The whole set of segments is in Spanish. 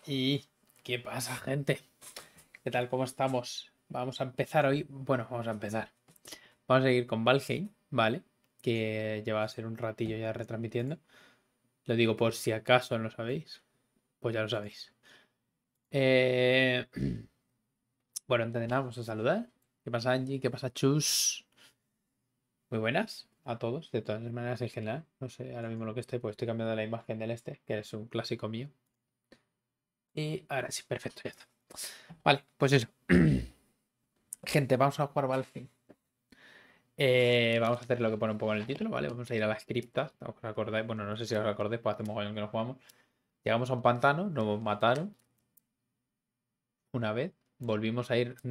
¿Y qué pasa, gente? ¿Qué tal? ¿Cómo estamos? Vamos a empezar hoy. Bueno, vamos a empezar. Vamos a seguir con Valheim, ¿vale? Que lleva a ser un ratillo ya retransmitiendo. Lo digo por si acaso no lo sabéis. Pues ya lo sabéis. Eh, Bueno, antes de nada, vamos a saludar. ¿Qué pasa, Angie? ¿Qué pasa, Chus? Muy buenas a todos, de todas maneras en general. No sé ahora mismo lo que estoy, pues estoy cambiando la imagen del que es un clásico mío. Y ahora sí, perfecto, ya está. Vale, pues eso. Gente, vamos a jugar Valheim. Vamos a hacer lo que pone un poco en el título, ¿vale? Vamos a ir a las criptas. ¿Os acordáis? Bueno, no sé si os acordáis, pues hace mogollón que no jugamos. Llegamos a un pantano, nos mataron una vez. Volvimos a ir.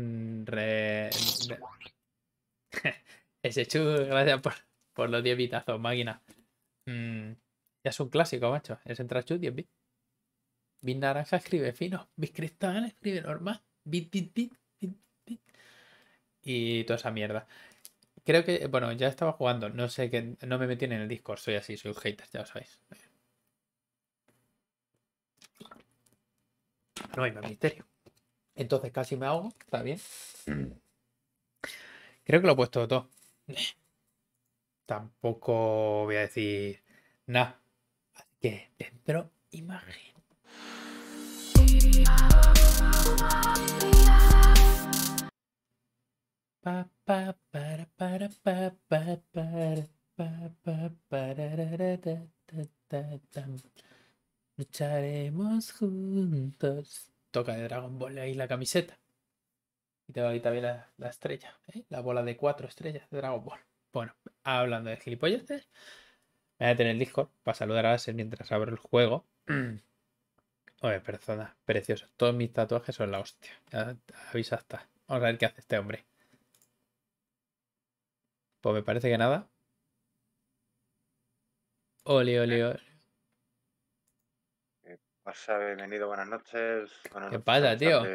Ese chus, gracias por los 10 bitazos, máquina. Mm, ya es un clásico, macho. Es entrar chus 10 bits. Bit naranja escribe fino. Bit cristal escribe normal. Bit. Y toda esa mierda. Creo que, bueno, ya estaba jugando. No sé qué. No me metí en el Discord. Soy así, soy un hater, ya lo sabéis. No hay más misterio. Entonces casi me ahogo. Está bien. Creo que lo he puesto todo. Tampoco voy a decir nada. Así que dentro imagen. Pa, pa, para, lucharemos juntos. Toca de Dragon Ball ahí la camiseta. Y tengo ahí también la estrella, ¿eh? La bola de 4 estrellas de Dragon Ball. Bueno, hablando de gilipolleces, me voy a tener el Discord para saludar a Aser mientras abro el juego. Oye, persona, precioso. Todos mis tatuajes son la hostia. Ya avisa hasta. Vamos a ver qué hace este hombre. Pues me parece que nada. Oli, oli, oli. ¿Qué pasa? Bienvenido, buenas noches. Buenas ¿Qué noches pasa, al chat tío?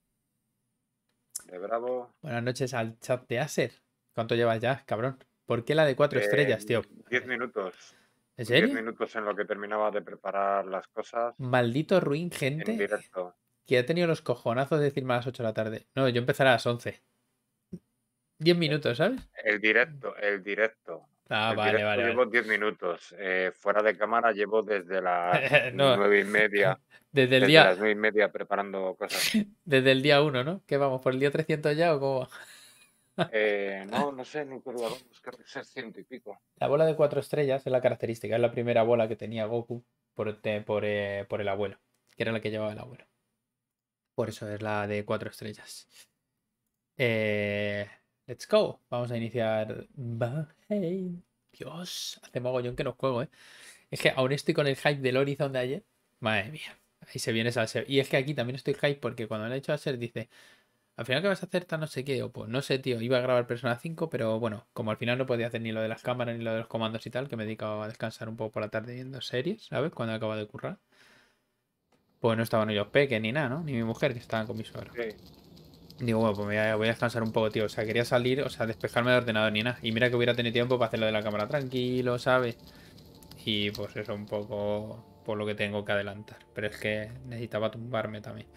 de Bravo. Buenas noches al chat de Aser. ¿Cuánto llevas ya, cabrón? ¿Por qué la de 4 estrellas, tío? 10 minutos. ¿En 10 serio? minutos en lo que terminaba de preparar las cosas Maldito ruin, en gente, directo. que ha tenido los cojonazos de decirme a las 8 de la tarde. No, yo empezaré a las 11. 10 minutos, ¿sabes? El directo, el directo. Ah, El vale, directo vale, vale. llevo 10 minutos. Fuera de cámara llevo desde las No, 9:30. desde el Desde día, las 9:30 preparando cosas. desde el día 1, ¿no? ¿Qué vamos? ¿Por el día 300 ya o cómo va? No, no sé ni qué día vamos, creo que es 100 y pico. La bola de 4 estrellas es la característica, es la primera bola que tenía Goku por el abuelo, que era la que llevaba el abuelo. Por eso es la de 4 estrellas. Eh, let's go. Vamos a iniciar. Valheim. Dios, hace mogollón que no juego, ¿eh? Es que aún estoy con el hype del Horizon de ayer. Madre mía. Ahí se viene Salser. Y es que aquí también estoy hype porque cuando le he hecho a Ser dice, al final, ¿qué vas a hacer? Tal no sé qué. O pues no sé, tío. Iba a grabar Persona 5, pero bueno, como al final no podía hacer ni lo de las cámaras ni lo de los comandos y tal, que me dedicaba a descansar un poco por la tarde viendo series, ¿sabes? Cuando acaba de currar. Pues no estaban ellos peques ni nada, ¿no? Ni mi mujer, que estaban con mi suegro. Sí. Digo, bueno, pues voy a descansar un poco, tío. O sea, quería salir, o sea, despejarme del ordenador ni nada. Y mira que hubiera tenido tiempo para hacer lo de la cámara tranquilo, ¿sabes? Y pues eso, un poco por lo que tengo que adelantar. Pero es que necesitaba tumbarme también.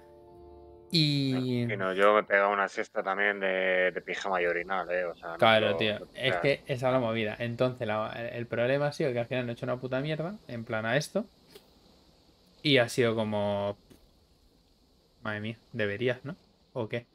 Y. Y no, yo me he pegado una siesta también de pijama y orinal, O sea, Claro, tío. no te Es creas. que esa es la movida. Entonces, el problema ha sido que al final no he hecho una puta mierda. En plan a esto. Y ha sido como. Madre mía, deberías, ¿no? ¿O qué?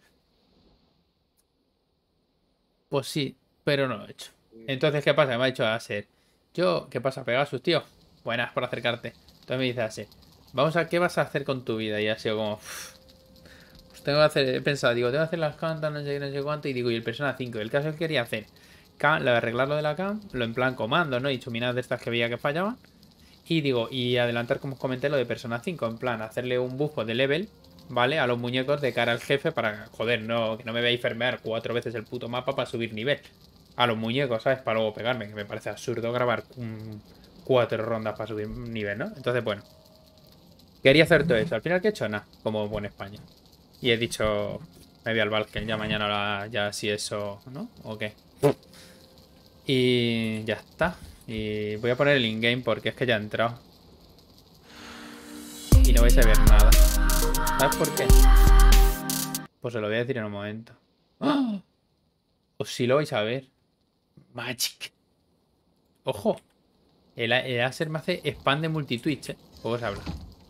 Pues sí, pero no lo he hecho. Entonces, ¿qué pasa? Me ha dicho Aser. ¿Qué pasa? Pegasus, tío. Buenas por acercarte. Entonces me dice Aser, vamos a, ¿qué vas a hacer con tu vida? Y ha sido como, pues tengo que hacer, he pensado, digo, tengo que hacer las cantas, no sé qué, no sé cuánto. Y digo, y el Persona 5. El caso es que quería hacer lo de arreglar lo de la cam, lo en plan comando, ¿no? Y chuminadas de estas que veía que fallaban. Y digo, y adelantar, como os comenté, lo de Persona 5. En plan, hacerle un buffo de level, ¿vale? A los muñecos de cara al jefe para, joder, no, que no me veáis fermear 4 veces el puto mapa para subir nivel a los muñecos, ¿sabes? Para luego pegarme, que me parece absurdo grabar 4 rondas para subir nivel, ¿no? Entonces, bueno, quería hacer todo eso. Al final, ¿qué he hecho? Nada, como buen español. Y he dicho, me voy al Valken, ya mañana ya si eso, ¿no? ¿O qué? Y ya está. Y voy a poner el in-game porque es que ya he entrado. y no vais a ver nada. ¿Sabes por qué? Pues se lo voy a decir en un momento. ¡Ah! Pues sí lo vais a ver. Magic. Ojo. El Acer me hace spam de multitwitch, ¿eh? Pues habla.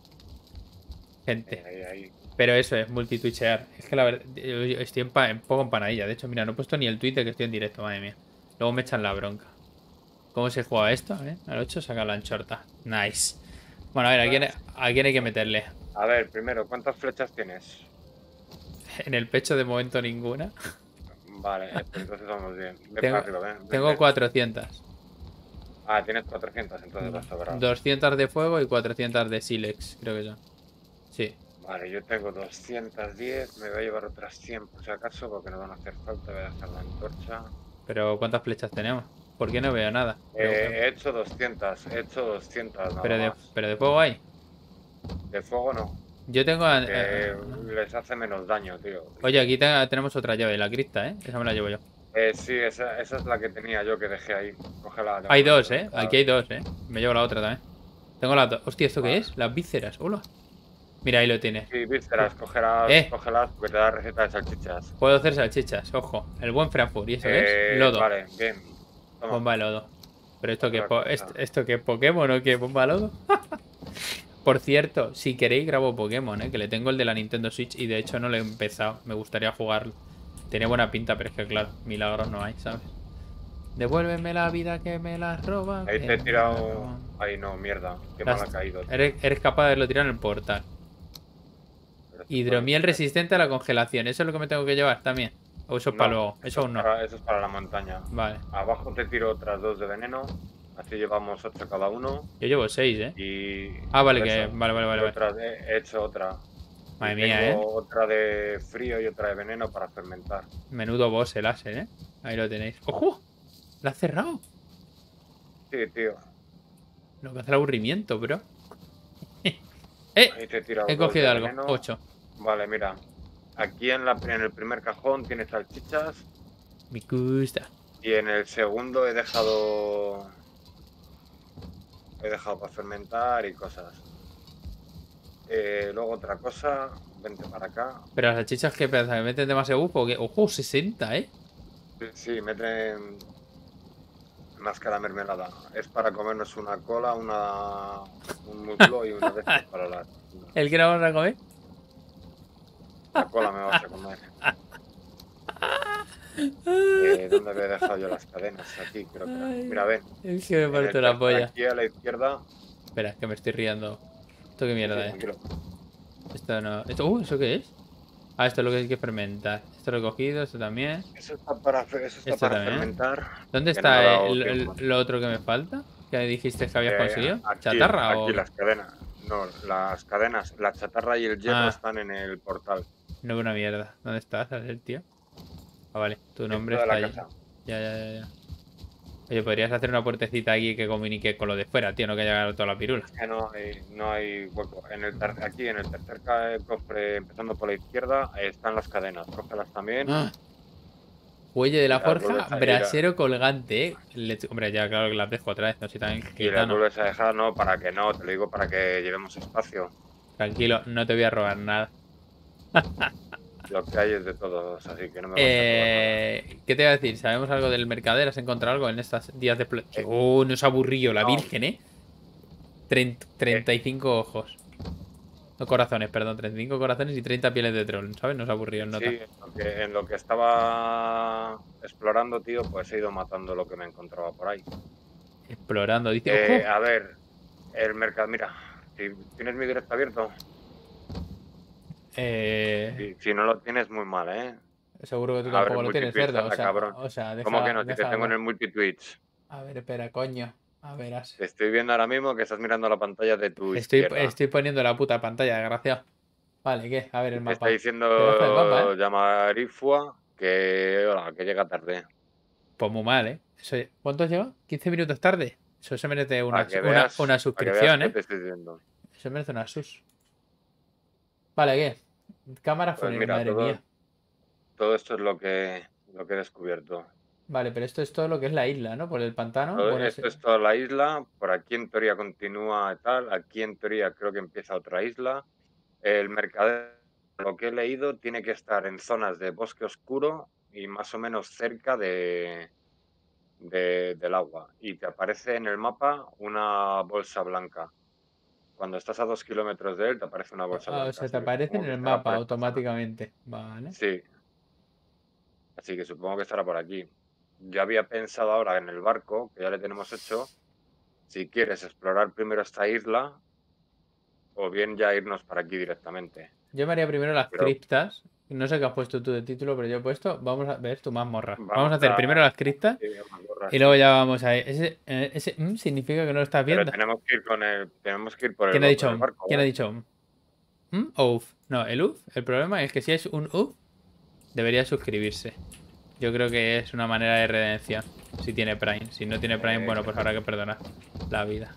Gente. Ahí. Pero eso es multitwitchear. Es que la verdad, yo estoy un poco empanadilla. De hecho, mira, no he puesto ni el tweet de que estoy en directo, madre mía. Luego me echan la bronca. ¿Cómo se juega esto, eh? Al 8 saca la anchorta. Nice. Bueno, a ver, ¿a quién hay que meterle? A ver, primero, ¿cuántas flechas tienes? En el pecho de momento ninguna. Vale, pues entonces vamos bien. Ve Tengo, para arriba, ven. tengo 400. Ah, tienes 400, entonces vas sobrado. 200 de fuego y 400 de silex, creo que son. Sí. Vale, yo tengo 210, me voy a llevar otras 100 por si acaso, porque nos van a hacer falta, voy a hacer la antorcha. Pero ¿cuántas flechas tenemos? ¿Por qué no veo nada? He hecho 200 nada más. Pero de fuego hay. De fuego no, Yo tengo... les hace menos daño, tío. Oye, aquí tenemos otra llave, la cripta, ¿eh? Esa me la llevo yo. Sí, esa es la que tenía yo que dejé ahí. Cógela. Hay dos, ¿eh? Aquí hay dos, ¿eh? Me llevo la otra también. Tengo las dos. Hostia, ¿esto qué es? Las vísceras. Hola. Mira, ahí lo tienes. Sí, vísceras, cógelas porque te da receta de salchichas. Puedo hacer salchichas, ojo. El buen Frankfurt. ¿Y eso es? Lodo. Vale, bien. Toma. Bomba de lodo. Pero esto que Otra es cosa. esto que es Pokémon o qué, bomba de lodo. Por cierto, si queréis grabo Pokémon, que le tengo el de la Nintendo Switch y de hecho no lo he empezado. Me gustaría jugarlo. Tiene buena pinta, pero es que claro, milagros no hay, ¿sabes? Devuélveme la vida que me la roba. Ahí te he tirado. Ahí no, mierda. Qué mal ha caído. Eres capaz de haberlo tirado en el portal. Hidromiel resistente a la congelación. Eso es lo que me tengo que llevar también. O eso es para luego. Eso aún no. Eso es para la montaña. Vale. Abajo te tiro otras 2 de veneno. Así llevamos 8 cada uno. Yo llevo 6, ¿eh? Y. Ah, vale, por que. eso, Vale. he hecho otra. Madre Y mía, tengo otra de frío y otra de veneno para fermentar. Menudo boss el Acer, ¿eh? Ahí lo tenéis. ¡Ojo! ¿La has cerrado? Sí, tío. Lo que hace el aburrimiento, bro. Ahí te he tirado He 2 cogido de algo. veneno. 8. Vale, mira. Aquí en el primer cajón tienes salchichas. Me gusta. Y en el segundo he dejado para fermentar y cosas. Luego otra cosa, vente para acá. Pero las salchichas que pedazo, ¿me meten demasiado buff o qué? ¡Ojo! 60, ¿eh? Sí, meten máscara mermelada. Es para comernos una cola, un muslo y una de estas para la... ¿El que no vamos a comer? La cola me vas a comer. ¿Dónde había dejado yo las cadenas? Aquí, creo que era. Mira, ven. Es que me En parto el la polla. Aquí a la izquierda. Espera, es que me estoy riendo. ¿Esto qué mierda Sí, es? tranquilo. Esto no... ¿Eso qué es? Ah, esto es lo que hay que fermentar. Esto lo he cogido, esto también. Eso está para Esto también. fermentar. ¿Dónde Que no me ha está dado tiempo. lo otro que me falta? ¿Que dijiste que habías conseguido? Aquí, ¿Chatarra o...? aquí las cadenas. No, las cadenas. La chatarra y el hierro están en el portal. No veo una mierda. ¿Dónde estás, el tío? Ah, vale. Tu nombre Dentro está de la ahí. casa. Ya. Oye, podrías hacer una puertecita aquí que comunique con lo de fuera, tío, no que haya llegado toda la pirula. Es que no hay hueco. Aquí en el tercer cofre, empezando por la izquierda, están las cadenas. Cógelas también. Cuello de la las forja, vuelves a brasero colgante, ¿eh? Hombre, ya claro que las dejo otra vez, no soy tan Y las gitano. vuelves a dejar, no, para que no, te lo digo para que llevemos espacio. Tranquilo, no te voy a robar nada. Lo que hay es de todos, así que no me vas a robar nada. ¿Qué te iba a decir? ¿Sabemos algo del mercader? ¿Has encontrado algo en estos días de... Oh, nos ha aburrido la No. virgen, ¿eh? 35 ojos. No, corazones, perdón. 35 corazones y 30 pieles de troll, ¿sabes? Nos ha aburrido, nota. Sí, en lo que estaba explorando, tío, pues he ido matando lo que me encontraba por ahí. Explorando, dice... ¡Ojo! A ver, el mercado, mira, si tienes mi directo abierto, si no lo tienes, muy mal, ¿eh? Seguro que tú Abre tampoco lo tienes, multitweets, cerdo. anda, cabrón. O sea, deja... ¿Cómo que no? Si te deja- tengo en el multitweets. A ver, espera, coño. A verás. Te estoy viendo ahora mismo que estás mirando la pantalla de tu izquierda. Estoy poniendo la puta pantalla, desgraciado. Vale, ¿qué? A ver el Te mapa. está Pedazo de mapa, diciendo ¿eh? Yamarifua que llega tarde. Pues muy mal, ¿eh? ¿Cuánto lleva? ¿15 minutos tarde? Eso se merece una Para que veas suscripción, que ¿eh? te estoy diciendo. Eso merece una sus. Vale, ¿qué? Cámara Pues funeral, mira, madre mía. todo esto es lo que he descubierto. Vale, pero esto es todo lo que es la isla, ¿no? Por el pantano. Bueno, Esto es toda la isla, por aquí en teoría continúa tal, aquí en teoría creo que empieza otra isla. El mercader, lo que he leído, tiene que estar en zonas de bosque oscuro y más o menos cerca del agua. Y te aparece en el mapa una bolsa blanca. Cuando estás a 2 kilómetros de él, te aparece una bolsa o blanca. sea, te Así que aparece en supongo que el estará mapa por esta zona. automáticamente. Vale. Sí, así que supongo que estará por aquí. Yo había pensado ahora en el barco, que ya le tenemos hecho, si quieres explorar primero esta isla o bien ya irnos para aquí directamente. Yo me haría primero las Pero criptas. No sé qué has puesto tú de título, pero yo he puesto. Vamos a ver tu mazmorra. Vamos vamos a hacer a... primero las criptas Sí, una gorra, y sí. luego ya vamos a. Ese significa que no lo estás Pero viendo. tenemos que ir por ¿Quién ha con el dicho? barco, ¿Quién ha ¿eh? dicho? Uf. No, el uf. El problema es que si es un uf, debería suscribirse. Yo creo que es una manera de redención. Si tiene Prime. Si no tiene Prime, bueno, pues habrá que perdonar la vida.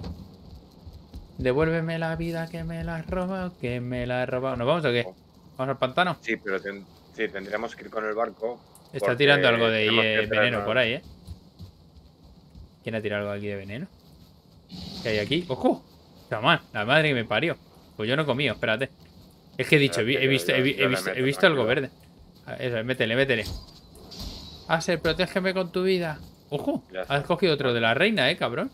Devuélveme la vida que me la has robado, que me la has robado. ¿Nos vamos o qué? ¿Vamos al pantano? Sí, pero sí, tendríamos que ir con el barco Está tirando algo porque tenemos que de veneno por traernos... ahí, ¿eh? ¿Quién ha tirado algo aquí de veneno? ¿Qué hay aquí? ¡Ojo! Chamán, la madre que me parió. Pues yo no he comido, espérate. Es que he dicho, Espérate, he visto, he, vi- he yo le visto, he meto, visto algo tranquilo. verde. Eso, métele, métele. Aser, protégeme con tu vida. ¡Ojo! Ya Has está. cogido otro de la reina, cabrón.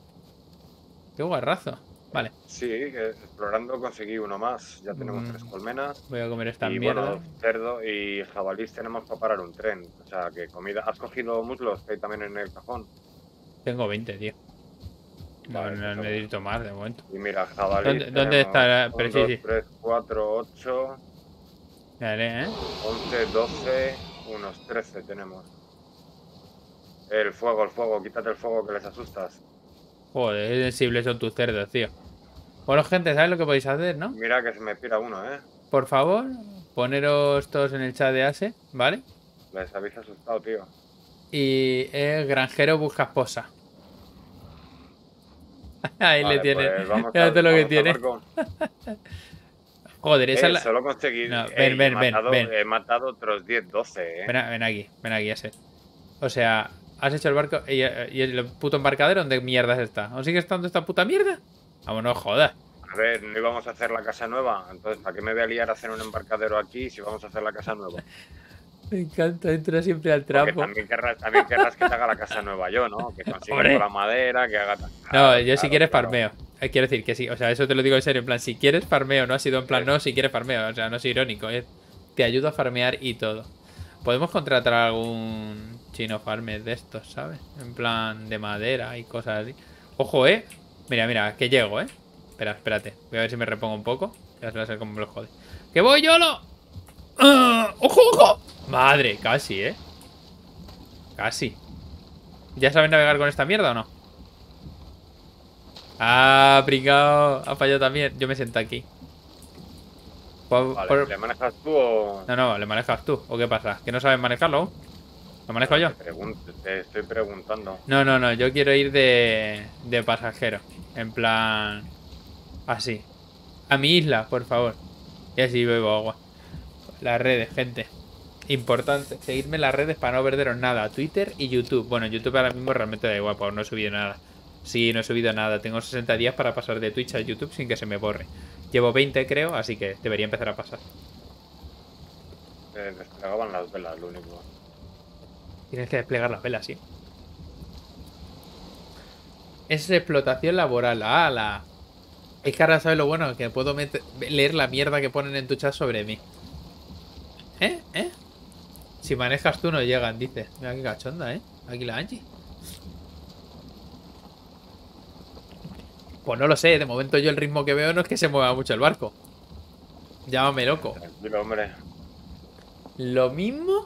Qué guarrazo. Vale. Sí, explorando conseguí uno más. Ya tenemos 3 colmenas. Voy a comer esta Y mierda. bueno, cerdo y jabalís tenemos para parar un tren. O sea, que comida... ¿Has cogido muslos que hay también en el cajón? Tengo 20, tío. No, Vale, no pues seguro. necesito más de momento. Y mira, jabalís ¿Dónde está? tenemos Pero 1, sí, 2, sí. 3, 4, 8, Dale, ¿eh? 11, 12, unos 13 tenemos. El fuego, quítate el fuego que les asustas. Joder, es sensibles son tus cerdos, tío. Bueno, gente, ¿sabes lo que podéis hacer, no? Mira que se me pira uno, ¿eh? Por favor, poneros todos en el chat de Ase, ¿vale? Les habéis asustado, tío. Y el granjero busca esposa. Ahí le Vale, tienen. pues vamos Mira todo lo que vamos al tiene. barco. Joder, esa es la... Solo conseguí... No, Ey, ven. he matado otros 10, 12, ¿eh? Ven aquí, Ase. O sea, has hecho el barco y el puto embarcadero, ¿dónde mierdas está? ¿Aún sigue estando esta puta mierda? Vámonos, jodas. A ver, no íbamos a hacer la casa nueva. Entonces, ¿para qué me voy a liar a hacer un embarcadero aquí si vamos a hacer la casa nueva? Me encanta, entra siempre al Porque trapo. también querrás que te haga la casa nueva yo, ¿no? Que consiga ¡Hombre! toda la madera, que haga... No, Claro, yo si claro, quieres claro. farmeo. Quiero decir que sí, o sea, eso te lo digo en serio, en plan, si quieres farmeo, no ha sido en plan, no, si quieres farmeo, o sea, no es irónico, te ayudo a farmear y todo. Podemos contratar a algún chino farmer de estos, ¿sabes? En plan, de madera y cosas así. Ojo, Mira, que llego, Espérate, voy a ver si me repongo un poco. Ya se va a ser como me lo jode. ¡Que voy, YOLO! ¡Ah! ¡Ojo! Madre, casi, Casi. ¿Ya saben navegar con esta mierda o no? Ah, pringao. Ha fallado también. Yo me siento aquí. Vale, ¿le manejas tú o...? No, le manejas tú. ¿O qué pasa? ¿Que no sabes manejarlo aún? ¿Lo manejo yo? Te estoy preguntando. No, yo quiero ir de pasajero. En plan... Así. A mi isla, por favor. Y así bebo agua. Las redes, gente. Importante. Seguidme en las redes para no perderos nada. Twitter y YouTube. Bueno, YouTube ahora mismo realmente da igual, porque no he subido nada. Sí, no he subido nada. Tengo 60 días para pasar de Twitch a YouTube sin que se me borre. Llevo 20, creo, así que debería empezar a pasar. Desplegaban las velas, lo único. Tienes que desplegar las velas, sí. Es explotación laboral. ¡Hala! Es que ahora sabes lo bueno, que puedo leer la mierda que ponen en tu chat sobre mí. Si manejas tú no llegan, dice. Mira qué cachonda, Aquí la Angie. Pues no lo sé, de momento yo el ritmo que veo no es que se mueva mucho el barco. Llámame loco. Tranquilo, hombre. Lo mismo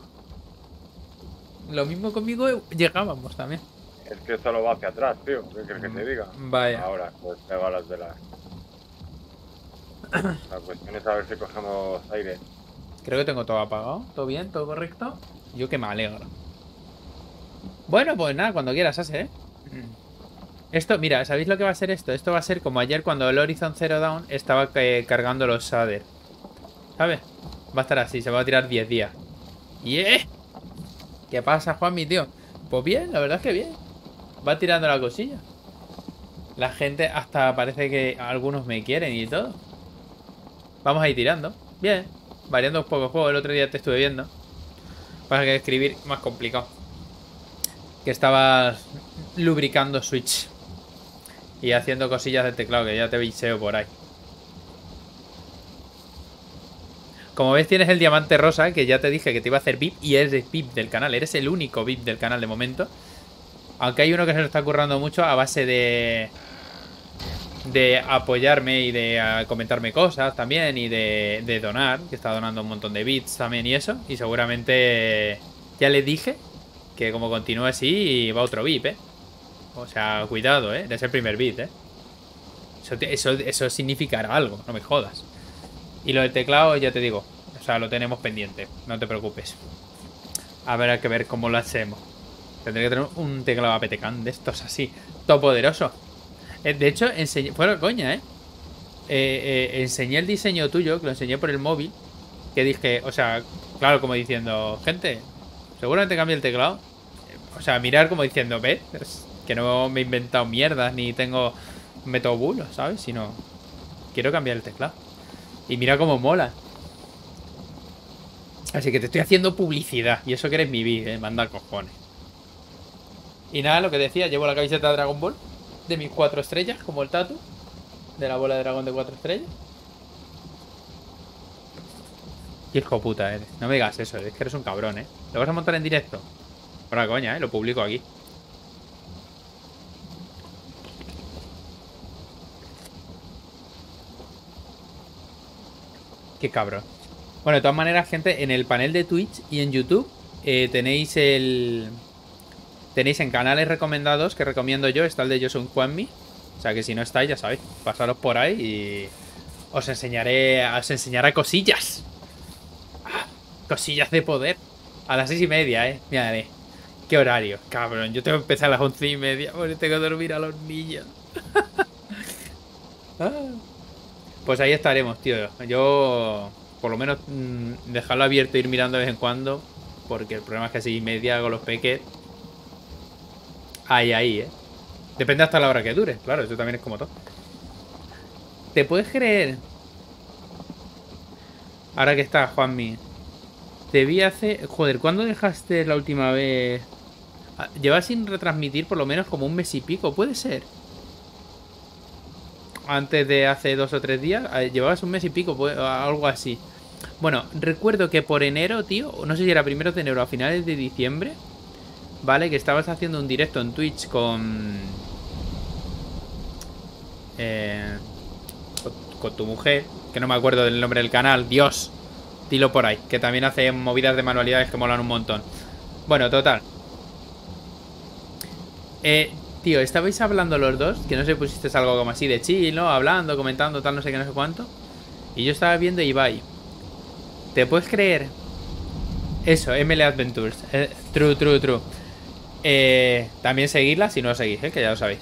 conmigo llegábamos también. Es que solo va hacia atrás, tío. ¿Qué quieres que te diga? Vaya. Ahora, pues pega las velas. La cuestión es a ver si cogemos aire. Creo que tengo todo apagado. ¿Todo bien? ¿Todo correcto? Yo que me alegro. Bueno, pues nada, cuando quieras, Ase, Esto, mira, ¿sabéis lo que va a ser esto? Esto va a ser como ayer cuando el Horizon Zero Dawn estaba cargando los Shader. ¿Sabes? Va a estar así, se va a tirar 10 días. ¡Yeah! ¿Qué pasa, Juanmi, tío? Pues bien, la verdad es que bien. Va tirando la cosilla. La gente hasta parece que algunos me quieren y todo. Vamos a ir tirando. Bien. Variando un poco el juego. El otro día te estuve viendo. Pasa que escribir más complicado. Que estabas lubricando Switch. Y haciendo cosillas del teclado, que ya te viseo por ahí. Como ves, tienes el diamante rosa, que ya te dije que te iba a hacer VIP. Y eres VIP del canal. Eres el único VIP del canal de momento. Aunque hay uno que se lo está currando mucho a base de apoyarme y de comentarme cosas también. Y de donar, que está donando un montón de bits también y eso. Y seguramente ya le dije que como continúe así va otro VIP, ¿eh? O sea, cuidado, ¿eh? Eres el primer VIP, ¿eh? Eso significará algo, no me jodas. Y lo del teclado, ya te digo, o sea, lo tenemos pendiente, no te preocupes. A ver, hay que ver cómo lo hacemos. Tendré que tener un teclado APTCAN de estos así, todo poderoso. De hecho, enseñé, fuera coña, enseñé el diseño tuyo, que lo enseñé por el móvil. Que dije, o sea, claro, como diciendo, gente, seguramente cambie el teclado. O sea, mirar como diciendo, ¿ves? Que no me he inventado mierdas ni tengo método bulos, ¿sabes? Sino quiero cambiar el teclado. Y mira cómo mola. Así que te estoy haciendo publicidad. Y eso que eres mi VIP, manda cojones. Y nada, lo que decía, llevo la camiseta de Dragon Ball. De mis 4 estrellas, como el tatu. De la bola de dragón de 4 estrellas. Qué hijo puta eres. No me digas eso, es que eres un cabrón, ¿eh? ¿Lo vas a montar en directo? Ahora coña, lo publico aquí. Qué cabrón. Bueno, de todas maneras, gente, en el panel de Twitch y en YouTube tenéis el... Tenéis en canales recomendados que recomiendo yo. Está el de Yo Soy un Juanmi. O sea que si no estáis, ya sabéis. Pasaros por ahí y... Os enseñaré cosillas. Cosillas de poder. A las 6:30, Mira, qué horario. Cabrón, yo tengo que empezar a las 11:30 porque tengo que dormir a los niños. Pues ahí estaremos, tío. Yo, por lo menos, dejarlo abierto e ir mirando de vez en cuando. Porque el problema es que a 6:30 con los peques. Ahí, Depende hasta la hora que dure. Claro, eso también es como todo. ¿Te puedes creer? Ahora que está, Juanmi. Te vi hace... Joder, ¿cuándo dejaste la última vez? Llevas sin retransmitir por lo menos como un mes y pico, ¿puede ser? Antes de hace 2 o 3 días. Llevabas un mes y pico, algo así. Bueno, recuerdo que por enero, tío. No sé si era primeros de enero o a finales de diciembre. Vale, que estabas haciendo un directo en Twitch con tu mujer. Que no me acuerdo del nombre del canal. Dios. Dilo por ahí. Que también hace movidas de manualidades que molan un montón. Bueno, total. Tío, estabais hablando los dos. Que no sé, pusiste algo como así de chill, ¿no? Hablando, comentando, tal, no sé qué, no sé cuánto. Y yo estaba viendo Ibai. ¿Te puedes creer? Eso, ML Adventures. True. También seguirla si no lo seguís, que ya lo sabéis.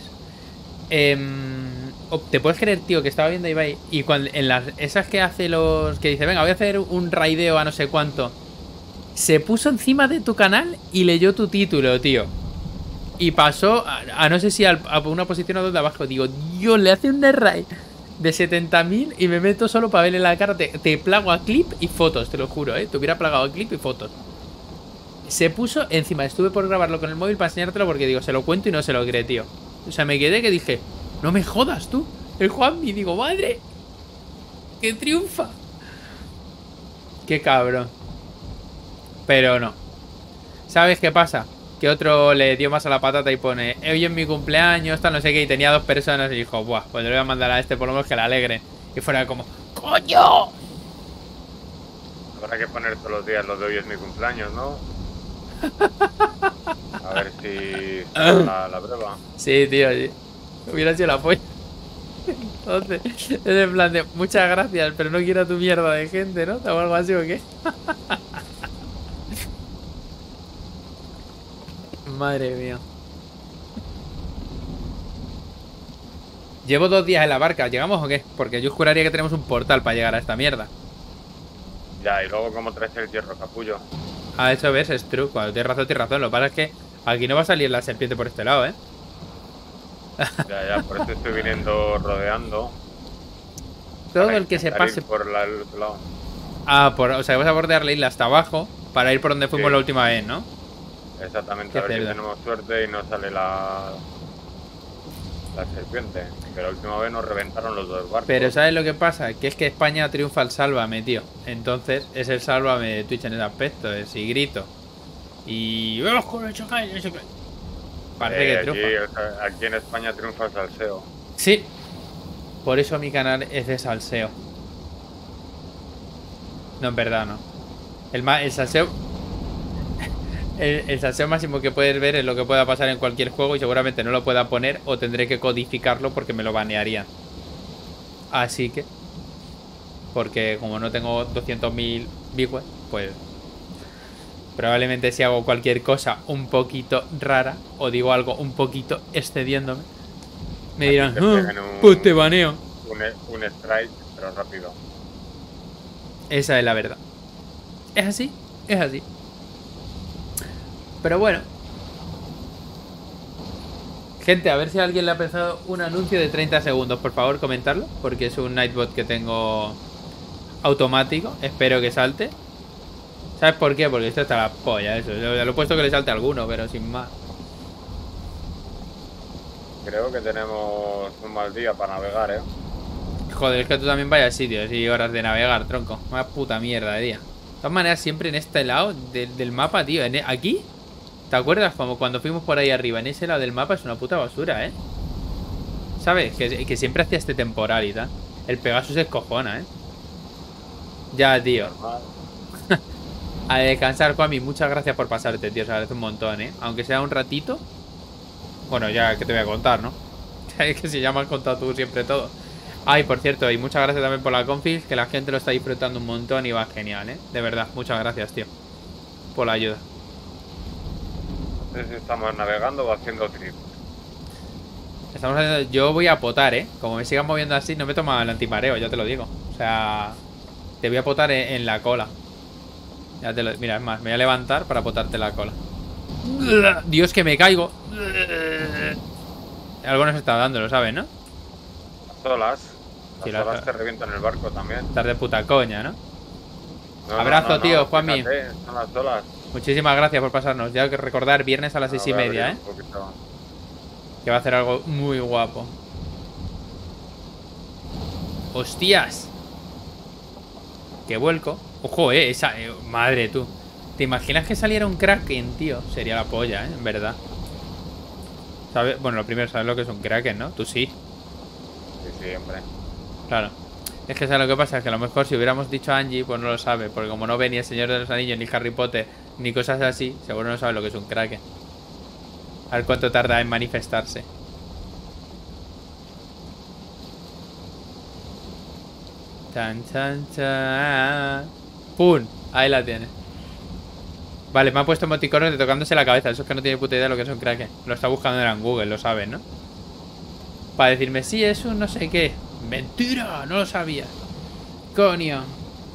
¿Te puedes creer, tío, que estaba viendo Ibai? Y cuando en las esas que hace los... Que dice, venga, voy a hacer un raideo a no sé cuánto. Se puso encima de tu canal y leyó tu título, tío. Y pasó a no sé si a una posición o dos de abajo. Digo, Dios, le hace un raid de 70.000 y me meto solo para verle la cara. Te plago a clip y fotos, te lo juro, Te hubiera plagado a clip y fotos. Se puso encima, estuve por grabarlo con el móvil para enseñártelo porque digo, se lo cuento y no se lo cree, tío. O sea, me quedé que dije, no me jodas tú, el Juanmi. Digo, madre, que triunfa. Qué cabrón. Pero no. ¿Sabes qué pasa? Que otro le dio más a la patata y pone, hoy es mi cumpleaños, tal, no sé qué, y tenía 2 personas y dijo, buah, pues le voy a mandar a este por lo menos que le alegre. Y fuera como, ¡coño! Habrá que poner todos los días los de hoy es mi cumpleaños, ¿no? A ver si la prueba. Sí, tío, sí. Hubiera sido la polla. Entonces, es en plan de muchas gracias, pero no quiero tu mierda de gente, ¿no? O algo así o qué. Madre mía. Llevo 2 días en la barca, ¿llegamos o qué? Porque yo juraría que tenemos un portal para llegar a esta mierda. Ya, y luego como traes el hierro, capullo. Ah, eso ves, es true. Cuando tienes razón, tienes razón. Lo que pasa es que aquí no va a salir la serpiente por este lado, ¿eh? Ya, por eso estoy viniendo rodeando. Todo para el que se intentar pase... ir por el otro lado. Ah, o sea, vas a bordear la isla hasta abajo para ir por donde fuimos Sí. la última vez, ¿no? Exactamente, Qué a ver si cerdo. tenemos suerte y no sale la serpiente. Que la última vez nos reventaron los dos barcos. Pero ¿sabes lo que pasa? Que es que España triunfa el sálvame, tío. Entonces es el sálvame de Twitch en ese aspecto. Es y grito. Y... ¡Ojo, no chocáis, no chocáis! Parece que triunfa. Aquí en España triunfa el salseo. Sí. Por eso mi canal es de salseo. No, en verdad no. El salseo... El salseo máximo que puedes ver es lo que pueda pasar en cualquier juego y seguramente no lo pueda poner o tendré que codificarlo porque me lo banearían. Así que... Porque como no tengo 200.000 viewers, pues... Probablemente si hago cualquier cosa un poquito rara o digo algo un poquito excediéndome, me dirán, pues te baneo. Un strike, pero rápido. Esa es la verdad. Es así, es así. Pero bueno. Gente, a ver si a alguien le ha pensado un anuncio de 30 segundos. Por favor, comentarlo. Porque es un Nightbot que tengo automático. Espero que salte. ¿Sabes por qué? Porque esto está la polla, eso. Lo he puesto que le salte a alguno, pero sin más. Creo que tenemos un mal día para navegar, ¿eh? Joder, es que tú también vayas sitios y horas de navegar, tronco. Una puta mierda de día. De todas maneras, siempre en este lado del mapa, tío. Aquí, ¿te acuerdas? Como cuando fuimos por ahí arriba. En ese lado del mapa es una puta basura, ¿eh? ¿Sabes? Que siempre hacía este temporal y tal. El Pegasus es cojona, ¿eh? Ya, tío. A descansar, Juanmi. Muchas gracias por pasarte, tío. Se agradece un montón, ¿eh? Aunque sea un ratito. Bueno, ya que te voy a contar, ¿no? Es que si ya me has contado tú siempre todo. Ay, por cierto, y muchas gracias también por la config. Que la gente lo está disfrutando un montón y va genial, ¿eh? De verdad, muchas gracias, tío. Por la ayuda. No sé si estamos navegando o haciendo trip. Estamos haciendo... Yo voy a potar, ¿eh? Como me sigan moviendo así, no me toma el antimareo, ya te lo digo. O sea... Te voy a potar en la cola. Ya te lo... Mira, es más, me voy a levantar para potarte la cola. Dios, que me caigo. Algo nos está dando, lo sabes, ¿no? Las olas. Sí, Las olas te revientan el barco también. Estás de puta coña, ¿no? No, Abrazo, tío, Juanmi. Fíjate, son las olas. Muchísimas gracias por pasarnos. Ya que recordar, viernes a las 6:30, ¿eh? Que va a hacer algo muy guapo. ¡Hostias! ¡Qué vuelco! ¡Ojo, esa! Madre, tú. ¿Te imaginas que saliera un Kraken, tío? Sería la polla, en verdad. ¿Sabes? Bueno, lo primero, ¿sabes lo que es un Kraken, no? Tú sí. Sí, siempre. Claro. Es que ¿sabes lo que pasa? Es que a lo mejor si hubiéramos dicho a Angie, pues no lo sabe. Porque como no ve ni El Señor de los Anillos, ni Harry Potter, ni cosas así, seguro no sabe lo que es un Kraken. A ver cuánto tarda en manifestarse. Chan, chan, chan. ¡Pum! Ahí la tiene. Vale, me ha puesto emoticonos de tocándose la cabeza. Eso es que no tiene puta idea de lo que es un Kraken. Lo está buscando en Google, lo sabes, ¿no? Para decirme, sí, es un no sé qué. ¡Mentira! No lo sabía. Coño.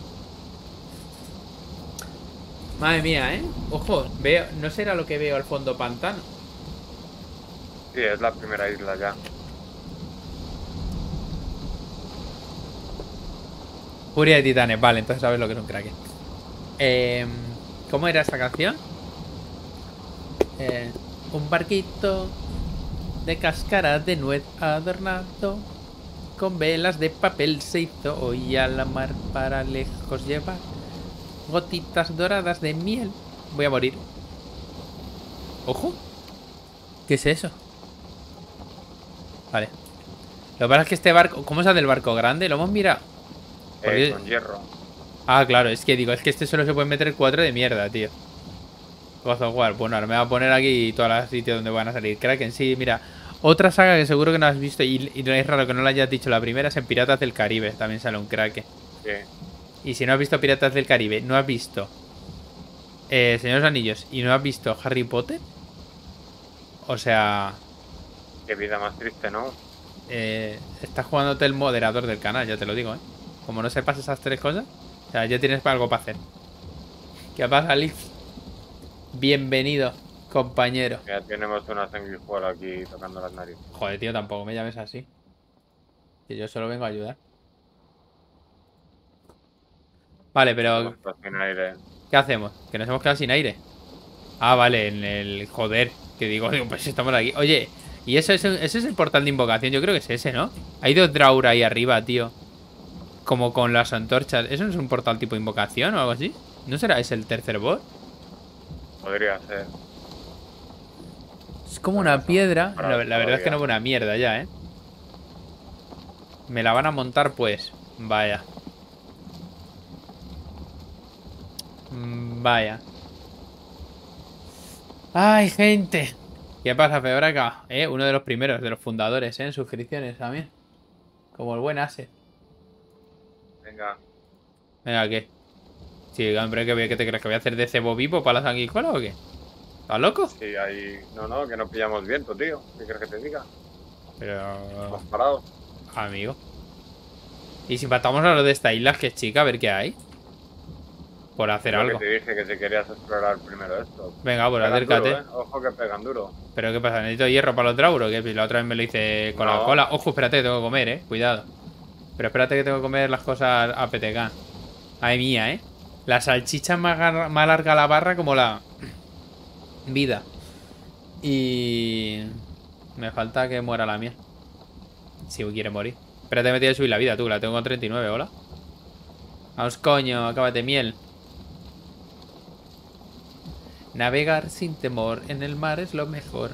Madre mía, ¿eh? Ojo, veo... No será lo que veo al fondo pantano. Sí, es la primera isla ya. Furia de Titanes, vale, entonces sabes lo que es un Kraken. ¿Cómo era esta canción? Un barquito de cáscara de nuez adornado con velas de papel se hizo hoy a la mar para lejos llevar gotitas doradas de miel. Voy a morir. ¡Ojo! ¿Qué es eso? Vale. Lo que pasa es que este barco... ¿Cómo es el del barco grande? Lo hemos mirado. Con hierro. Ah, claro, es que digo, es que este solo se puede meter 4 de mierda, tío. God of War. Bueno, ahora me va a poner aquí todos los sitios donde van a salir Kraken. Sí, mira. Otra saga que seguro que no has visto y es raro que no la hayas dicho la primera es en Piratas del Caribe. También sale un Kraken. Sí. Y si no has visto Piratas del Caribe, no has visto Señor de los Anillos y no has visto Harry Potter, o sea... Qué vida más triste, ¿no? Estás jugándote el moderador del canal, ya te lo digo, ¿eh? Como no sepas esas tres cosas, o sea, ya tienes algo para hacer. ¿Qué pasa, Liz? Bienvenido, compañero. Ya tenemos una sanguijuela aquí tocando las narices. Joder, tío, tampoco me llames así. Que yo solo vengo a ayudar. Vale, Estamos pero todos sin aire. ¿qué hacemos? Que nos hemos quedado sin aire. Ah, vale, en el... Joder, que digo, pues estamos aquí. Oye, y ese es el portal de invocación. Yo creo que es ese, ¿no? Hay dos Draur ahí arriba, tío. Como con las antorchas. ¿Eso no es un portal tipo invocación o algo así? ¿No será ese el tercer boss? Podría ser. Es como una piedra. La verdad es que no Todavía. es una mierda ya, ¿eh? Me la van a montar, pues. Vaya. Vaya. Ay, gente. ¿Qué pasa, Febraca? Uno de los primeros, de los fundadores, en suscripciones también. Como el buen Ase. Venga. Venga, ¿qué? Sí, hombre, ¿qué te crees? ¿Que voy a hacer de cebo vivo para la sanguijuela o qué? ¿Estás loco? Sí, ahí. No, que no pillamos viento, tío. ¿Qué quieres que te diga? Pero... Estamos parados. Amigo. ¿Y si matamos a los de esta isla, que es chica, a ver qué hay? Por hacer Lo algo. que te dije que si querías explorar primero esto. Venga, pues Pegan acércate. duro, ¿eh? Ojo que pegan duro. ¿Pero qué pasa? ¿Necesito hierro para los drauros? Que la otra vez me lo hice con la No. cola. Ojo, espérate, tengo que comer, cuidado. Pero espérate que tengo que comer las cosas APTK. Ay mía, La salchicha más larga la barra como la vida. Y... me falta que muera la mía. Si quiere morir. Espérate, me tienes que subir la vida, tú, que la tengo con 39, hola. Vamos, coño, acábate miel. Navegar sin temor en el mar es lo mejor.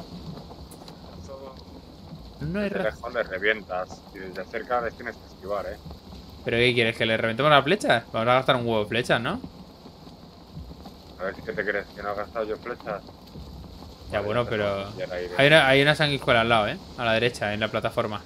No hay Desde razón. lejos les revientas. Y desde cerca les tienes que esquivar, ¿eh? ¿Pero qué quieres? ¿Que le reventemos las flechas? Vamos a gastar un huevo de flechas, ¿no? A ver si que te crees que no he gastado yo flechas. Ya Vale, bueno, ya pero... tengo, ya la iré. Hay una sanguijuela al lado, a la derecha, en la plataforma.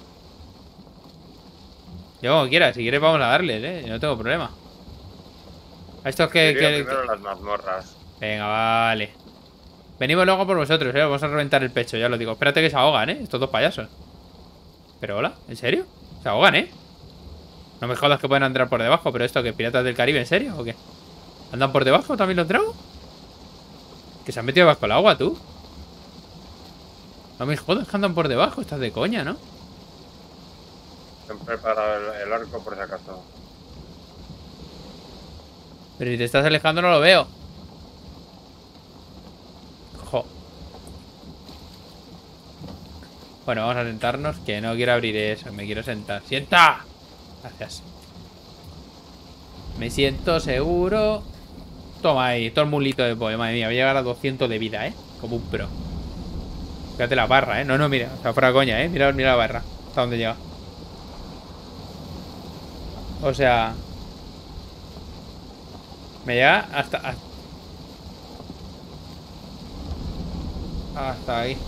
Yo como quieras, si quieres vamos a darle, yo no tengo problema. A estos Iría primero las mazmorras. Venga, vale. Venimos luego por vosotros, vamos a reventar el pecho, ya lo digo. Espérate que se ahogan, estos dos payasos. Pero hola, ¿en serio? Se ahogan, No me jodas que pueden andar por debajo. Pero esto, ¿que piratas del Caribe, en serio o qué? ¿Andan por debajo también los dragos? Que se han metido debajo del agua, tú. No me jodas que andan por debajo. Estás de coña, ¿no? Siempre para el arco por si acaso. Pero si te estás alejando no lo veo. Jo. Bueno, vamos a sentarnos. Que no quiero abrir eso. Me quiero sentar. ¡Sienta! Gracias. Me siento seguro. Toma ahí, todo el mulito de pollo. Madre mía, voy a llegar a 200 de vida, Como un pro. Fíjate la barra, No, mira, o sea, fuera coña, Mira la barra. Hasta dónde llega. O sea... me llega hasta ahí.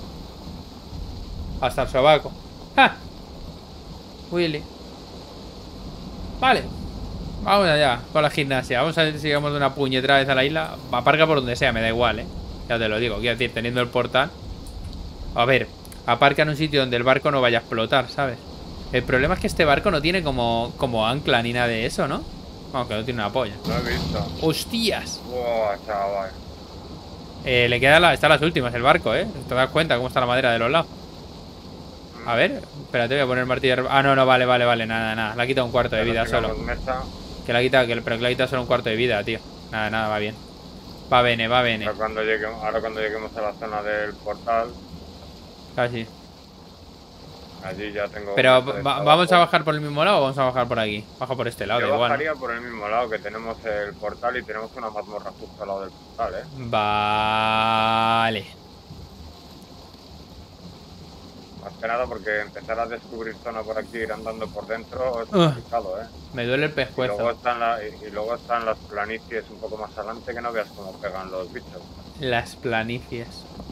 Hasta el sobaco. ¡Ja! Willy. Vale. Vamos allá con la gimnasia. Vamos a ver si llegamos de una puñetera vez a la isla. Aparca por donde sea, me da igual, Ya te lo digo. Quiero decir, teniendo el portal. A ver, aparca en un sitio donde el barco no vaya a explotar, ¿sabes? El problema es que este barco no tiene como ancla ni nada de eso, ¿no? Vamos, que no tiene una polla. Lo he visto. ¡Hostias! Buah, chaval. Le queda están las últimas, el barco, ¿Te das cuenta cómo está la madera de los lados? A ver, espérate, voy a poner el martillo. Ah, no, vale, nada. Le ha quitado un cuarto de vida solo. Mesa. Que le ha quitado, pero que le ha quitado solo un cuarto de vida, tío. Nada, va bien. Va bene. Ahora cuando lleguemos a la zona del portal, Casi. allí ya tengo... Pero, ¿vamos a bajar por el mismo lado o vamos a bajar por aquí? Bajo por este lado, da Yo igual. bajaría por el mismo lado, que tenemos el portal y tenemos una mazmorra justo al lado del portal, Vale. Más que nada porque empezar a descubrir zona por aquí, ir andando por dentro, es complicado, Me duele el Y pescuezo. luego están las planicies un poco más adelante que no veas cómo pegan los bichos. Las planicies.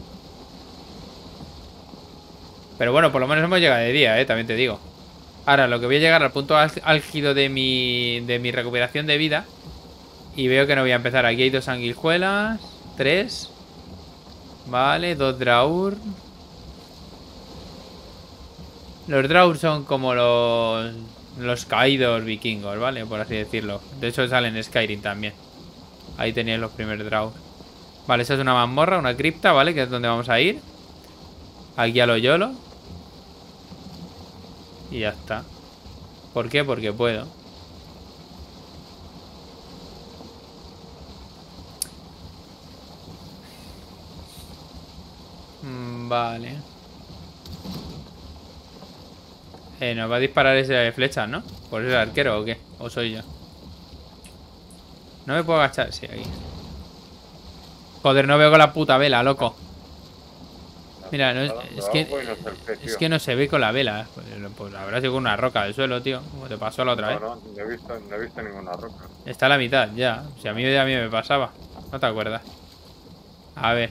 Pero bueno, por lo menos hemos llegado de día, también te digo. Ahora, lo que voy a llegar al punto álgido de mi recuperación de vida. Y veo que no voy a empezar. Aquí hay 2 sanguijuelas. 3. Vale, 2 Draur. Los Draur son como los caídos vikingos, ¿vale? Por así decirlo. De hecho salen en Skyrim también. Ahí teníais los primeros Draur. Vale, esa es una mazmorra, una cripta, ¿vale? Que es donde vamos a ir. Aquí a lo YOLO. Y ya está. ¿Por qué? Porque puedo. Vale. Nos va a disparar ese de flechas, ¿no? ¿Por ese arquero o qué? ¿O soy yo? No me puedo agachar. Sí, aquí. Joder, no veo con la puta vela, loco. Mira, no, es que no se ve con la vela. Pues habrá sido con una roca del suelo, tío. Como te pasó la otra vez. No, no he visto ninguna roca. Está a la mitad, ya. Si a mí me pasaba. ¿No te acuerdas? A ver.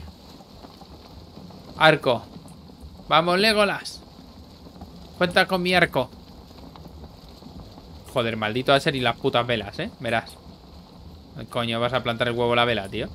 Arco. Vamos, Legolas. Cuenta con mi arco. Joder, maldito Aser y las putas velas, ¿eh? Verás. Coño, vas a plantar el huevo la vela, tío.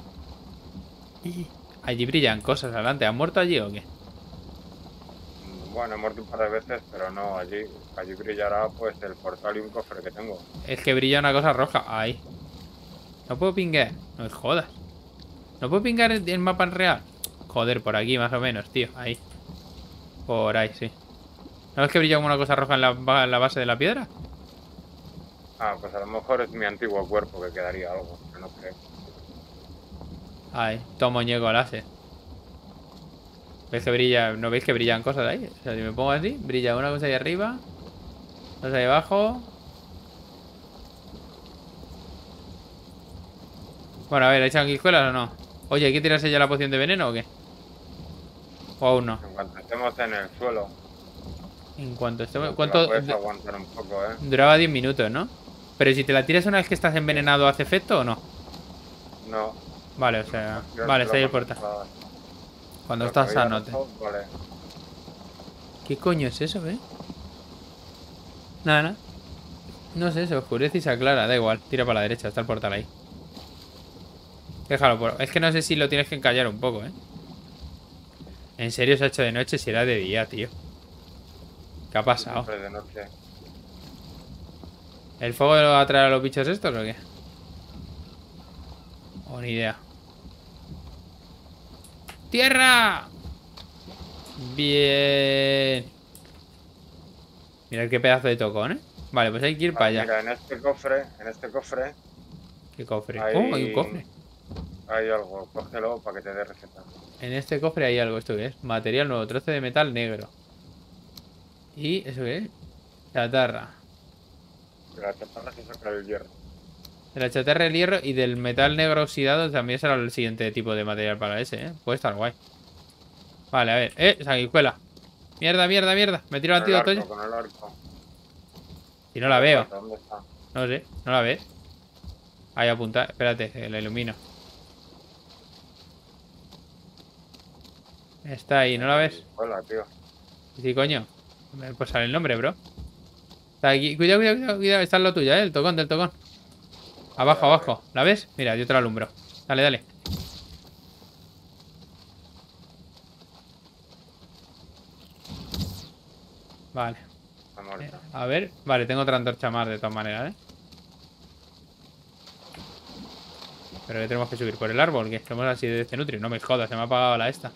Allí brillan cosas adelante. ¿Han muerto allí o qué? Bueno, he muerto un par de veces, pero no, allí brillará pues el portal y un cofre que tengo. Es que brilla una cosa roja. Ahí. No puedo pinguear. No me jodas. No puedo pingar el mapa en real. Joder, por aquí más o menos, tío. Ahí. Por ahí, sí. ¿No ves que brilla como una cosa roja en la base de la piedra? Ah, pues a lo mejor es mi antiguo cuerpo que quedaría algo, pero no creo. Ahí. Todo muñeco láser. ¿Ves que brilla? ¿No veis que brillan cosas ahí? O sea, si me pongo así, brilla una cosa ahí arriba. Dos ahí abajo. Bueno, a ver, ¿hay sanguijuelas o no? Oye, ¿hay que tirarse ya la poción de veneno o qué? O aún no. En cuanto estemos en el suelo, En cuanto estemos... te la ¿Cuánto? puedes aguantar un poco, ¿eh? Duraba 10 minutos, ¿no? Pero si te la tiras una vez que estás envenenado, ¿hace efecto o no? No. Vale, o sea... Yo Vale, te está ahí el lo portal. mando Cuando lo que estás había sano. roto, vale. ¿Qué coño es eso, Nada, nada. No sé, se oscurece y se aclara. Da igual, tira para la derecha, está el portal ahí. Déjalo por... Es que no sé si lo tienes que encallar un poco, En serio se ha hecho de noche si era de día, tío. ¿Qué ha pasado? Siempre de noche. ¿El fuego lo va a traer a los bichos estos o qué? O ni idea. ¡Tierra! Bien. Mirad qué pedazo de tocón, Vale, pues hay que ir para allá. Mira, en este cofre ¿Qué cofre? hay, Oh, hay un cofre. hay algo. Cógelo para que te dé receta. En este cofre hay algo. ¿Esto qué es? Material nuevo, trozo de metal negro. ¿Y eso qué es? Chatarra. De la chatarra se saca el hierro. De la chatarra el hierro y del metal negro oxidado también será el siguiente tipo de material para ese, Puede estar guay. Vale, a ver. Sanguijuela. Mierda, mierda, mierda. Me tiro el antídoto ya. Con el arco. Si no la veo. ¿Dónde está? No sé, no la ves. Ahí apunta. Espérate, que la ilumino. Está ahí, ¿no la ves? Hola, tío. Sí, coño. Pues sale el nombre, bro. Está aquí. Cuidado, cuidado, cuidado, cuidado. Está en lo tuya, el tocón del tocón. Abajo, abajo. ¿La ves? Mira, yo te la alumbro. Dale, dale. Vale. A ver. Vale, tengo otra antorcha más de todas maneras, Pero que tenemos que subir por el árbol, que estamos así de este nutri. No me jodas, se me ha apagado la esta.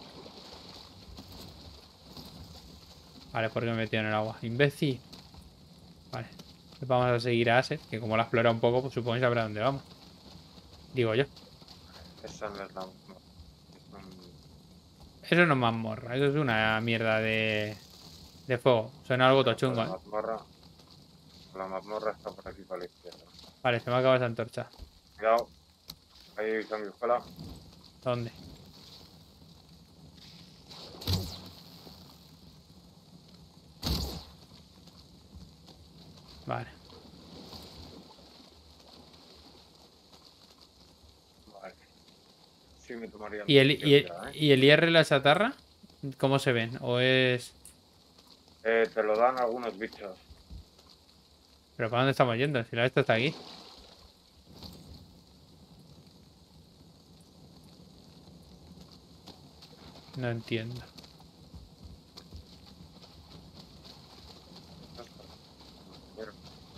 Vale, ¿por qué me he metido en el agua? Imbécil. Vale. Pues vamos a seguir a Aset, que como la explora un poco, pues supongo que sabrá dónde vamos. Digo yo. Esa no es la... Eso no es mazmorra, eso es una mierda de fuego. Suena algo tochungo, La mazmorra está por aquí para la izquierda. Vale, se me acaba esa antorcha. Cuidado. Ahí sanguijuela. ¿Dónde? Vale. Vale. Sí, me tomaría... ¿Y el hierro y la chatarra? ¿Cómo se ven? ¿O es...? Te lo dan algunos bichos. ¿Pero para dónde estamos yendo? Si la esta está aquí. No entiendo.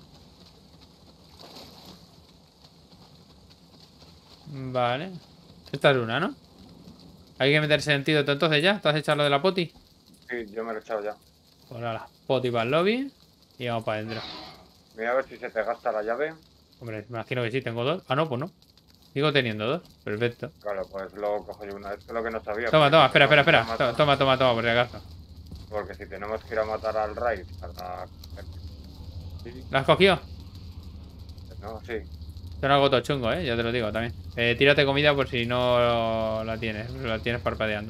Vale. Esta es una, ¿no? Hay que meterse en antídoto entonces ya. ¿Te has echado lo de la poti? Sí, yo me lo he echado ya. Pues ahora, poti para el lobby. Y vamos para adentro. Mira a ver si se te gasta la llave. Hombre, me imagino que sí, tengo dos. Ah, no, pues no. Sigo teniendo dos. Perfecto. Claro, pues luego cojo yo una. Es que lo que no sabía. Toma, porque toma, si espera, espera, tenemos que ir a espera. matar- Toma, por si acaso. Porque si tenemos que ir a matar al raid para... Sí, ¿La has cogido? no, sí. Son algo todo chungo, ya te lo digo también. Tírate comida por si no la tienes parpadeando.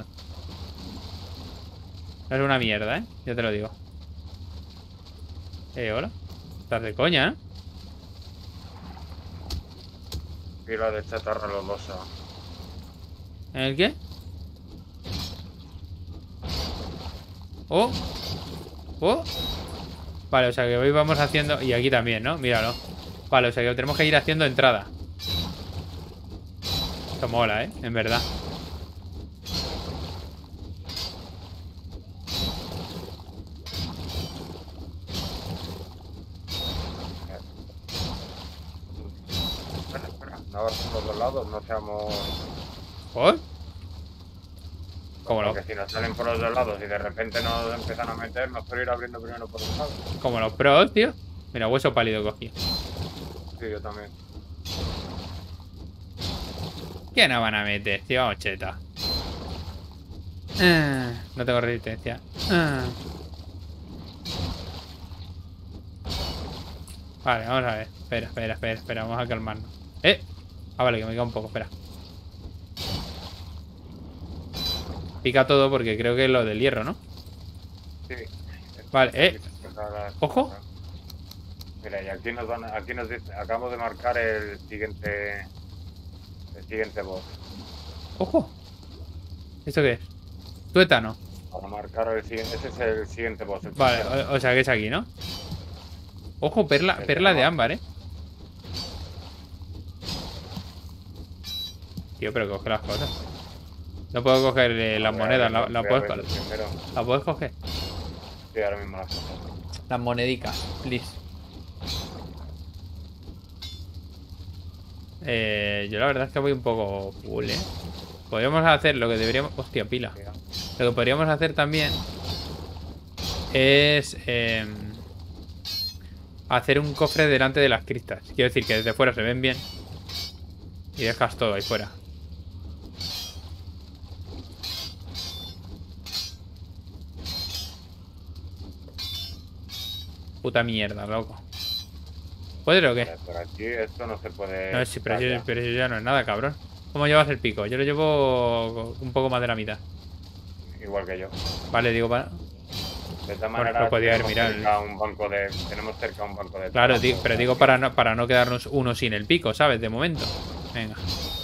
Es una mierda, ya te lo digo. Hola. Estás de coña, ¿eh? Pila de chatarra lodosa. ¿En el qué? Oh. Oh. Vale, o sea que hoy vamos haciendo... Y aquí también, ¿no? Míralo. Vale, o sea que tenemos que ir haciendo entrada. Esto mola, en verdad. Espera. No agarramos los dos lados, no seamos... ¿Por? ¿Cómo Porque si nos salen por los dos lados y de repente nos empiezan a meter, mejor ir abriendo primero por un lado. como los pros, tío? Mira, hueso pálido cogí. Sí, yo también. ¿Qué no van a meter, tío? Vamos, cheta. No tengo resistencia. Vale, vamos a ver. Espera. Vamos a calmarnos. Ah, vale, que me queda un poco, espera. Pica todo porque creo que es lo del hierro, ¿no? Sí. Vale, ojo. Mira, y aquí nos dice, acabamos de marcar el siguiente boss. Ojo. ¿Esto qué es? Tuétano. Para marcar el siguiente, ese es el siguiente boss. Vale, o sea que es aquí, ¿no? Ojo, perla de ámbar, Tío, pero coge las cosas. No puedo coger las monedas. ¿La puedes coger? Sí, ahora mismo las cojo. Las monedicas, please. Yo la verdad es que voy un poco full, Podríamos hacer lo que deberíamos... Hostia, pila. Lo que podríamos hacer también es hacer un cofre delante de las cristas. Quiero decir que desde fuera se ven bien y dejas todo ahí fuera. Puta mierda, loco. ¿Puede o qué? Por aquí esto no se puede... No, sí, pero eso ya no es nada, cabrón. ¿Cómo llevas el pico? Yo lo llevo un poco más de la mitad. Igual que yo. Vale, digo para... De esta manera pues podía haber mirado. Tenemos cerca un banco de... Claro, pero digo para no quedarnos uno sin el pico, ¿sabes? De momento. Venga.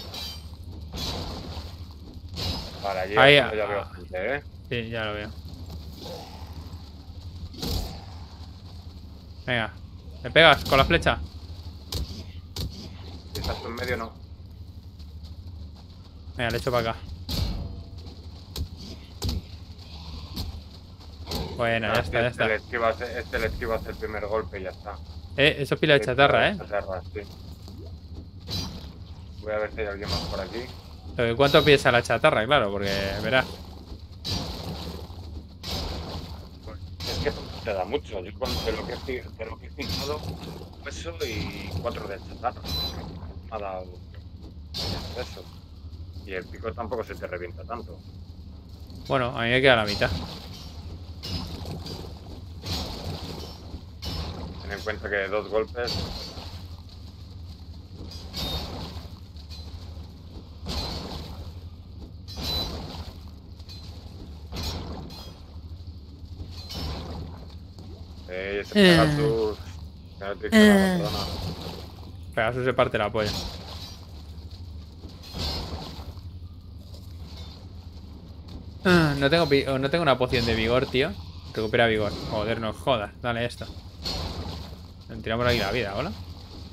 Vale, allí Ahí, ya veo gente, Sí, ya lo veo. Venga. ¿Me pegas con la flecha? Si estás tú en medio, no. Venga, le echo para acá. Bueno, ya está. Este le esquivas el primer golpe y ya está. Eso es pila de chatarra, Chatarra, sí. Voy a ver si hay alguien más por aquí. ¿Cuánto pesa la chatarra? Claro, porque verás. Es que te da mucho. Yo de lo que he pintado, un peso y 4 de chatarra. Me ha dado eso. Y el pico tampoco se te revienta tanto. Bueno, a mí me queda la mitad. Ten en cuenta que 2 golpes. Ese Pegasus. Perdona. Pegasus se parte la polla. No tengo una poción de vigor, tío. Recupera vigor. Joder, no jodas. Dale esto. Tiramos aquí la vida, ¿hola?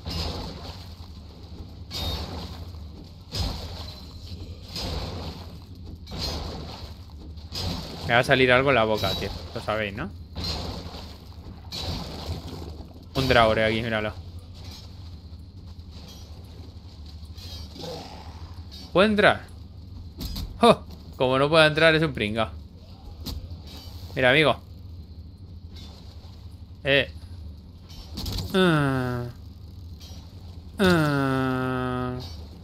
Me va a salir algo en la boca, tío. Lo sabéis, ¿no? Un Draure aquí, míralo. ¿Puede entrar? Como no pueda entrar, es un pringao. Mira, amigo. Ah, ah,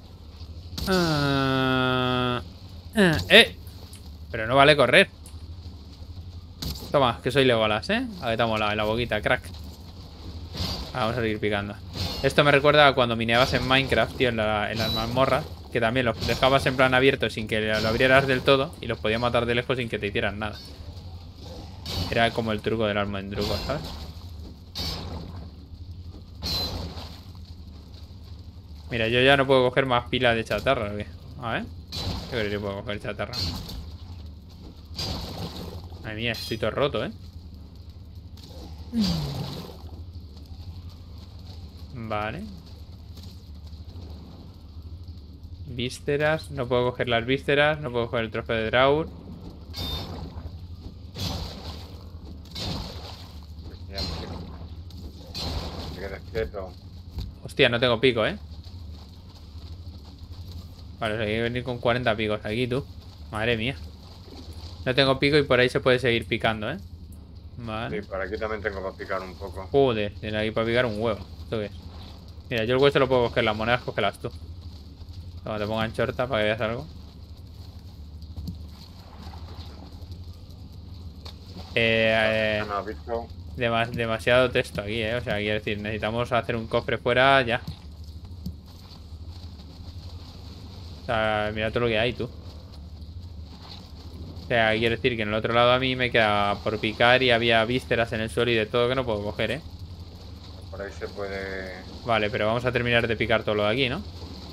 ah, Pero no vale correr. Toma, que soy Legolas, ¿eh? A ver, te ha molado en la boquita, crack. Vamos a seguir picando. Esto me recuerda a cuando mineabas en Minecraft, tío, en las mazmorras. Que también los dejabas en plan abierto sin que lo abrieras del todo. Y los podías matar de lejos sin que te hicieran nada. Era como el truco del almendruco, ¿sabes? Mira, yo ya no puedo coger más pilas de chatarra, ¿o qué? A ver. Yo creo que puedo coger chatarra. Madre mía, estoy todo roto, ¿eh? Vale. Vísceras. No puedo coger las vísceras. No puedo coger el trofeo de Draur. Te quedes quieto. Hostia, no tengo pico, ¿eh? Vale, hay que venir con 40 picos aquí, tú. Madre mía. No tengo pico y por ahí se puede seguir picando, ¿eh? Vale. Sí, por aquí también tengo para picar un poco. Joder, tiene aquí para picar un huevo. ¿Esto qué es? Mira, yo el hueso lo puedo coger, las monedas cógelas tú. Toma, te pongan chorta para que veas algo. No has visto. Demasiado texto aquí, O sea, quiero decir, necesitamos hacer un cofre fuera ya. O sea, mira todo lo que hay, tú. O sea, quiero decir que en el otro lado a mí me queda por picar y había vísceras en el suelo y de todo que no puedo coger, ¿eh? Por ahí se puede. Vale, pero vamos a terminar de picar todo lo de aquí, ¿no?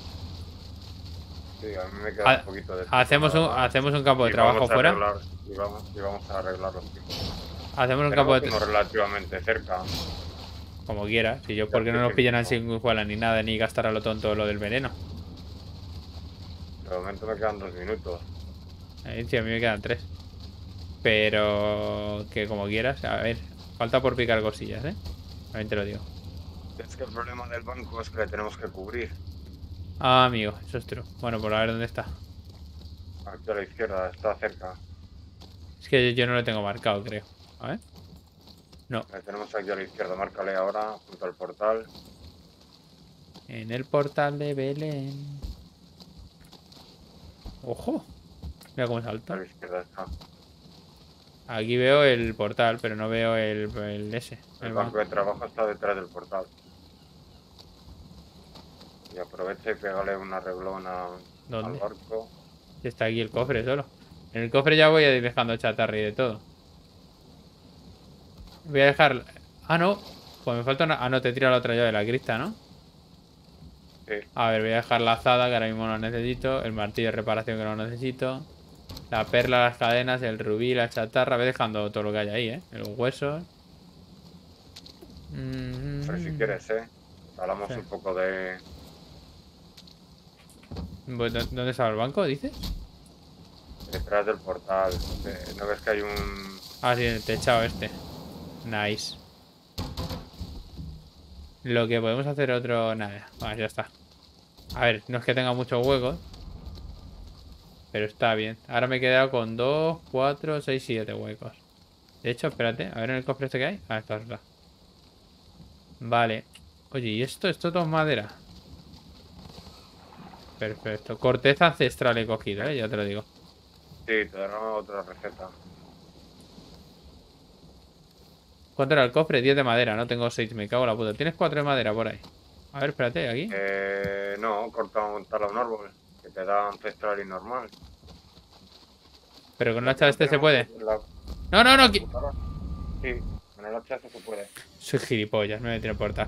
Sí, a mí me queda un poquito de. Hacemos un campo de trabajo fuera. Y vamos a arreglar los picos. Hacemos un campo de trabajo relativamente cerca. Como quieras. Si yo, porque no nos pillan sin jugar ni nada, ni gastar a lo tonto lo del veneno. De momento me quedan 2 minutos. Sí, a mí me quedan 3. Pero que como quieras. A ver, falta por picar cosillas, ¿eh? También te lo digo. Es que el problema del banco es que le tenemos que cubrir. Ah, amigo, eso es true. Bueno, por a ver dónde está. Aquí a la izquierda, está cerca. Es que yo no lo tengo marcado, creo. A ver. No. Le tenemos aquí a la izquierda, márcale ahora, junto al portal. En el portal de Belén. ¡Ojo! Mira cómo A salta. la izquierda está. Aquí veo el portal, pero no veo el ese. El banco de trabajo está detrás del portal. Y aprovecha y pégale una reglona al barco. Está aquí el cofre solo. En el cofre ya voy a ir dejando chatarra y de todo. Voy a dejar... Ah, no. Pues me falta una... Ah, no, te tiro la otra llave de la crista, ¿no? Sí. A ver, voy a dejar la azada, que ahora mismo no necesito. El martillo de reparación, que no necesito. La perla, las cadenas, el rubí, la chatarra. Voy dejando todo lo que hay ahí, ¿eh? Los huesos. Pero si quieres, hablamos un poco de... ¿Dónde está el banco, dices? Detrás del portal. ¿No ves que hay un...? Ah, sí, el techado este. Nice. Lo que podemos hacer otro... Nada, bueno, ya está. A ver, no es que tenga muchos huecos. Pero está bien. Ahora me he quedado con 2, 4, 6, 7 huecos. De hecho, espérate. A ver en el cofre este que hay. Ah, está. Vale. Oye, ¿y esto? Esto todo es madera. Perfecto. Corteza ancestral he cogido, ya te lo digo. Sí, te daré otra receta. ¿Cuánto era el cofre? 10 de madera. No tengo 6. Me cago en la puta. ¿Tienes 4 de madera por ahí? A ver, espérate, aquí. No, tala un árbol. Que te da ancestral y normal. Pero con el hacha este se puede. No. Sí, con el hacha se puede. Soy gilipollas, me voy a teleportar.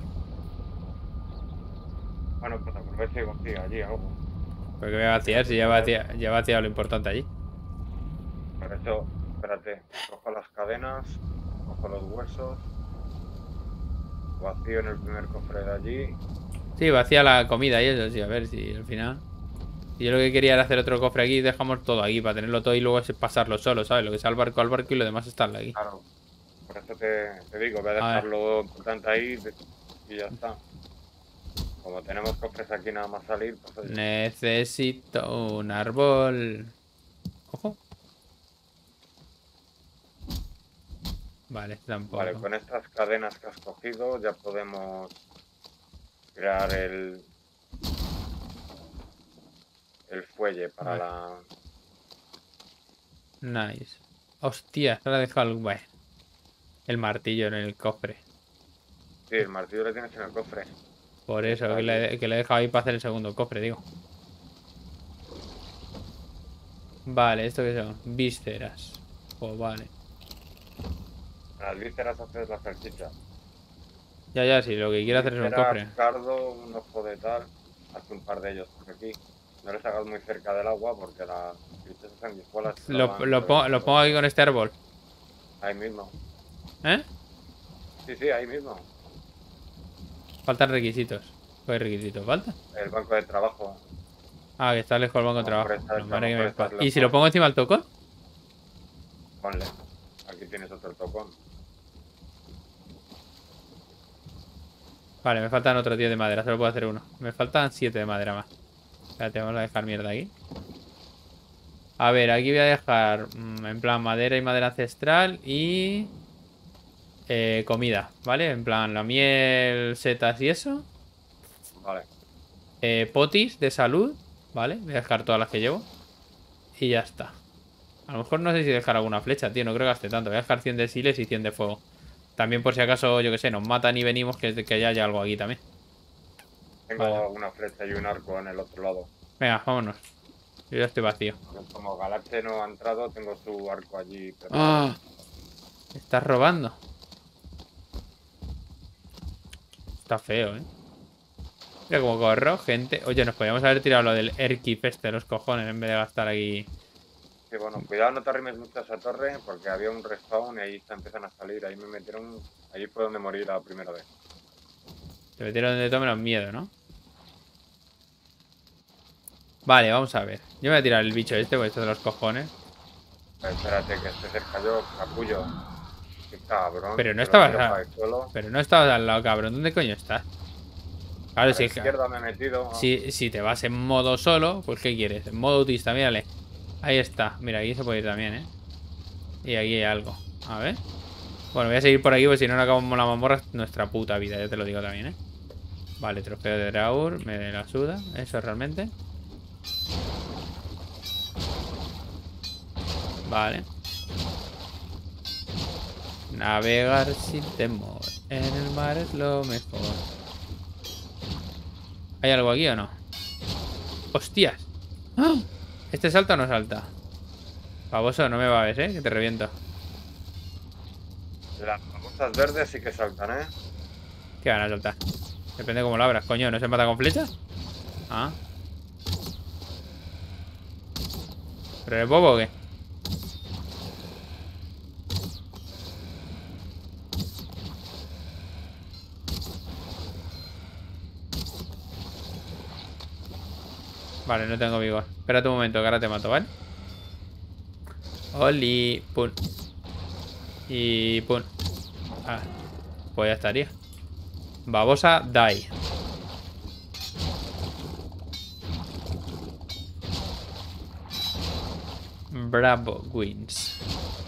Bueno, pues aprovecha y vacía allí algo. ¿Pero qué voy a vaciar? Si ya he vaciado lo importante allí. Por eso, espérate. Cojo las cadenas, cojo los huesos. Vacío en el primer cofre de allí. Sí, vacía la comida y eso, sí, a ver si al final... Y yo lo que quería era hacer otro cofre aquí y dejamos todo aquí para tenerlo todo y luego pasarlo solo, ¿sabes? Lo que sea al barco y lo demás está aquí. Claro. Por eso te digo, voy a dejarlo importante ahí y ya está. Como tenemos cofres aquí nada más salir, pues... Necesito un árbol. cojo. Vale, tampoco. Vale, con estas cadenas que has cogido ya podemos crear el fuelle para Vale. la... Nice. Hostia, se lo he dejado el martillo en el cofre. Sí, el martillo lo tienes en el cofre. Por eso, Está que le he dejado ahí para hacer el segundo cofre, digo. Vale, ¿esto qué son? Vísceras. Pues vale. Las vísceras haces la salchicha. Ya, sí, lo que quiero hacer es un Vísceras, cofre. cardo, un ojo de tal. Haz un par de ellos por aquí. No les hagas muy cerca del agua porque las bichas sanguijuelas te lo van Lo reventando. pongo aquí con este árbol. Ahí mismo. ¿Eh? Sí, ahí mismo. Faltan requisitos. ¿Qué requisitos falta? El banco de trabajo. Ah, que está lejos el banco de A lo mejor trabajo. está- No, a lo madre que mejor me estás ¿Y si lo lejos. pongo encima del tocón? Ponle. Aquí tienes otro tocón. Vale, me faltan otro 10 de madera. Solo puedo hacer uno. Me faltan 7 de madera más. Espérate, vamos a dejar mierda aquí. A ver, aquí voy a dejar en plan madera y madera ancestral y comida, ¿vale? En plan la miel, setas y eso. Vale. Potis de salud, ¿vale? Voy a dejar todas las que llevo. Y ya está. A lo mejor no sé si dejar alguna flecha, tío. No creo que gaste tanto. Voy a dejar 100 de siles y 100 de fuego. También por si acaso, yo que sé, nos matan y venimos, que ya haya algo aquí también. Tengo Vale. una flecha y un arco en el otro lado. Venga, vámonos. Yo ya estoy vacío. Como Galache no ha entrado, tengo su arco allí. ¡Ah! Estás robando. Está feo, ¿eh? Mira cómo corro, gente. Oye, nos podríamos haber tirado lo del Erkip este de los cojones en vez de gastar aquí. Sí, bueno, cuidado, no te arrimes mucho a esa torre porque había un respawn y ahí se empiezan a salir. Ahí me metieron. Allí fue donde morí la primera vez. Te metieron donde todo menos miedo, ¿no? Vale, vamos a ver. Yo me voy a tirar el bicho este, porque esto de los cojones. Espérate que esté cerca yo, capullo. Qué cabrón. Pero no que lo estabas tiro para el suelo. Pero no estabas al lado, cabrón. ¿Dónde coño estás? Claro, A la si, izquierda me he metido. si te vas en modo solo, pues ¿qué quieres? En modo autista, mírale. Ahí está. Mira, aquí se puede ir también, ¿eh? Y aquí hay algo. A ver. Bueno, voy a seguir por aquí, porque si no acabamos la mazmorra es nuestra puta vida, ya te lo digo también, ¿eh? Vale, trofeo de Draur, me la suda. Eso realmente. Vale. Navegar sin temor. En el mar es lo mejor. ¿Hay algo aquí o no? ¡Hostias! ¡Ah! ¿Este salta o no salta? Baboso, no me va a ver, que te reviento. Las famosas verdes sí que saltan, ¿eh? ¿Qué van a saltar? Depende de cómo lo abras, coño. ¿No se mata con flechas? Ah. ¿Pero eres bobo o qué? Vale, no tengo vigor. Espérate un momento, que ahora te mato, ¿vale? Oli, pum. Y pum. Ah, pues ya estaría. Babosa, die. Bravo wins.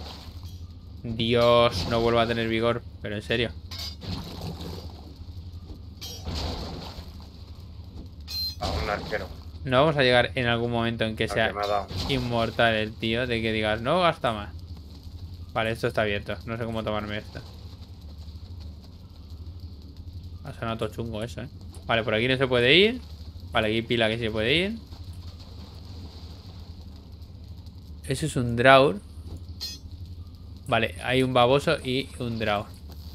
Dios, no vuelvo a tener vigor. Pero en serio. A un arquero. No vamos a llegar en algún momento en que Al sea que me ha dado. inmortal el tío. De que digas, no gasta más. Vale, esto está abierto. No sé cómo tomarme esto. Ha sonado todo chungo eso, ¿eh? Vale, por aquí no se puede ir. Vale, aquí hay pila que sí se puede ir. Eso es un Draur. Vale, hay un baboso y un Draur.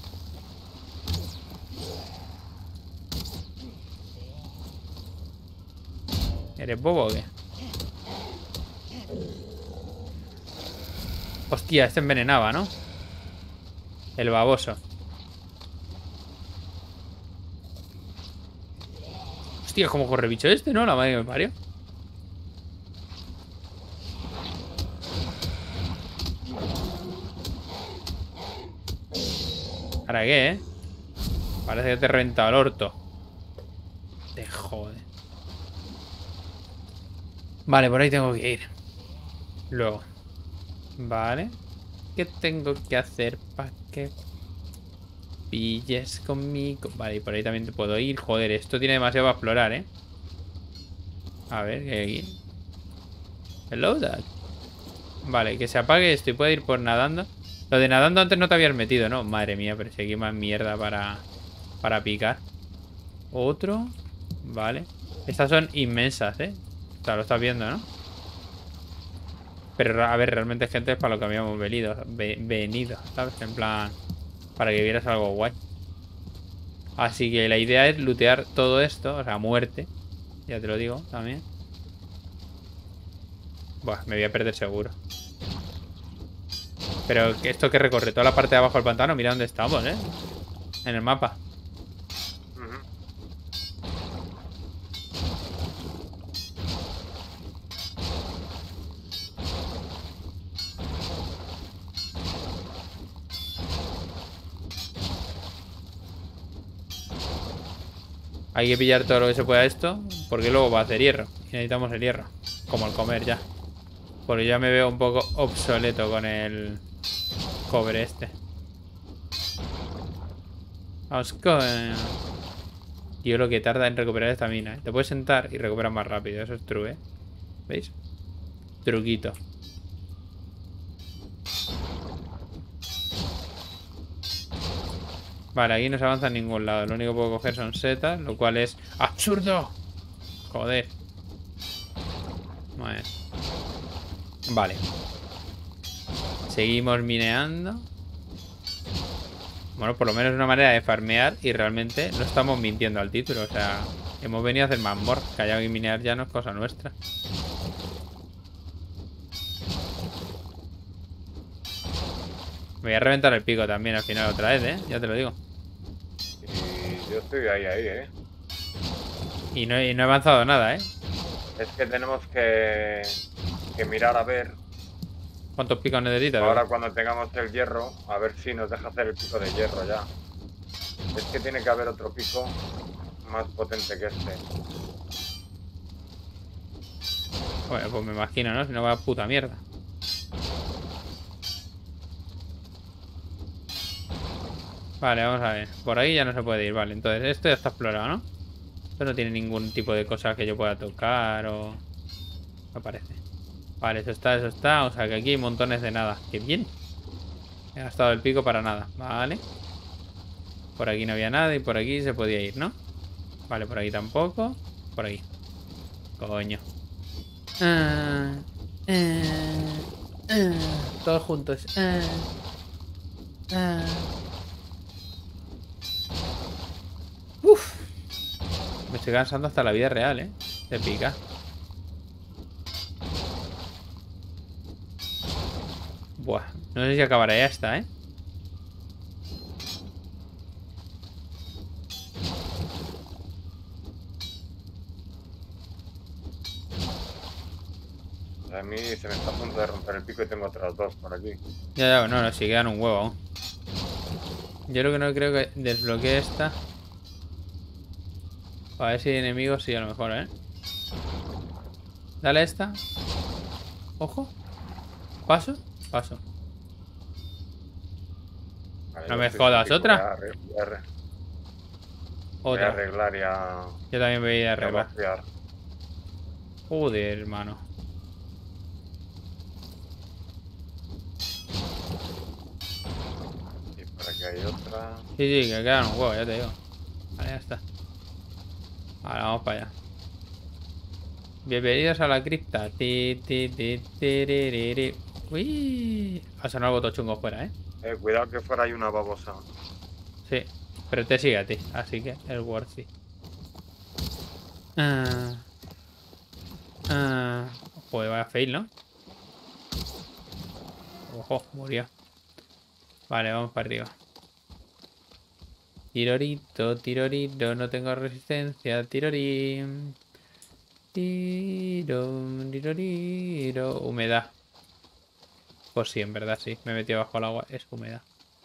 ¿Eres bobo o qué? Hostia, este envenenaba, ¿no? El baboso. Hostia, ¿cómo corre bicho este, no? La madre que me parió. ¿Para qué, Parece que te he reventado el orto. Te jode. Vale, por ahí tengo que ir. Luego. Vale. ¿Qué tengo que hacer para que pilles conmigo? Vale, y por ahí también te puedo ir. Joder, esto tiene demasiado para explorar, ¿eh? A ver, ¿qué hay aquí? Hello, dad. Vale, que se apague esto y puede ir por nadando. Lo de nadando antes no te habías metido, ¿no? Madre mía, pero si aquí hay más mierda para picar. Otro. Vale. Estas son inmensas, ¿eh? O sea, lo estás viendo, ¿no? Pero, a ver, realmente, gente, es para lo que habíamos venido, ¿sabes? En plan, para que vieras algo guay. Así que la idea es lootear todo esto, o sea, muerte. Ya te lo digo, también. Buah, me voy a perder seguro. Pero que esto que recorre toda la parte de abajo del pantano, mira dónde estamos, ¿eh? En el mapa. Ujú. Hay que pillar todo lo que se pueda esto, porque luego va a hacer hierro. Y necesitamos el hierro. Como el comer ya. Porque ya me veo un poco obsoleto con el cobre este. Vamos con... Tío, lo que tarda en recuperar esta mina, ¿eh? Te puedes sentar y recuperas más rápido. Eso es true, ¿eh? ¿Veis? Truquito. Vale, aquí no se avanza en ningún lado. Lo único que puedo coger son setas, lo cual es absurdo. Joder. Bueno. Vale. Seguimos mineando. Bueno, por lo menos es una manera de farmear y realmente no estamos mintiendo al título. O sea, hemos venido a hacer mazmorra. Que haya que minear ya no es cosa nuestra. Me voy a reventar el pico también al final otra vez, ¿eh? Ya te lo digo. Y yo estoy ahí, ¿eh? Y no he avanzado nada, ¿eh? Es que tenemos que mirar a ver, ¿Cuántos picos necesitas? ahora cuando tengamos el hierro, a ver si nos deja hacer el pico de hierro ya. Es que tiene que haber otro pico más potente que este. Bueno, pues me imagino, ¿no? Si no va a puta mierda. Vale, vamos a ver. Por ahí ya no se puede ir. Vale, entonces esto ya está explorado, ¿no? Esto no tiene ningún tipo de cosa que yo pueda tocar o... No parece. Vale, eso está, eso está. O sea que aquí hay montones de nada. ¡Qué bien! He gastado el pico para nada. Vale. Por aquí no había nada y por aquí se podía ir, ¿no? Vale, por aquí tampoco. Por aquí. Coño. Ah, ah, todos juntos. Ah. Uf. Me estoy cansando hasta la vida real, ¿eh? De pica. Buah. No sé si acabará ya esta, ¿eh? A mí se me está a punto de romper el pico y tengo otras dos por aquí. Ya, no, no, si quedan un huevo aún. Yo lo que no creo que desbloquee esta. A ver si hay enemigos, sí, a lo mejor, ¿eh? Dale a esta. Ojo. Paso. Paso. Vale, No yo me estoy sin jodas, pico, ¿otra? voy a Otra. arreglar ya. Yo también voy a ir a Ya arreglar. vaciar. Joder, hermano. Y por aquí hay otra. Sí, que quedan un huevo, ya te digo. Vale, ya está. Ahora vamos para allá. Bienvenidos a la cripta. Tiririri. Uy. Ha sonado algo todo chungo fuera, ¿eh? Cuidado que fuera hay una babosa. Sí. Pero te sigue a ti, así que es worthy. Ah. Ah. Joder, vaya fail, ¿no? Ojo, murió. Vale, vamos para arriba. Tirorito, tirorito, no tengo resistencia. Tirorín. Tiro, tiroriro. Humedad. Pues sí, en verdad sí. Me he metido bajo el agua. Es humedad.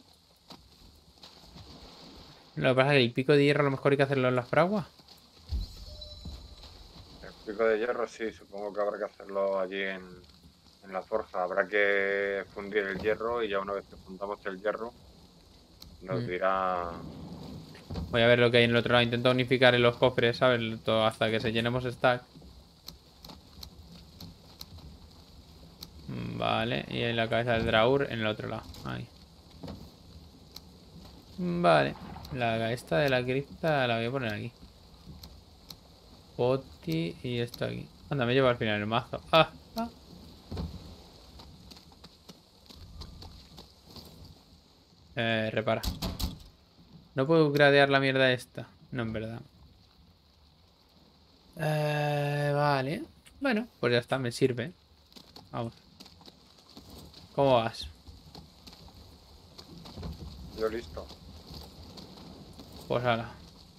Lo que pasa es que el pico de hierro a lo mejor hay que hacerlo en las fraguas. El pico de hierro sí, supongo que habrá que hacerlo allí en en la forja. Habrá que fundir el hierro y ya una vez que fundamos el hierro nos dirá... Voy a ver lo que hay en el otro lado. Intento unificar en los cofres, ¿sabes? Todo hasta que se llenemos stack. Vale, y en la cabeza del Draur en el otro lado. Ahí. Vale. La esta de la cripta la voy a poner aquí. Poti y esto aquí. Anda, me lleva al final el mazo. ¡Ah! ¡Ah! Repara. No puedo gradear la mierda esta. No, en verdad. Vale. Bueno, pues ya está, me sirve. Vamos. ¿Cómo vas? Yo listo. Pues ahora.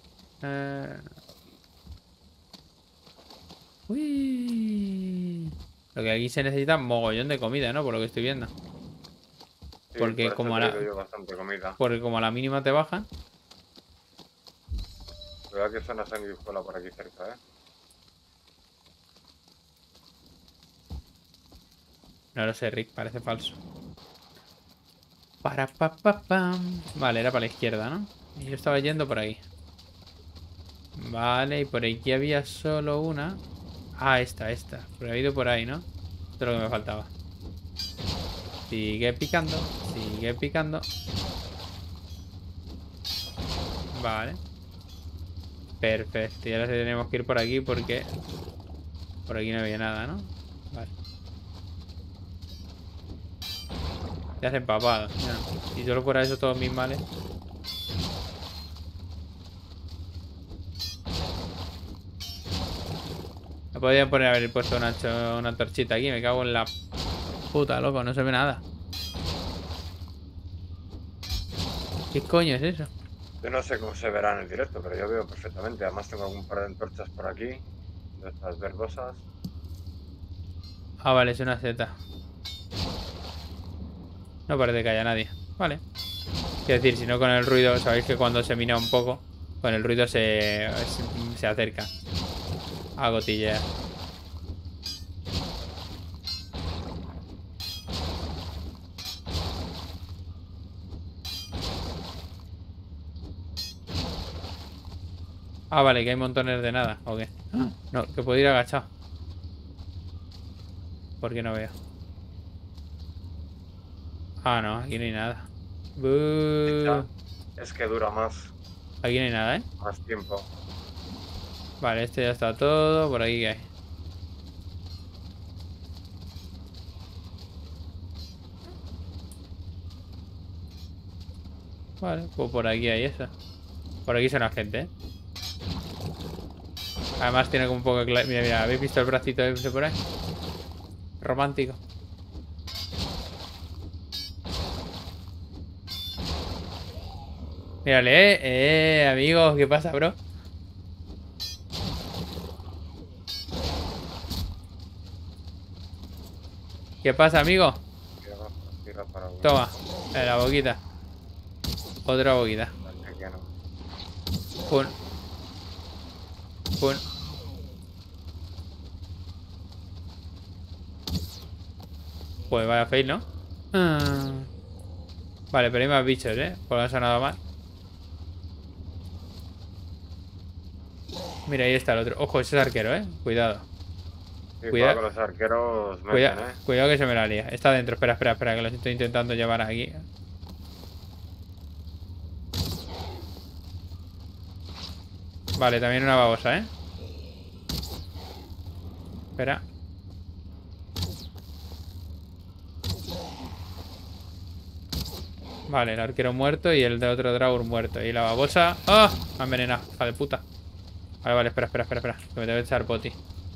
Uy. Lo que aquí se necesita mogollón de comida, ¿no? Por lo que estoy viendo. Sí, Porque por como eso a he traído yo bastante comida. porque como a la mínima te bajan. Cuidado que suena sanguijuela por aquí cerca, ¿eh? No lo sé, Rick, parece falso. Para pa pa pam. Vale, era para la izquierda, ¿no? Y yo estaba yendo por ahí. Vale, y por aquí había solo una. Ah, esta. Pero he ido por ahí, ¿no? Esto es lo que me faltaba. Sigue picando. Sigue picando. Vale. Perfecto. Y ahora sí tenemos que ir por aquí porque... Por aquí no había nada, ¿no? Vale. Ya se empapado. Ya. Y solo fuera eso todos mis males. Me podrían poner haber puesto una torchita aquí. Me cago en la puta, loco. No se ve nada. ¿Qué coño es eso? Yo no sé cómo se verá en el directo, pero yo veo perfectamente. Además tengo algún par de antorchas por aquí. De estas verdosas. Ah, vale, es una seta. No parece que haya nadie. Vale. Quiero decir, si no con el ruido, sabéis que cuando se mina un poco, con el ruido se acerca a gotillear. Ah, vale, que hay montones de nada. ¿O qué? No, que puedo ir agachado. ¿Por qué no veo? Ah, no, aquí no hay nada. Ya, Buh. es que dura más Aquí no hay nada, ¿eh? tiempo. Vale, este ya está todo. Por aquí, ¿qué hay? Vale, pues por aquí hay eso. Por aquí son la gente, ¿eh? Además tiene como un poco de... Mira, mira, ¿habéis visto el bracito ese por ahí? Romántico. Mírale, amigos, ¿qué pasa, bro? ¿Qué pasa, amigo? Tira para uno. Toma, en la boquita. Otra boquita. Parece que no. Pum. Pum. Pues vaya fail, ¿no? Ah. Vale, pero hay más bichos, ¿eh? Por no ha sonado mal. Mira, ahí está el otro. Ojo, ese es arquero, ¿eh? Cuidado. Sí, Cuidado. con los arqueros meten, ¿eh? Cuidado que se me la lía. Está dentro. Espera, espera, espera, que los estoy intentando llevar aquí. Vale, también una babosa, ¿eh? Espera. Vale, el arquero muerto y el de otro Draur muerto. Y la babosa... ¡Ah! Me ha envenenado, hija de puta. Vale, vale, espera, espera, espera, espera. Que me debe echar poti.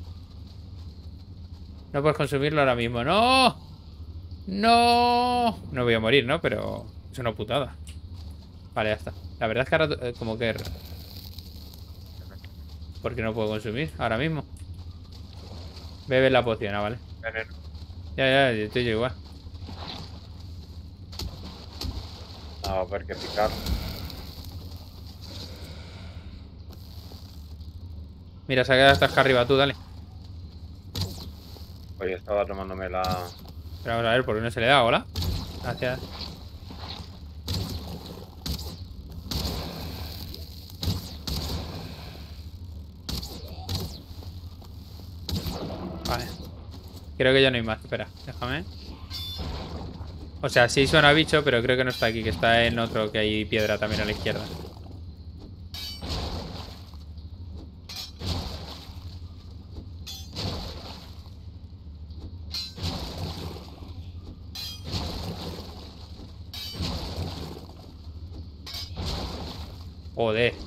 No puedes consumirlo ahora mismo. ¡No! ¡No! No voy a morir, ¿no? Pero es una putada. Vale, ya está. La verdad es que ahora como que... ¿Por qué no puedo consumir ahora mismo? Bebe la poción, vale. Veneno. Ya, yo estoy yo igual. A ver qué picar. Mira, se ha quedado hasta acá arriba tú, dale. pues yo estaba tomándome la... Pero vamos a ver, ¿por qué no se le da? Hola. Gracias. Vale. Creo que ya no hay más. Espera, déjame. O sea, sí suena bicho, pero creo que no está aquí, que está en otro, que hay piedra también a la izquierda. Joder.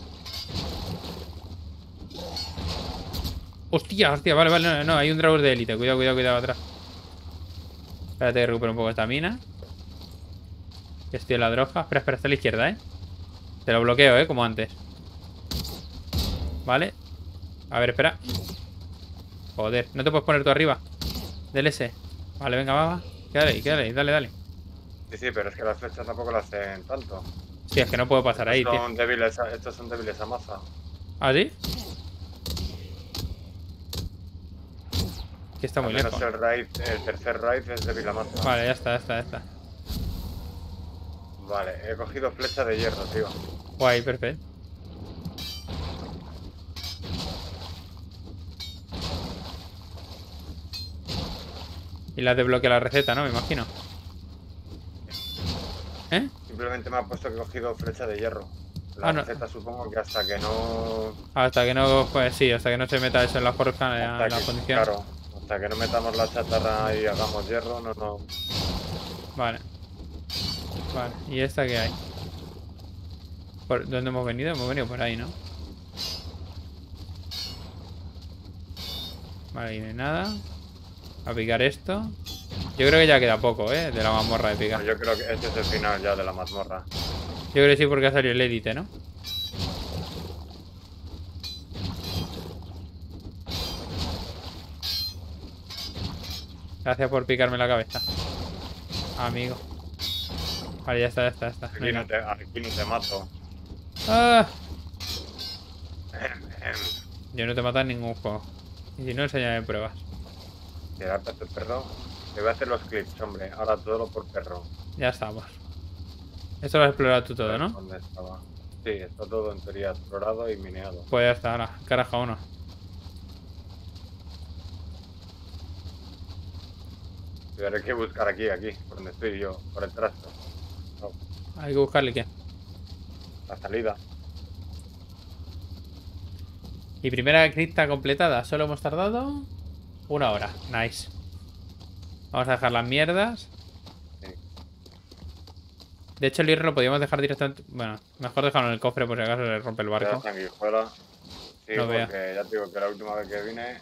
Hostia, hostia, vale, vale, no, no, hay un dragón de élite. Cuidado, cuidado, cuidado atrás. Espérate que recupero un poco de estamina. Que estoy en la droga. Espera, espera, está a la izquierda, ¿eh? Te lo bloqueo, ¿eh? Como antes. Vale. A ver, espera. Joder, ¿no te puedes poner tú arriba? Del S. Vale, venga, va, va. Quédale ahí, dale, dale. Sí, sí, pero es que las flechas tampoco lo hacen tanto. Sí, es que no puedo pasar ahí, tío. Estos son débiles a maza. ¿Ah, sí? Que está Al muy menos lejos. el tercer raid es débil a maza. Vale, ya está, ya está, ya está. Vale, he cogido flecha de hierro, tío. Guay, perfecto. Y la desbloquea la receta, ¿no? Me imagino. ¿Eh? Simplemente me ha puesto que he cogido flecha de hierro. La Ah, no. receta supongo que hasta que no... Hasta que no, pues sí, hasta que no se meta eso en la forja, en la condición. Claro, hasta que no metamos la chatarra y hagamos hierro, no... Vale. Vale, ¿y esta qué hay? ¿Por dónde hemos venido? Hemos venido por ahí, ¿no? Vale, ahí no hay nada. A picar esto. Yo creo que ya queda poco, ¿eh? De la mazmorra de picar. Yo creo que este es el final ya de la mazmorra. Yo creo que sí porque ha salido el edit, ¿no? Gracias por picarme la cabeza. Amigo. Vale, ya está, ya está, ya está. No hay nada. Aquí no te mato. ¡Ah! Yo no te mato en ningún juego. Y si no, enséñame pruebas. Quedarte tu perro. Te voy a hacer los clips, hombre. Ahora todo por perro. Ya estamos. Esto lo has explorado tú todo, ¿no? ¿Dónde estaba? Sí, está todo en teoría explorado y mineado. Pues ya está, ahora. Caraja uno. Tendré que buscar aquí, por donde estoy yo, por el trasto. No, Hay que buscarle qué. la salida. Y primera cripta completada. Solo hemos tardado 1 hora. Nice. Vamos a dejar las mierdas. Sí. De hecho, el hierro lo podíamos dejar directamente. Bueno, mejor dejarlo en el cofre por si acaso le rompe el La barco. sanguijuela. Sí, No vea. porque ya te digo que la última vez que vine...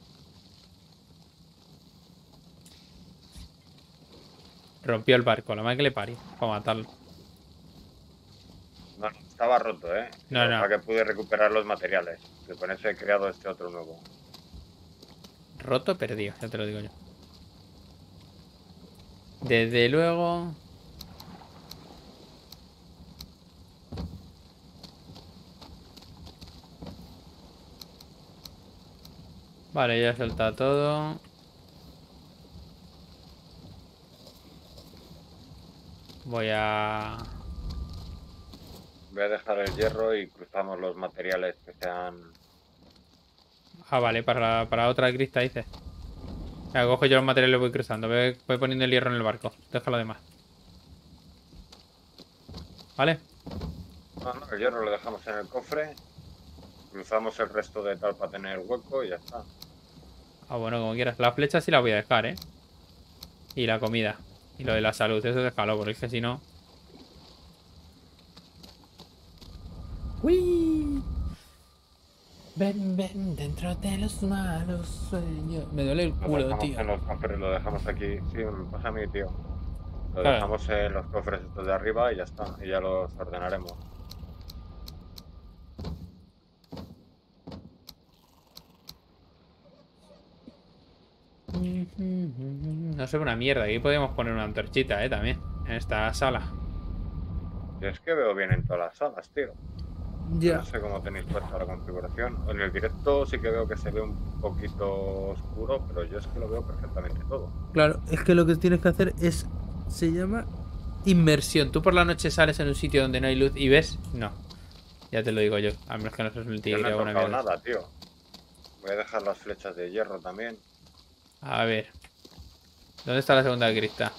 Rompió el barco, la madre que le parió. Para matarlo. No, estaba roto, ¿eh? No, O no. sea que pude recuperar los materiales. Que con eso he creado este otro nuevo. Roto, perdido, ya te lo digo yo. Desde luego. Vale, ya he soltado todo. Voy a... Voy a dejar el hierro y cruzamos los materiales que sean... Ah, vale, para otra crista dices. Venga, cojo yo los materiales y voy cruzando. Voy poniendo el hierro en el barco. Déjalo de más. ¿Vale? No, no, el hierro lo dejamos en el cofre. Cruzamos el resto de tal para tener hueco y ya está. Ah, bueno, como quieras. Las flechas sí las voy a dejar, ¿eh? Y la comida. Y lo de la salud. Eso déjalo, porque es que si no... ¡Uy! Ven, ven, dentro de los malos sueños. Me duele el Lo culo, dejamos tío. en los cofres, lo dejamos aquí. Sí, me pasa a mí, tío. Lo Claro. dejamos en los cofres estos de arriba y ya está. Y ya los ordenaremos. No sé, una mierda. Aquí podríamos poner una antorchita, también. En esta sala. Yo es que veo bien en todas las salas, tío. Yo Ya. no sé cómo tenéis puesta la configuración. En el directo sí que veo que se ve un poquito oscuro, pero yo es que lo veo perfectamente todo. Claro, es que lo que tienes que hacer es... Se llama inmersión. Tú por la noche sales en un sitio donde no hay luz y ves... No, ya te lo digo yo. A menos que no seas un Yo no tigre he o una tocado mierda. nada, tío. Voy a dejar las flechas de hierro también. A ver. ¿Dónde está la segunda crista?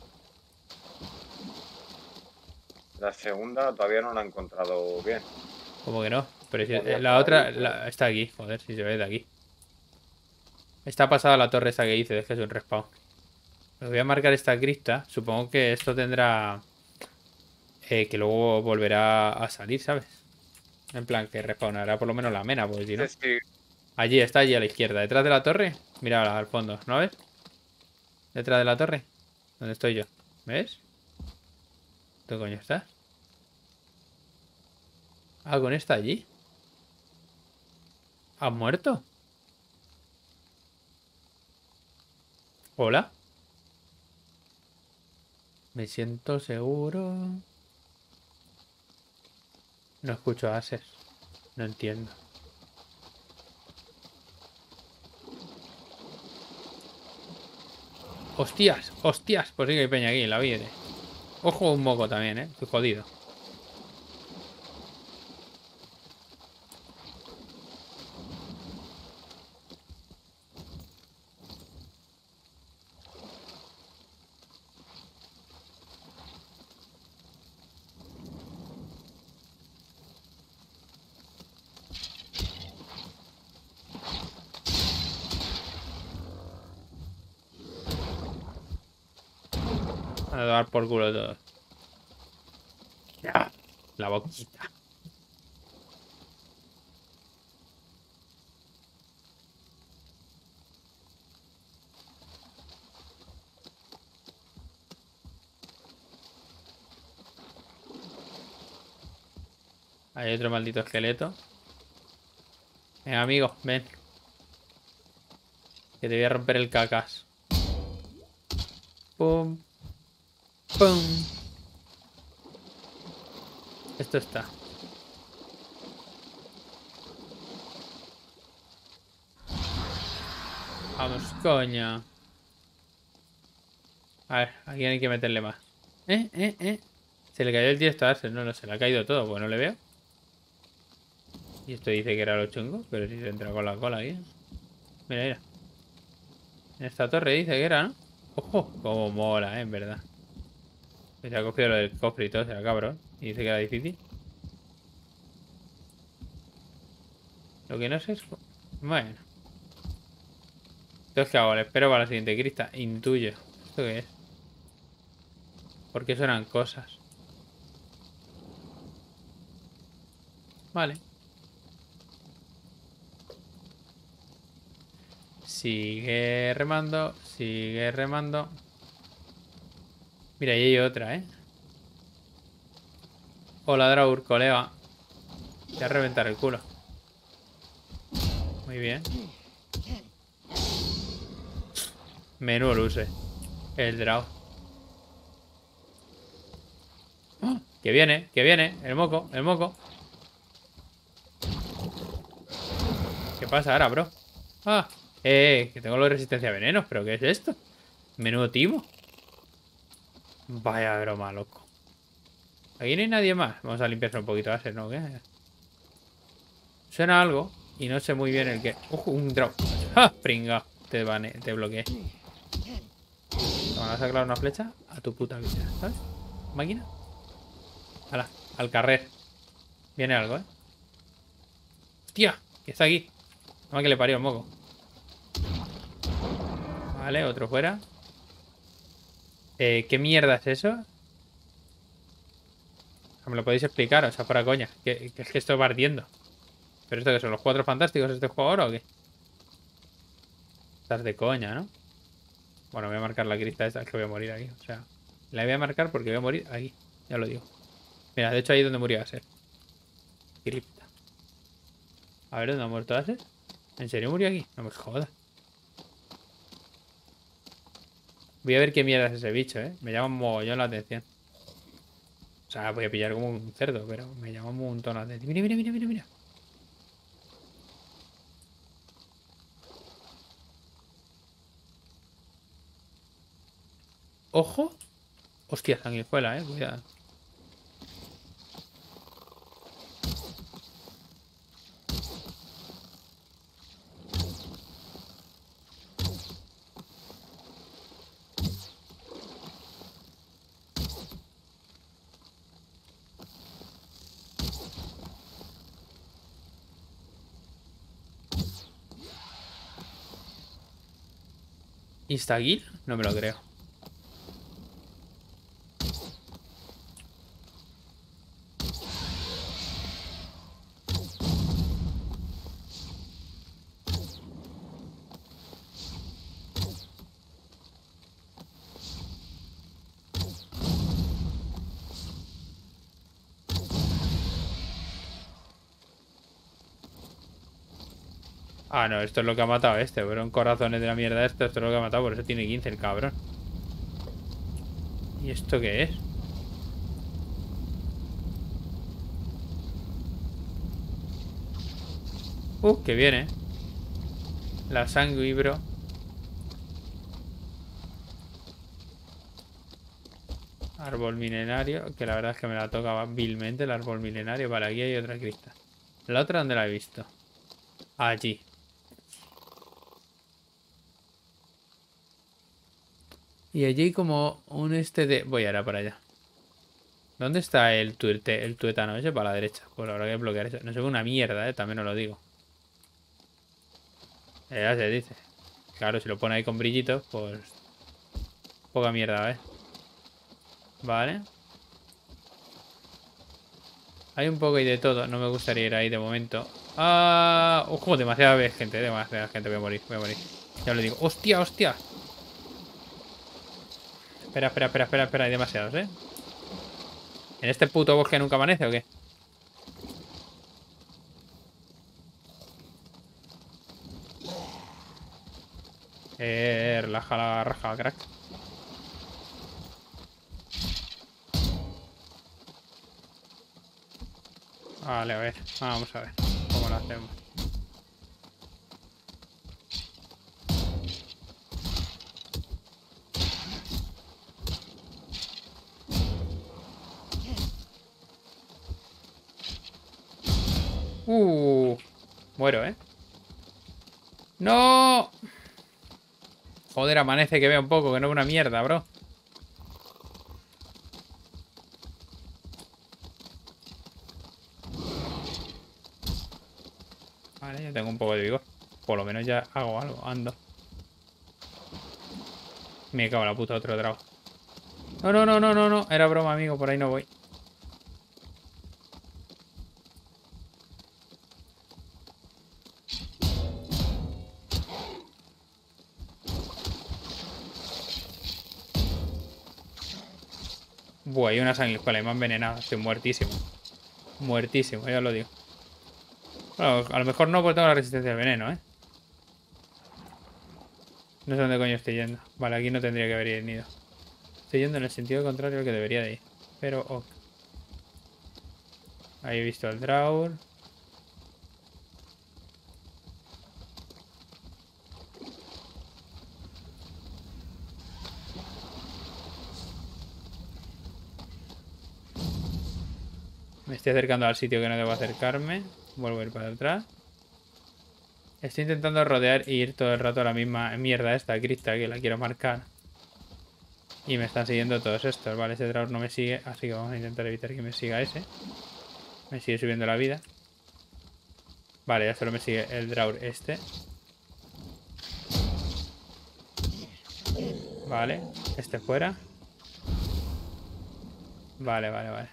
La segunda todavía no la he encontrado bien. Como que no. Pero si, Todavía la por ahí, otra pero... está aquí. Joder, si se ve de aquí. Está pasada la torre esa que hice. Es que es un respawn. Me voy a marcar esta crista. Supongo que esto tendrá... que luego volverá a salir, ¿sabes? En plan, que respawnará por lo menos la mena, pues si Sí, no. sí. Allí está, allí a la izquierda. Detrás de la torre. Mira al fondo, ¿no ves? Detrás de la torre. ¿Dónde estoy yo? ¿Ves? ¿Dónde coño estás? Ah, con esta allí. ¿Has muerto? Hola. Me siento seguro. No escucho ases. No entiendo. ¡Hostias! ¡Hostias! Pues sí que hay peña aquí, la viene. Ojo, un moco también, ¿eh? Estoy jodido. A dar por culo todo. Ya. La boquita. Hay otro maldito esqueleto. Venga, amigo, ven. Que te voy a romper el cacas. Pum. Pum. Esto está. Vamos, coño. A ver, aquí hay que meterle más. Se le cayó el tío a Arce. No, no, se le ha caído todo, pues no le veo. Y esto dice que era lo chungo, pero si se entra con la cola aquí. Mira, mira. En esta torre dice que era, ¿no? Ojo, como mola, en verdad. Se ha cogido lo del cofre y todo, será cabrón. Y dice que era difícil. Lo que no sé es... Bueno. Entonces, ¿qué hago? Le espero para la siguiente crista. Intuyo. ¿Esto qué es? ¿Por qué suenan cosas? Vale. Sigue remando. Sigue remando. Mira, ahí hay otra, ¿eh? Hola, Draur, colega. Te va a reventar el culo. Muy bien. Menú luce. El Draur. ¡Oh! Que viene, que viene. El moco, el moco. ¿Qué pasa ahora, bro? Ah, que tengo la resistencia a venenos, pero ¿qué es esto? Menudo timo. Vaya broma, loco. Aquí no hay nadie más. Vamos a limpiarse un poquito láser, ¿no? ¿Qué? Suena algo y no sé muy bien el qué. ¡Ojo! Un drop. ¡Ja! Pringa. Te bloqueé. Toma, vas a clavar una flecha a tu puta vida, ¿sabes? Máquina. Hala, al carrer. Viene algo, ¿eh? ¡Hostia! Que está aquí. Nada más que le parió el moco. Vale, otro fuera. ¿Qué mierda es eso? ¿Me lo podéis explicar? O sea, fuera coña. Que es que esto va ardiendo. ¿Pero esto qué son los cuatro fantásticos de este juego ahora o qué? Estás de coña, ¿no? Bueno, voy a marcar la crista esta, es que voy a morir aquí. O sea, la voy a marcar porque voy a morir aquí. Ya lo digo. Mira, de hecho ahí es donde murió Aser. Cripta. A ver, ¿dónde ha muerto Aser? ¿En serio murió aquí? No me jodas. Voy a ver qué mierda es ese bicho, ¿eh? Me llama un mogollón la atención. O sea, voy a pillar como un cerdo, pero me llama un montón la atención. Mira, mira, mira, mira, mira. Ojo. Hostia, sanguijuela, cuidado. ¿Instakill? No me lo creo. Ah, no, esto es lo que ha matado a este. Fueron corazones de la mierda esto. Esto es lo que ha matado. Por eso tiene 15 el cabrón. ¿Y esto qué es? Que viene. La sanguibro. Árbol milenario. Que la verdad es que me la tocaba vilmente el árbol milenario. Vale, aquí hay otra crista. ¿La otra dónde la he visto? Allí. Y allí hay como un este de... Voy ahora para allá. ¿Dónde está el tuetano ese? Para la derecha. Pues habrá que bloquear eso. No se ve una mierda, también os lo digo. Ya se dice. Claro, si lo pone ahí con brillitos, pues... Poca mierda, ¿eh? Vale. Hay un poco y de todo. No me gustaría ir ahí de momento. ¡Ah! ¡Ojo! Demasiada gente, demasiada gente. Voy a morir, voy a morir. Ya lo digo. ¡Hostia, hostia! Espera, espera, espera, espera, espera. Hay demasiados, ¿eh? ¿En este puto bosque nunca amanece o qué? Relaja la raja, crack. Vale, a ver. Vamos a ver cómo lo hacemos. Muero, ¿eh? ¡No! Joder, amanece que vea un poco, que no es una mierda, bro. Vale, ya tengo un poco de vigor. Por lo menos ya hago algo, ando. Me cago en la puta, otro dragón. No, no, no, no, no, no. Era broma, amigo, por ahí no voy. Buah, hay una sanguijuela y me ha envenenado. Estoy muertísimo. Muertísimo, ya os lo digo. Bueno, a lo mejor no, porque tengo la resistencia al veneno, ¿eh? No sé dónde coño estoy yendo. Vale, aquí no tendría que haber ido. Estoy yendo en el sentido contrario al que debería de ir. Pero, ok. Ahí he visto al Draur. Me estoy acercando al sitio que no debo acercarme. Vuelvo a ir para atrás. Estoy intentando rodear e ir todo el rato a la misma mierda esta, crista, que la quiero marcar. Y me están siguiendo todos estos. Vale, ese Draur no me sigue, así que vamos a intentar evitar que me siga ese. Me sigue subiendo la vida. Vale, ya solo me sigue el Draur este. Vale, este fuera. Vale, vale, vale.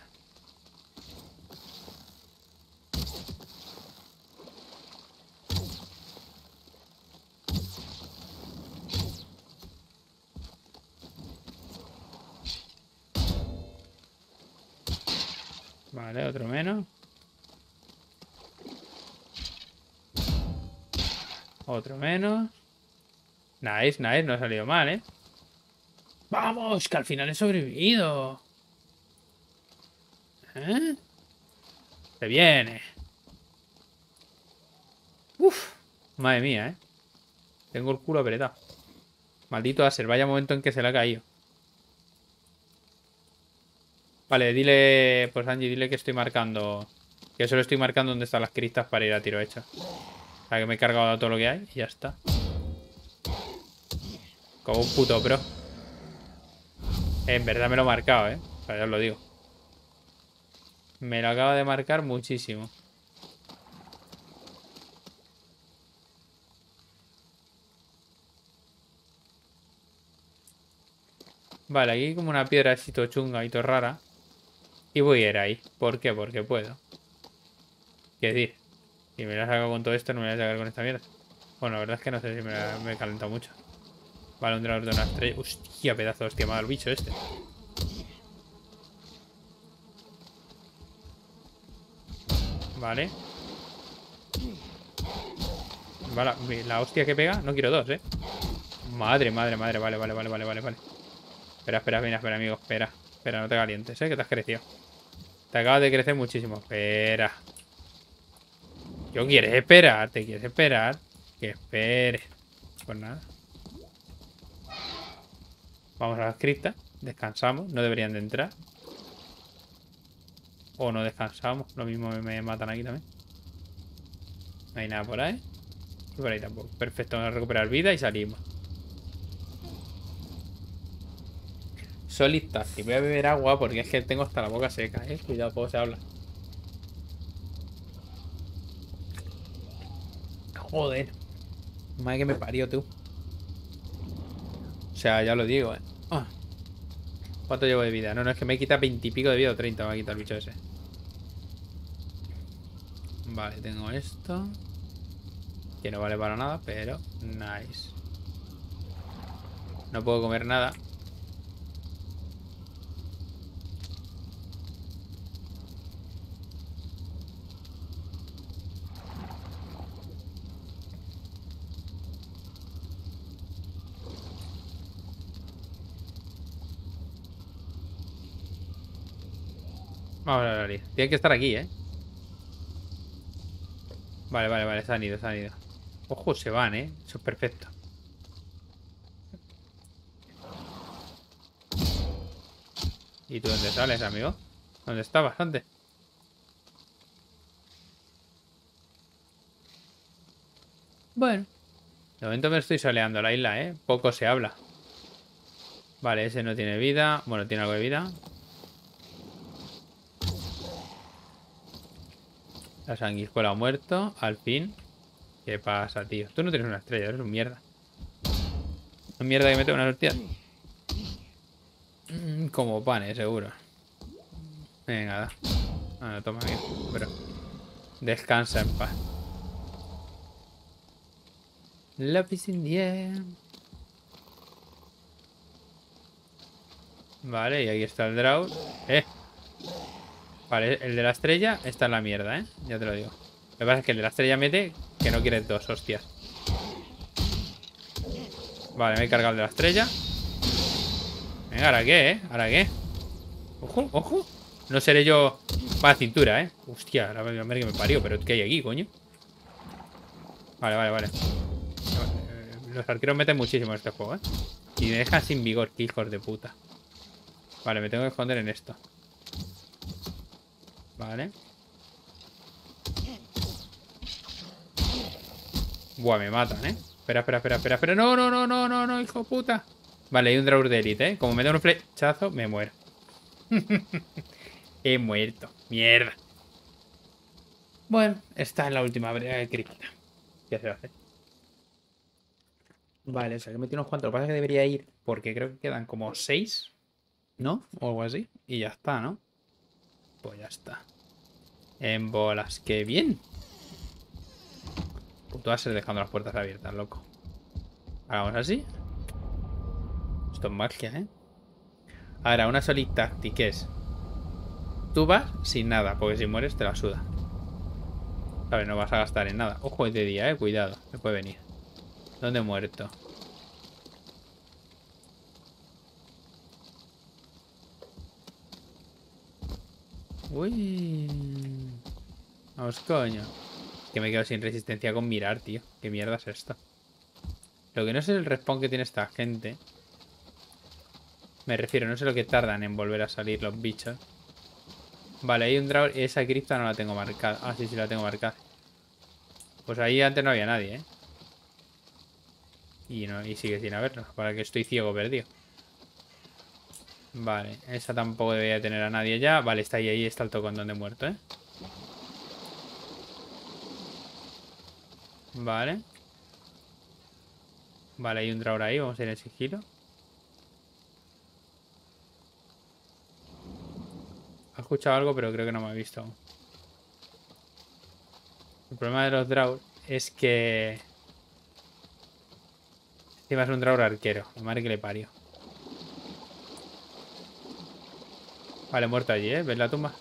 Vale, otro menos. Otro menos. Nice, nice, no ha salido mal, ¿eh? ¡Vamos! ¡Que al final he sobrevivido! ¿Eh? Se viene. Uf. Madre mía, ¿eh? Tengo el culo apretado. Maldito Acer, vaya momento en que se le ha caído. Vale, dile... Pues Angie, dile que estoy marcando... Que solo estoy marcando dónde están las cristas para ir a tiro hecho. O sea, que me he cargado todo lo que hay y ya está. Como un puto pro. En verdad me lo he marcado, ¿eh? O sea, ya os lo digo. Me lo acaba de marcar muchísimo. Vale, aquí hay como una piedra así todo chunga y todo rara. Y voy a ir ahí. ¿Por qué? Porque puedo. ¿Qué decir? Si me la saco con todo esto, no me la voy a sacar con esta mierda. Bueno, la verdad es que no sé si me he calentado mucho. Vale, un dragón de una estrella. Hostia, pedazo de hostia, mal bicho este. Vale. Vale, la hostia que pega, no quiero dos, ¿eh? Madre, madre, madre. Vale, vale, vale, vale, vale, vale. Espera, amigo. Espera, no te calientes, ¿eh? Que te has crecido. Te acabas de crecer muchísimo. Espera. ¿Yo quieres esperar? ¿Te quieres esperar? Que espere. Pues nada. Vamos a las criptas. Descansamos. No deberían de entrar. O no descansamos. Lo mismo me matan aquí también. No hay nada por ahí. Y por ahí tampoco. Perfecto. Vamos a recuperar vida y salimos. Solid Tasty. Voy a beber agua porque es que tengo hasta la boca seca, ¿eh? Cuidado cómo se habla. Joder. Madre que me parió, tú. O sea, ya lo digo, ¿eh? Ah. ¿Cuánto llevo de vida? No, es que me quita 20 y pico de vida o 30. Me va a quitar el bicho ese. Vale, tengo esto. Que no vale para nada, pero nice. No puedo comer nada. Vamos a ver. Tiene que estar aquí, ¿eh? Vale, vale, vale. Se han ido, se han ido. Ojo, se van, ¿eh? Eso es perfecto. ¿Y tú dónde sales, amigo? ¿Dónde estabas antes? Bueno. De momento me estoy soleando la isla, ¿eh? Poco se habla. Vale, ese no tiene vida. Bueno, tiene algo de vida. La sanguijuela ha muerto. Al fin. ¿Qué pasa, tío? Tú no tienes una estrella, eres un mierda. Un mierda que mete una hostia. Como panes, seguro. Venga, da. Ah, toma aquí. Pero descansa en paz. Lápiz in the air. Vale, y ahí está el draw. Vale, el de la estrella está en la mierda, ¿eh? Ya te lo digo. Lo que pasa es que el de la estrella mete que no quiere dos, hostias. Vale, me he cargado el de la estrella. Venga, ¿ahora qué, eh? ¿Ahora qué? Ojo, ojo. No seré yo para cintura, ¿eh? Hostia, la madre que me parió. Pero ¿qué hay aquí, coño? Vale, vale, vale. Los arqueros meten muchísimo en este juego, ¿eh? Y me dejan sin vigor, que hijos de puta. Vale, me tengo que esconder en esto. Vale. Buah, me matan, ¿eh? Espera. No, no, no, no, no, no, hijo de puta. Vale, hay un Draur de élite, ¿eh? Como me da un flechazo, me muero. He muerto. Mierda. Bueno, esta es la última cripta. ¿Qué se va a hacer? Vale, o sea, que metí unos cuantos. Lo que pasa es que debería ir porque creo que quedan como 6, ¿no? O algo así. Y ya está, ¿no? Pues ya está. En bolas. ¡Qué bien! Puto va a ser dejando las puertas abiertas, loco. Hagamos así. Esto es magia, ¿eh? Ahora, una solid tactic es... Tú vas sin nada, porque si mueres te la suda. ¿Sabes? No vas a gastar en nada. Ojo, es de día, cuidado. Me puede venir. ¿Dónde he muerto? Uy. Vamos, coño. Que me quedo sin resistencia con mirar, tío. ¿Qué mierda es esto? Lo que no sé es el respawn que tiene esta gente. Me refiero, no sé lo que tardan en volver a salir los bichos. Vale, hay un dragon. Esa cripta no la tengo marcada. Ah, sí, sí la tengo marcada. Pues ahí antes no había nadie, ¿eh? Y, no, y sigue sin haberlo. Para que estoy ciego perdido. Vale, esa tampoco debería tener a nadie ya. Vale, está ahí está el tocondón de muerto, ¿eh? Vale. Vale, hay un dragon ahí. Vamos a ir en sigilo. Ha escuchado algo, pero creo que no me ha visto aún. El problema de los Draug es que... Encima es un Draug arquero. La madre que le parió. Vale, muerto allí, ¿eh? ¿Ves la tumba?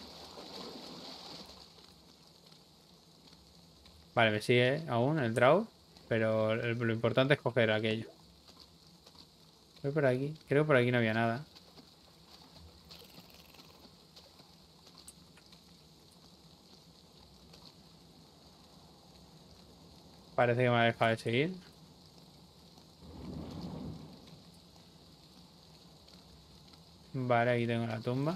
Vale, me sigue aún el Draug. Pero lo importante es coger aquello. Voy por aquí. Creo que por aquí no había nada. Parece que me ha dejado de seguir. Vale, aquí tengo la tumba.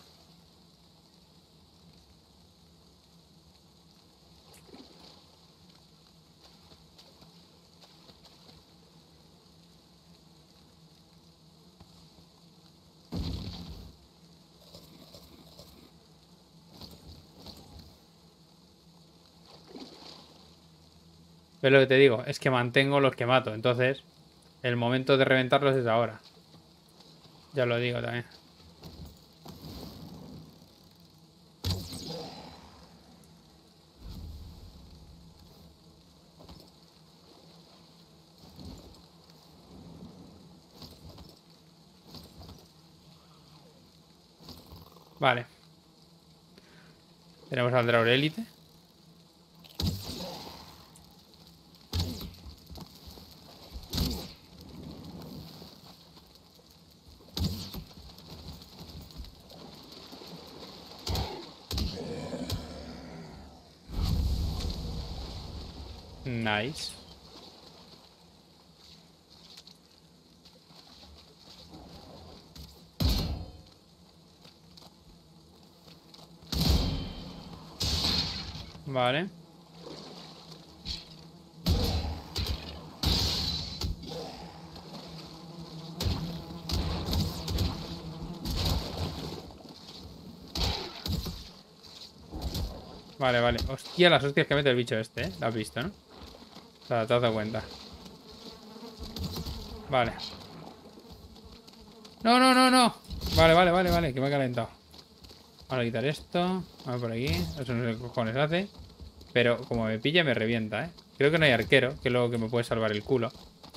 ¿Ves lo que te digo? Es que mantengo los que mato. Entonces, el momento de reventarlos es ahora. Ya lo digo también. Vale. Tenemos al Draug Elite. Nice. Vale. Vale, vale. Hostia, las hostias que mete el bicho este, ¿eh? Lo has visto, ¿no? O sea, te has dado cuenta. Vale. No, no, no, no. Vale, vale, vale, vale. Que me he calentado. Vamos a quitar esto. Vamos por aquí. Eso no sé qué cojones hace. Pero como me pilla, me revienta, ¿eh? Creo que no hay arquero, que es lo que me puede salvar el culo.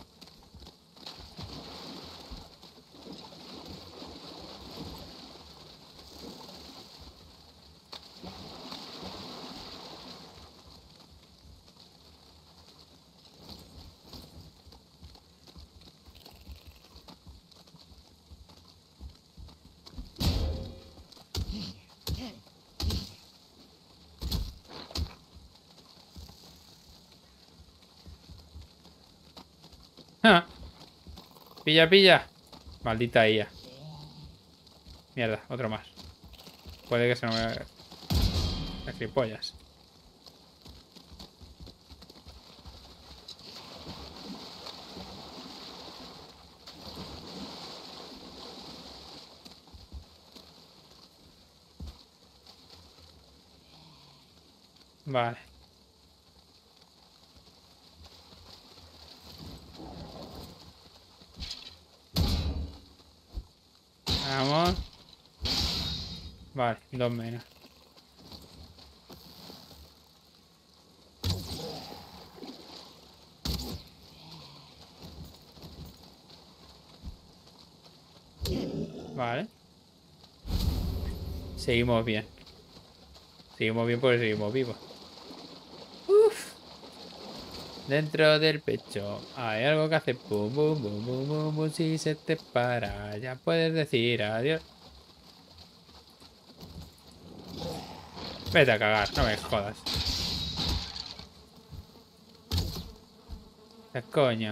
¡Ja! Pilla, pilla. Maldita IA. Mierda, otro más. Puede que se me vaya... Pollas. Vale. Vamos. Vale, dos menos. Vale. Seguimos bien. Seguimos bien porque seguimos vivos. Uf. Dentro del pecho hay algo que hace pum, pum, pum, pum, pum, pum. Si se te para, ya puedes decir adiós. Vete a cagar, no me jodas. ¿Qué coño?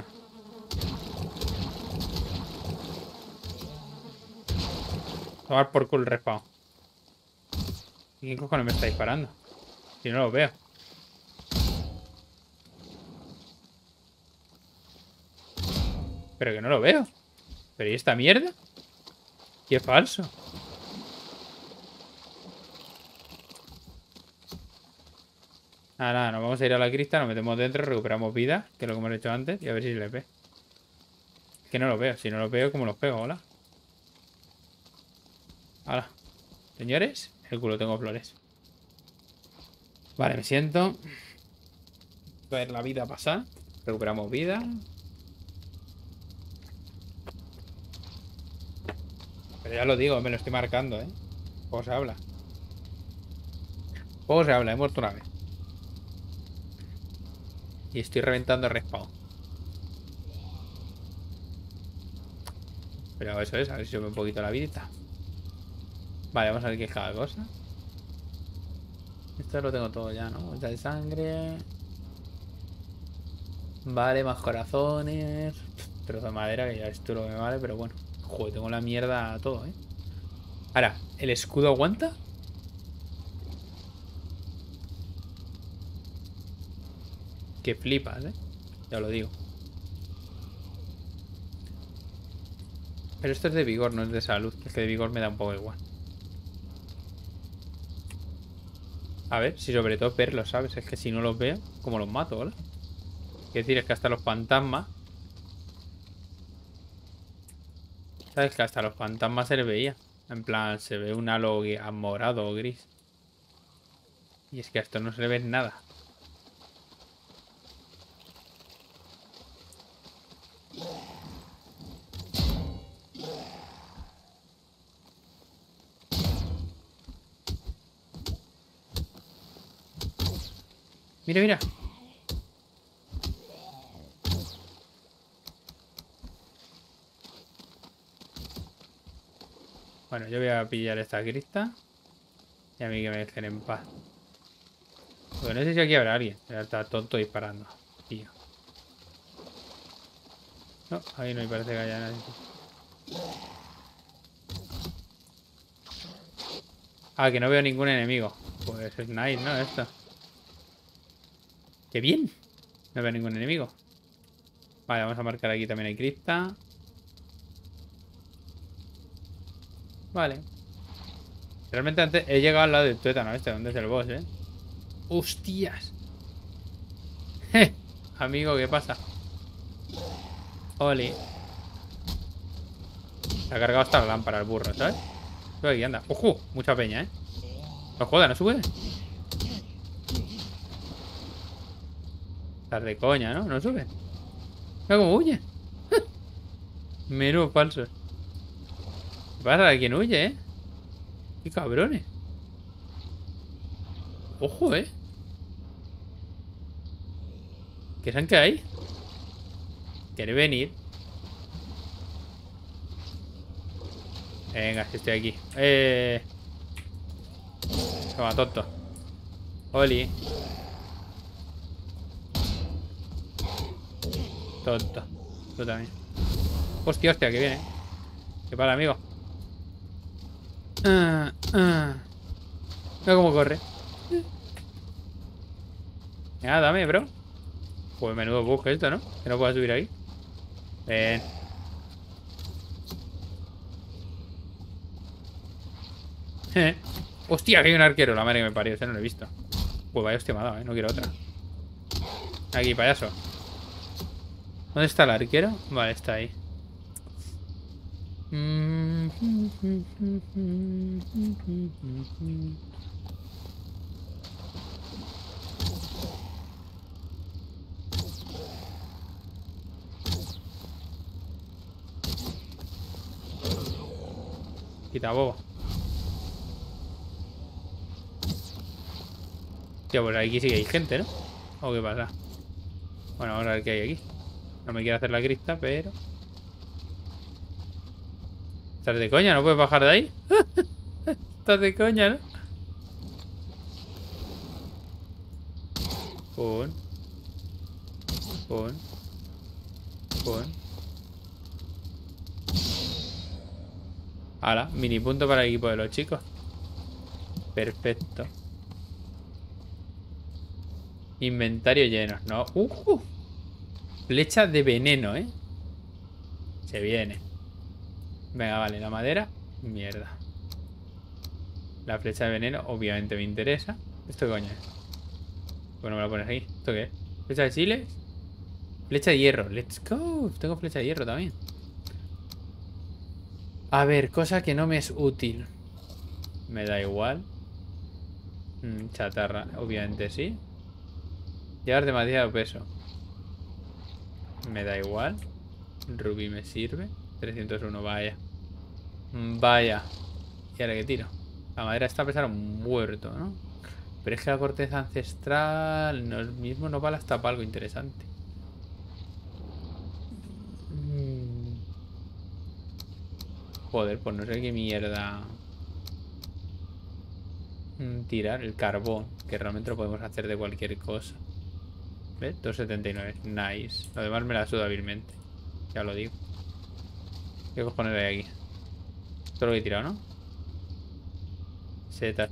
Tomar por culo el respawn. ¿Y quién cojones me está disparando? Si no lo veo. Pero que no lo veo. ¿Pero y esta mierda? ¿Qué es falso? Nada, nos vamos a ir a la crista, nos metemos dentro, recuperamos vida, que es lo que hemos hecho antes, y a ver si le ve. Es que no lo veo, si no lo veo, ¿cómo los pego? Hola. Hola. Señores, el culo tengo flores. Vale, me siento. Ver la vida pasar. Recuperamos vida. Pero ya lo digo, me lo estoy marcando, ¿eh? Poco se habla. Poco se habla, he muerto una vez. Y estoy reventando el respawn. Pero eso es, a ver si sube un poquito la vidita. Vale, vamos a ver qué es cada cosa. Esto lo tengo todo ya, ¿no? Bolsa de sangre. Vale, más corazones. Trozo de madera, que ya esto lo que me vale, pero bueno. Joder, tengo la mierda todo, ¿eh? Ahora, ¿el escudo aguanta? Que flipas, ¿eh? Ya lo digo. Pero esto es de vigor, no es de salud. Es que de vigor me da un poco igual. A ver, si sobre todo verlos, ¿sabes? Es que si no los veo, ¿cómo los mato, hola? Quiero decir, es que hasta los fantasmas... ¿Sabes? Que hasta los fantasmas se les veía. En plan, se ve un halo morado o gris. Y es que a esto no se le ve nada. Mira, mira. Bueno, yo voy a pillar esta crista. Y a mí que me dejen en paz. Porque no sé si aquí habrá alguien. Ya está tonto disparando. Tío. No, ahí no me parece que haya nadie. Ah, que no veo ningún enemigo. Pues es nice, ¿no? Esto. ¡Qué bien! No veo ningún enemigo. Vale, vamos a marcar aquí también hay cripta. Vale. Realmente antes he llegado al lado del tuétano este, donde es el boss, ¿eh? ¡Hostias! Amigo, ¿qué pasa? Oli. Se ha cargado hasta la lámpara el burro, ¿sabes? Sube aquí, anda. ¡Ojo! Mucha peña, ¿eh? No joda, no sube. Estás de coña, ¿no? No sube. Mira cómo huye. Menudo falso. ¿Qué pasa? ¿De quién huye, eh? ¡Qué cabrones! ¡Ojo, eh! ¿Qué saben que hay? ¿Quiere venir? Venga, si estoy aquí. Toma, tonto. Oli. Tonto. Tú también. Hostia, hostia, que viene. ¿Qué pasa, amigo? Mira cómo corre. Venga, dame, bro. Pues menudo bug esto, ¿no? Que no pueda subir ahí. Ven. Hostia, que hay un arquero. La madre que me parió. Ese no lo he visto. Pues vaya hostia me ha dado, ¿eh? No quiero otra. Aquí, payaso. ¿Dónde está el arquero? Vale, está ahí. Quita bobo. Tío, pues aquí sí que hay gente, ¿no? ¿O qué pasa? Bueno, vamos a ver qué hay aquí. No me quiero hacer la crista, pero... ¿Estás de coña? ¿No puedes bajar de ahí? Estás de coña, ¿no? Pon. Pon. Pon. Hala, mini punto para el equipo de los chicos. Perfecto. Inventario lleno. No. Flecha de veneno, ¿eh? Se viene. Venga, vale, la madera. Mierda. La flecha de veneno obviamente me interesa. ¿Esto qué coño es? Bueno, me la pones aquí. ¿Esto qué es? ¿Flecha de chiles? Flecha de hierro. Let's go. Tengo flecha de hierro también. A ver, cosa que no me es útil. Me da igual. Chatarra, obviamente sí. Llevar demasiado peso. Me da igual. Rubí me sirve. 301, vaya. Vaya. ¿Y ahora qué tiro? La madera está a pesar muerto, ¿no? Pero es que la corteza ancestral no, mismo no vale hasta para algo interesante. Joder, pues no sé qué mierda tirar. El carbón, que realmente lo podemos hacer de cualquier cosa. ¿Ves? 279. Nice. Lo demás me la suda hábilmente. Ya lo digo. ¿Qué cojones hay aquí? Esto lo he tirado, ¿no? Z.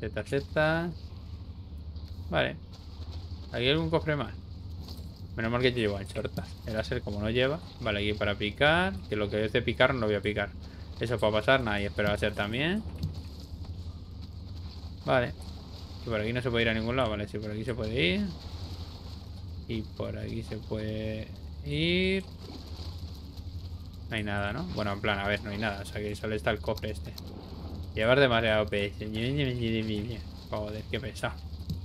Vale. ¿Aquí hay algún cofre más? Menos mal que yo llevo anchortas. El láser como no lleva. Vale, aquí para picar. Que lo que es de picar no lo voy a picar. Eso puede pasar. Nada, y espero hacer también. Vale. Y por aquí no se puede ir a ningún lado. Vale, sí, por aquí se puede ir. Y por aquí se puede ir. No hay nada, ¿no? Bueno, en plan, a ver, no hay nada. O sea que solo está el cofre este. Llevar demasiado peso. Joder, qué pesado.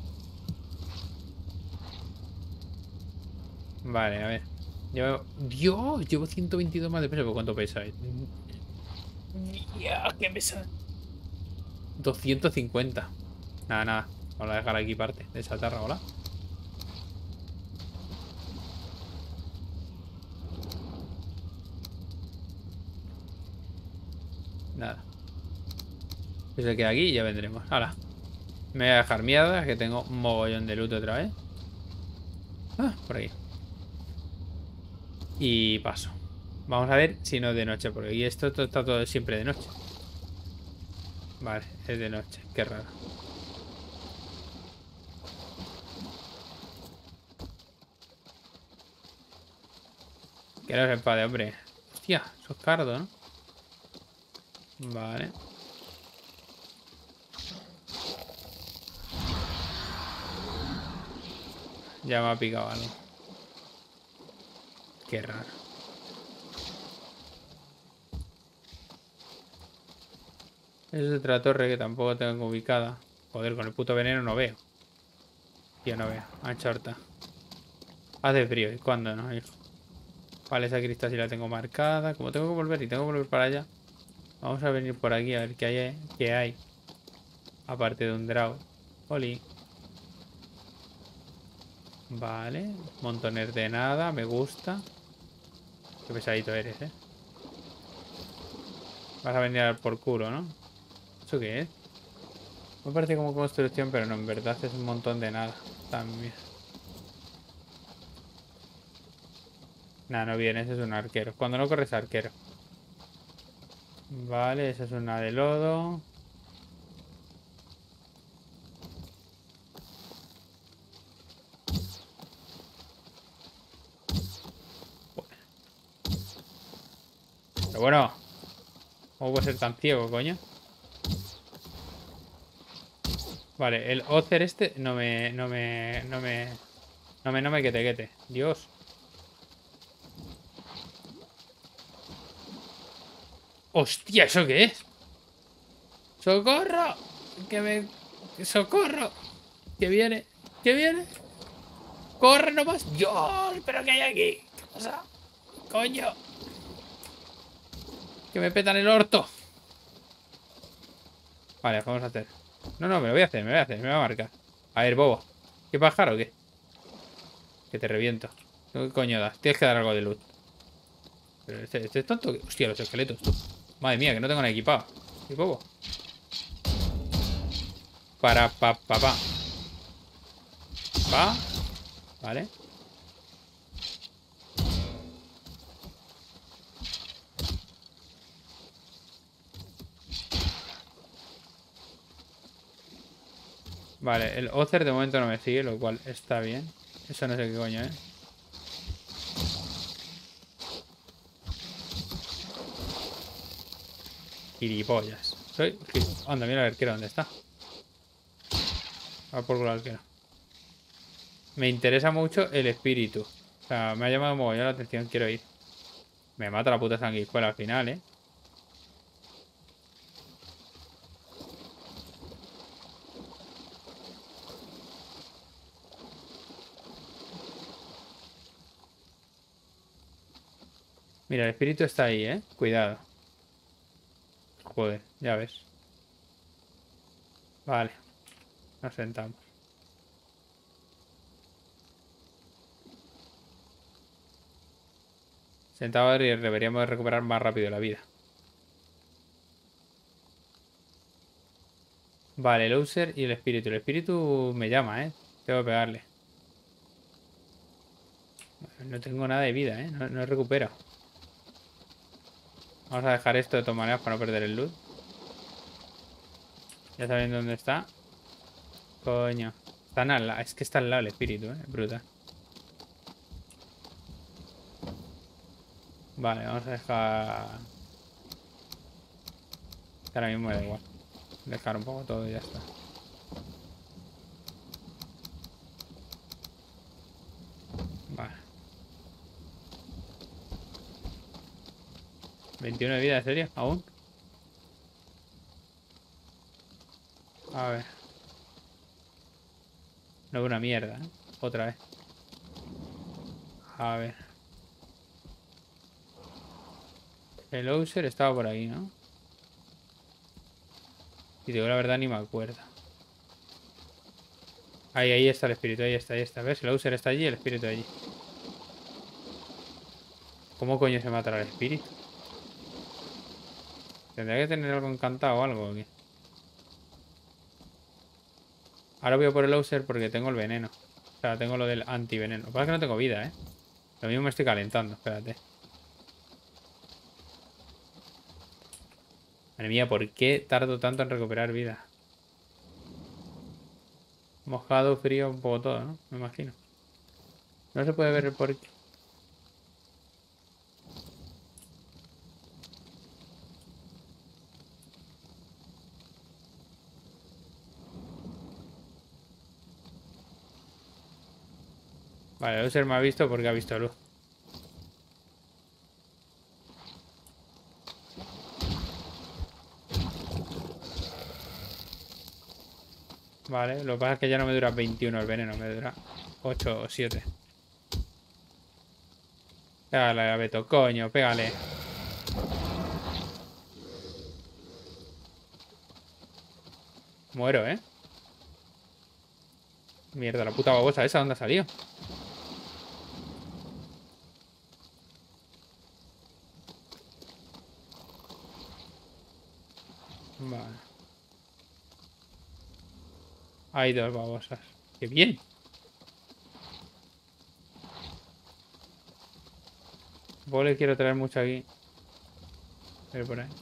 Vale, a ver. Dios, llevo 122 más de peso. ¿Por cuánto pesa? Dios, qué pesa. 250. Nada. Vamos a dejar aquí parte de esa tarra, hola. Nada. Que se queda aquí y ya vendremos. Hala. Me voy a dejar mierda, que tengo un mogollón de loot otra vez. Ah, por aquí. Y paso. Vamos a ver si no es de noche, porque aquí esto está todo siempre de noche. Vale, es de noche. Qué raro. Que no se enfade, hombre. Hostia, eso es cardo, ¿no? Vale. Ya me ha picado algo. Qué raro. Es otra torre que tampoco tengo ubicada. Joder, con el puto veneno no veo. Tío, no veo. Anchorta. Hace frío. ¿Y cuándo no, hijo? Vale, esa cristal sí la tengo marcada. Como tengo que volver y tengo que volver para allá. Vamos a venir por aquí a ver qué hay. Aparte de un draw. Oli. Vale. Montones de nada. Me gusta. Qué pesadito eres, ¿eh? Vas a venir por culo, ¿no? ¿Eso qué es? Me parece como construcción, pero no, en verdad es un montón de nada. También. Nah, no viene, ese es un arquero. Cuando no corres arquero. Vale, esa es una de lodo. Pero bueno. ¿Cómo puedo ser tan ciego, coño? Vale, el Ocer este no me quete. Dios. ¡Hostia! ¿Eso qué es? ¡Socorro! ¡Socorro! ¿Qué viene? ¿Qué viene? ¡Corre nomás! ¡Dios! ¿Pero qué hay aquí? ¿Qué pasa? ¡Coño! ¡Que me petan el orto! Vale, vamos a hacer. No, me lo voy a hacer, me va a marcar. A ver, bobo. ¿Qué pájaro o qué? Que te reviento. ¿Qué coño das? Tienes que dar algo de loot. Pero este es tonto. Hostia, los esqueletos, tú. Madre mía, que no tengo nada equipado. ¿Qué bobo? Pa. ¿Vale? Vale, el Ocer de momento no me sigue, lo cual está bien. Eso no sé qué coño, ¿eh? Gilipollas. Anda, mira el arquero, ¿dónde está? Va por culo el arquero. Me interesa mucho el espíritu. O sea, me ha llamado mogollón la atención, quiero ir. Me mata la puta sanguijuela al final, ¿eh? Mira, el espíritu está ahí, ¿eh? Cuidado. Joder, ya ves. Vale, nos sentamos. Sentado y deberíamos recuperar más rápido la vida. Vale, el User y el espíritu. El espíritu me llama, ¿eh? Tengo que pegarle. No tengo nada de vida, ¿eh? No recupero. Vamos a dejar esto de todas maneras para no perder el loot. Ya saben dónde está. Coño. Están al lado. Es que está al lado el espíritu, ¿eh? Brutal. Vale, vamos a dejar... Ahora mismo me da igual. Dejar un poco todo y ya está. Vale. 21 de vida, ¿en serio? ¿Aún? A ver. No veo una mierda, ¿eh? Otra vez. A ver. El User estaba por ahí, ¿no? Y digo la verdad ni me acuerdo. Ahí está el espíritu, ahí está, ahí está. ¿Ves? El User está allí y el espíritu allí. ¿Cómo coño se matará el espíritu? ¿Tendría que tener algo encantado o algo aquí? Ahora voy a por el User porque tengo el veneno. O sea, tengo lo del antiveneno. Lo que pasa es que no tengo vida, ¿eh? Lo mismo me estoy calentando, espérate. Madre mía, ¿por qué tardo tanto en recuperar vida? Mojado, frío, un poco todo, ¿no? Me imagino. No se puede ver el por qué. Vale, el User me ha visto porque ha visto luz. Vale, lo que pasa es que ya no me dura 21 el veneno, me dura 8 o 7. Pégale a Beto, coño, pégale. Muero, ¿eh? Mierda, la puta babosa esa, ¿dónde ha salido? Vale. Hay dos babosas. ¡Qué bien! Vole, quiero traer mucho aquí. Pero por ahí.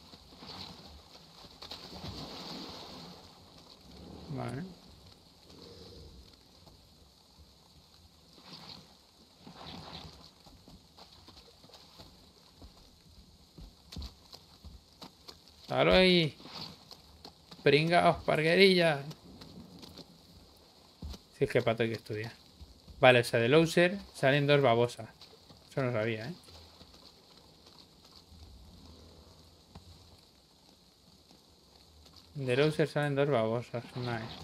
Vale. ¡Dalo ahí! Pringaos, parguerillas. Si es que pato hay que estudiar. Vale, o sea, de Loser salen dos babosas. Eso no sabía, ¿eh? De Loser salen dos babosas. Nice.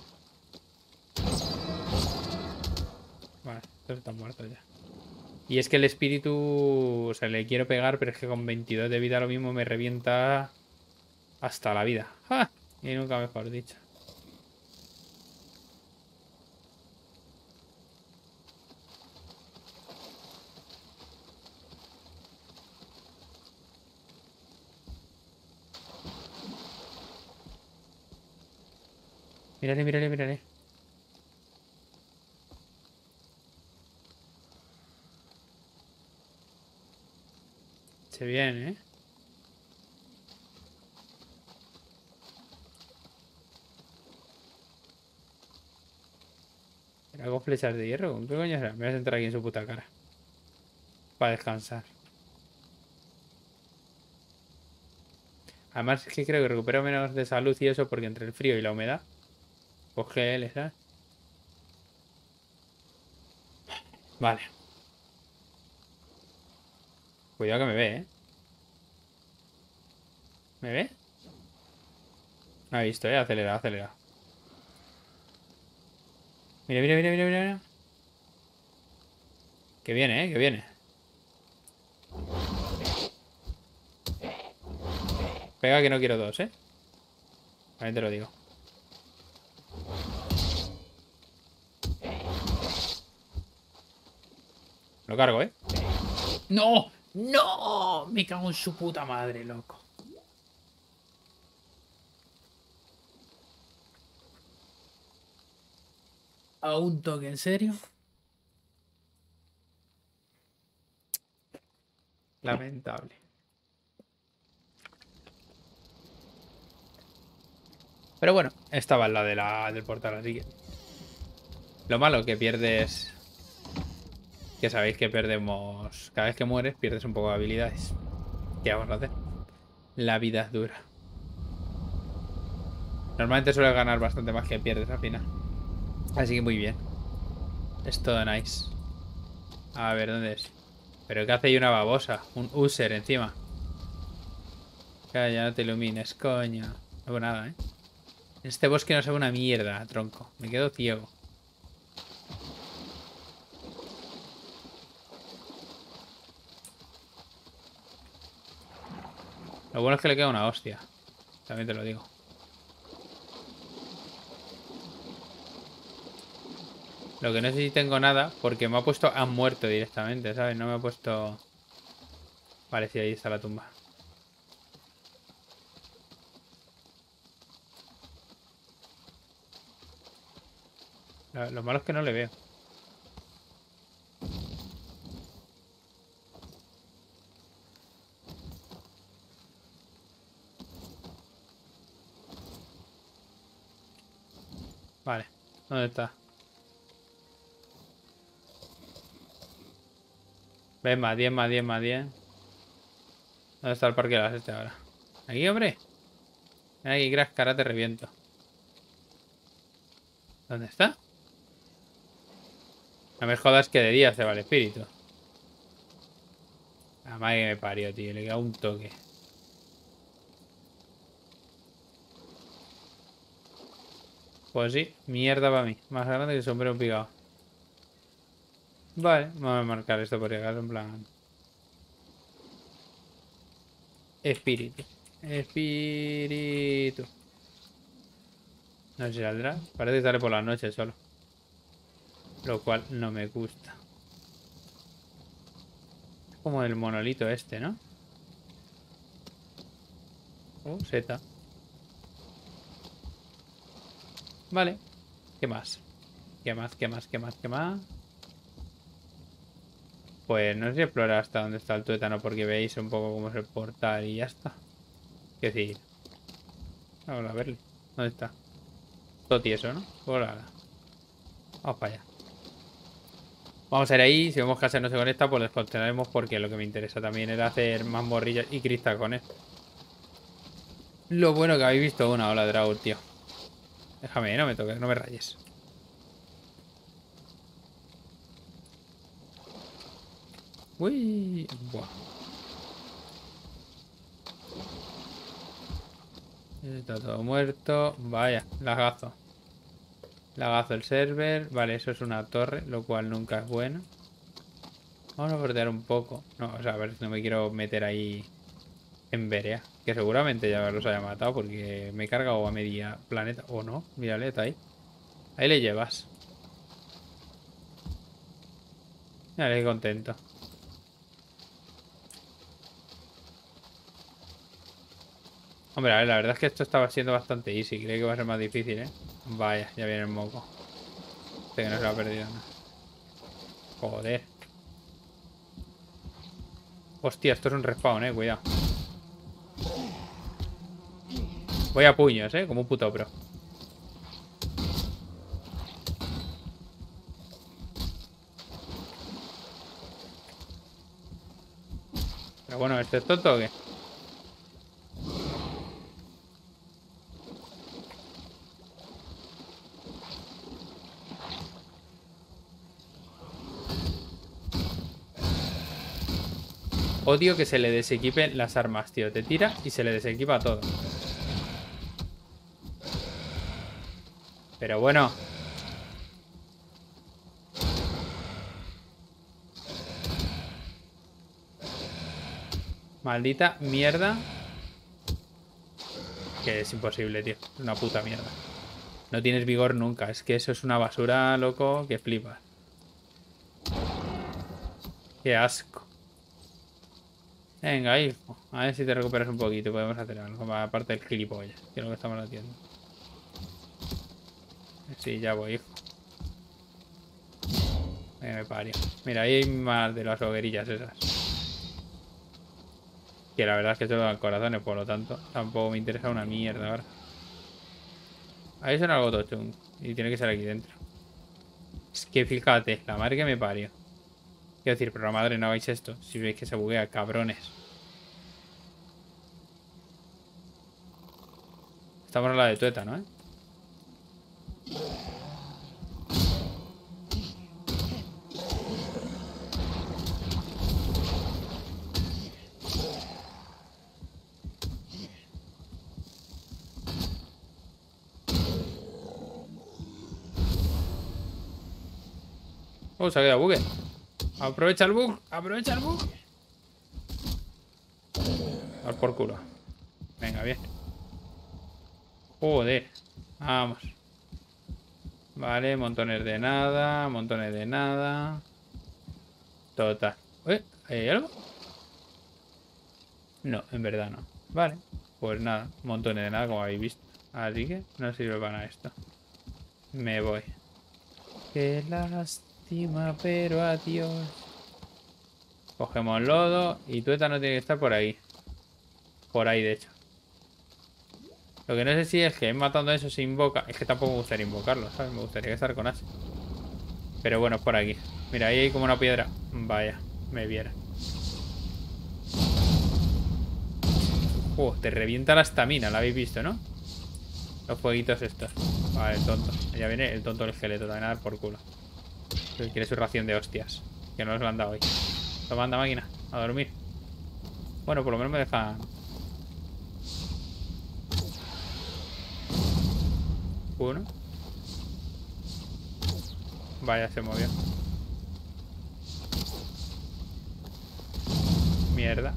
Vale, estos están muertos ya. Y es que el espíritu... O sea, le quiero pegar, pero es que con 22 de vida lo mismo me revienta hasta la vida. ¡Ja! Y nunca mejor dicho. Mírale, mírale, mírale. eche bien, ¿eh? Era con flechas de hierro. ¿Con qué coño será? Me voy a sentar aquí en su puta cara. Para descansar. Además es que creo que recupero menos de salud y eso porque entre el frío y la humedad. Pues GL, ¿sabes? Vale. Cuidado que me ve, ¿eh? ¿Me ve? Me ha visto, ¿eh? Acelera, acelera. Mira, mira, mira, mira, mira. Que viene, ¿eh? Que viene. Pega que no quiero dos, ¿eh? Ahí te lo digo. Lo cargo, ¿eh? ¡No! ¡No! Me cago en su puta madre, loco. ¿A un toque, en serio? Lamentable. Pero bueno, estaba en la de del portal, así que... Lo malo que pierdes... Que sabéis que perdemos... Cada vez que mueres pierdes un poco de habilidades. ¿Qué vamos a hacer? La vida es dura. Normalmente sueles ganar bastante más que pierdes al final. Así que muy bien. Es todo nice. A ver, ¿dónde es? ¿Pero qué hace ahí una babosa? Un user encima. Calla, no te ilumines, coño. No veo nada, ¿eh? En este bosque no se ve una mierda, tronco. Me quedo ciego. Lo bueno es que le queda una hostia. También te lo digo. Lo que no sé si tengo nada, porque me ha puesto han muerto directamente, ¿sabes? No me ha puesto... Vale, sí, ahí está la tumba. Lo malo es que no le veo. Vale, ¿dónde está? Ven, más 10, más 10, más 10. ¿Dónde está el parque de las este ahora? Aquí, hombre. Ven aquí, crack, cara te reviento. ¿Dónde está? No me jodas que de día se va el espíritu. La madre que me parió, tío. Le queda un toque. Pues sí, mierda para mí. Más grande que el sombrero picado. Vale, vamos a marcar esto por si acaso, en plan... Espíritu. Espíritu. No sé si saldrá. Parece que sale por la noche solo. Lo cual no me gusta. Es como el monolito este, ¿no? Oh, seta. Vale. ¿Qué más? ¿Qué más? ¿Qué más? ¿Qué más? ¿Qué más? Pues no sé si explorar hasta dónde está el tuétano porque veis un poco cómo es el portal y ya está. ¿Qué decir? Vamos a verle. ¿Dónde está? Todo tieso, ¿no? Hola. Vamos para allá. Vamos a ir ahí. Si vemos que Aser no se conecta, pues desconectaremos porque lo que me interesa también era hacer más morrillas y cristal con él. Lo bueno que habéis visto una ola de dragón, tío. Déjame, no me toques, no me rayes. Uy. Buah. Está todo muerto. Vaya, lagazo. Lagazo el server. Vale, eso es una torre, lo cual nunca es bueno. Vamos a bordear un poco. No, o sea, a ver si no me quiero meter ahí en Berea. Que seguramente ya los haya matado porque me he cargado a media planeta. O no, mírale, está ahí. Ahí le llevas. Mírale, qué contento. Hombre, a ver, la verdad es que esto estaba siendo bastante easy. Creo que va a ser más difícil, ¿eh? Vaya, ya viene el moco. Este que no se lo ha perdido, ¿no? Joder. Hostia, esto es un respawn, cuidado. Voy a puños, como un puto pro. Pero bueno, ¿este es tonto o qué? Odio que se le desequipen las armas, tío. Te tira y se le desequipa todo. Pero bueno. Maldita mierda. Que es imposible, tío. Es una puta mierda. No tienes vigor nunca. Es que eso es una basura, loco, que flipas. Qué asco. Venga, hijo. A ver si te recuperas un poquito. Podemos hacer algo. Aparte del gilipollas. Que es lo que estamos haciendo. Sí, ya voy, hijo. Me pario. Mira, ahí hay más de las hoguerillas esas. Que la verdad es que solo dan corazones, por lo tanto, tampoco me interesa una mierda ahora. Ahí son algo tochung. Y tiene que ser aquí dentro. Es que fíjate, la madre que me parió. Quiero decir, pero la madre no hagáis esto. Si veis que se buguea, cabrones. Estamos a la de tueta, ¿no? Oh, se ha quedado bugue. Aprovecha el bug. Aprovecha el bug. Dar por culo. Venga, bien. Joder. Vamos. Vale, montones de nada. Montones de nada. Total. ¿Hay algo? No, en verdad no. Vale. Pues nada. Montones de nada, como habéis visto. Así que no sirve para nada esto. Me voy. Qué lástima, pero adiós. Cogemos lodo. Y tueta no tiene que estar por ahí. Por ahí, de hecho. Lo que no sé si es que matando a eso se invoca. Es que tampoco me gustaría invocarlo, ¿sabes? Me gustaría estar con Ash. Pero bueno, es por aquí. Mira, ahí hay como una piedra. Vaya, me viera. Te revienta la estamina, la habéis visto, ¿no? Los fueguitos estos. Vale, el tonto. Ya viene el tonto del esqueleto, también a dar por culo. Que quiere su ración de hostias. Que no nos lo han dado hoy. Toma, anda, máquina. A dormir. Bueno, por lo menos me dejan... Uno. Vaya, se movió. Mierda.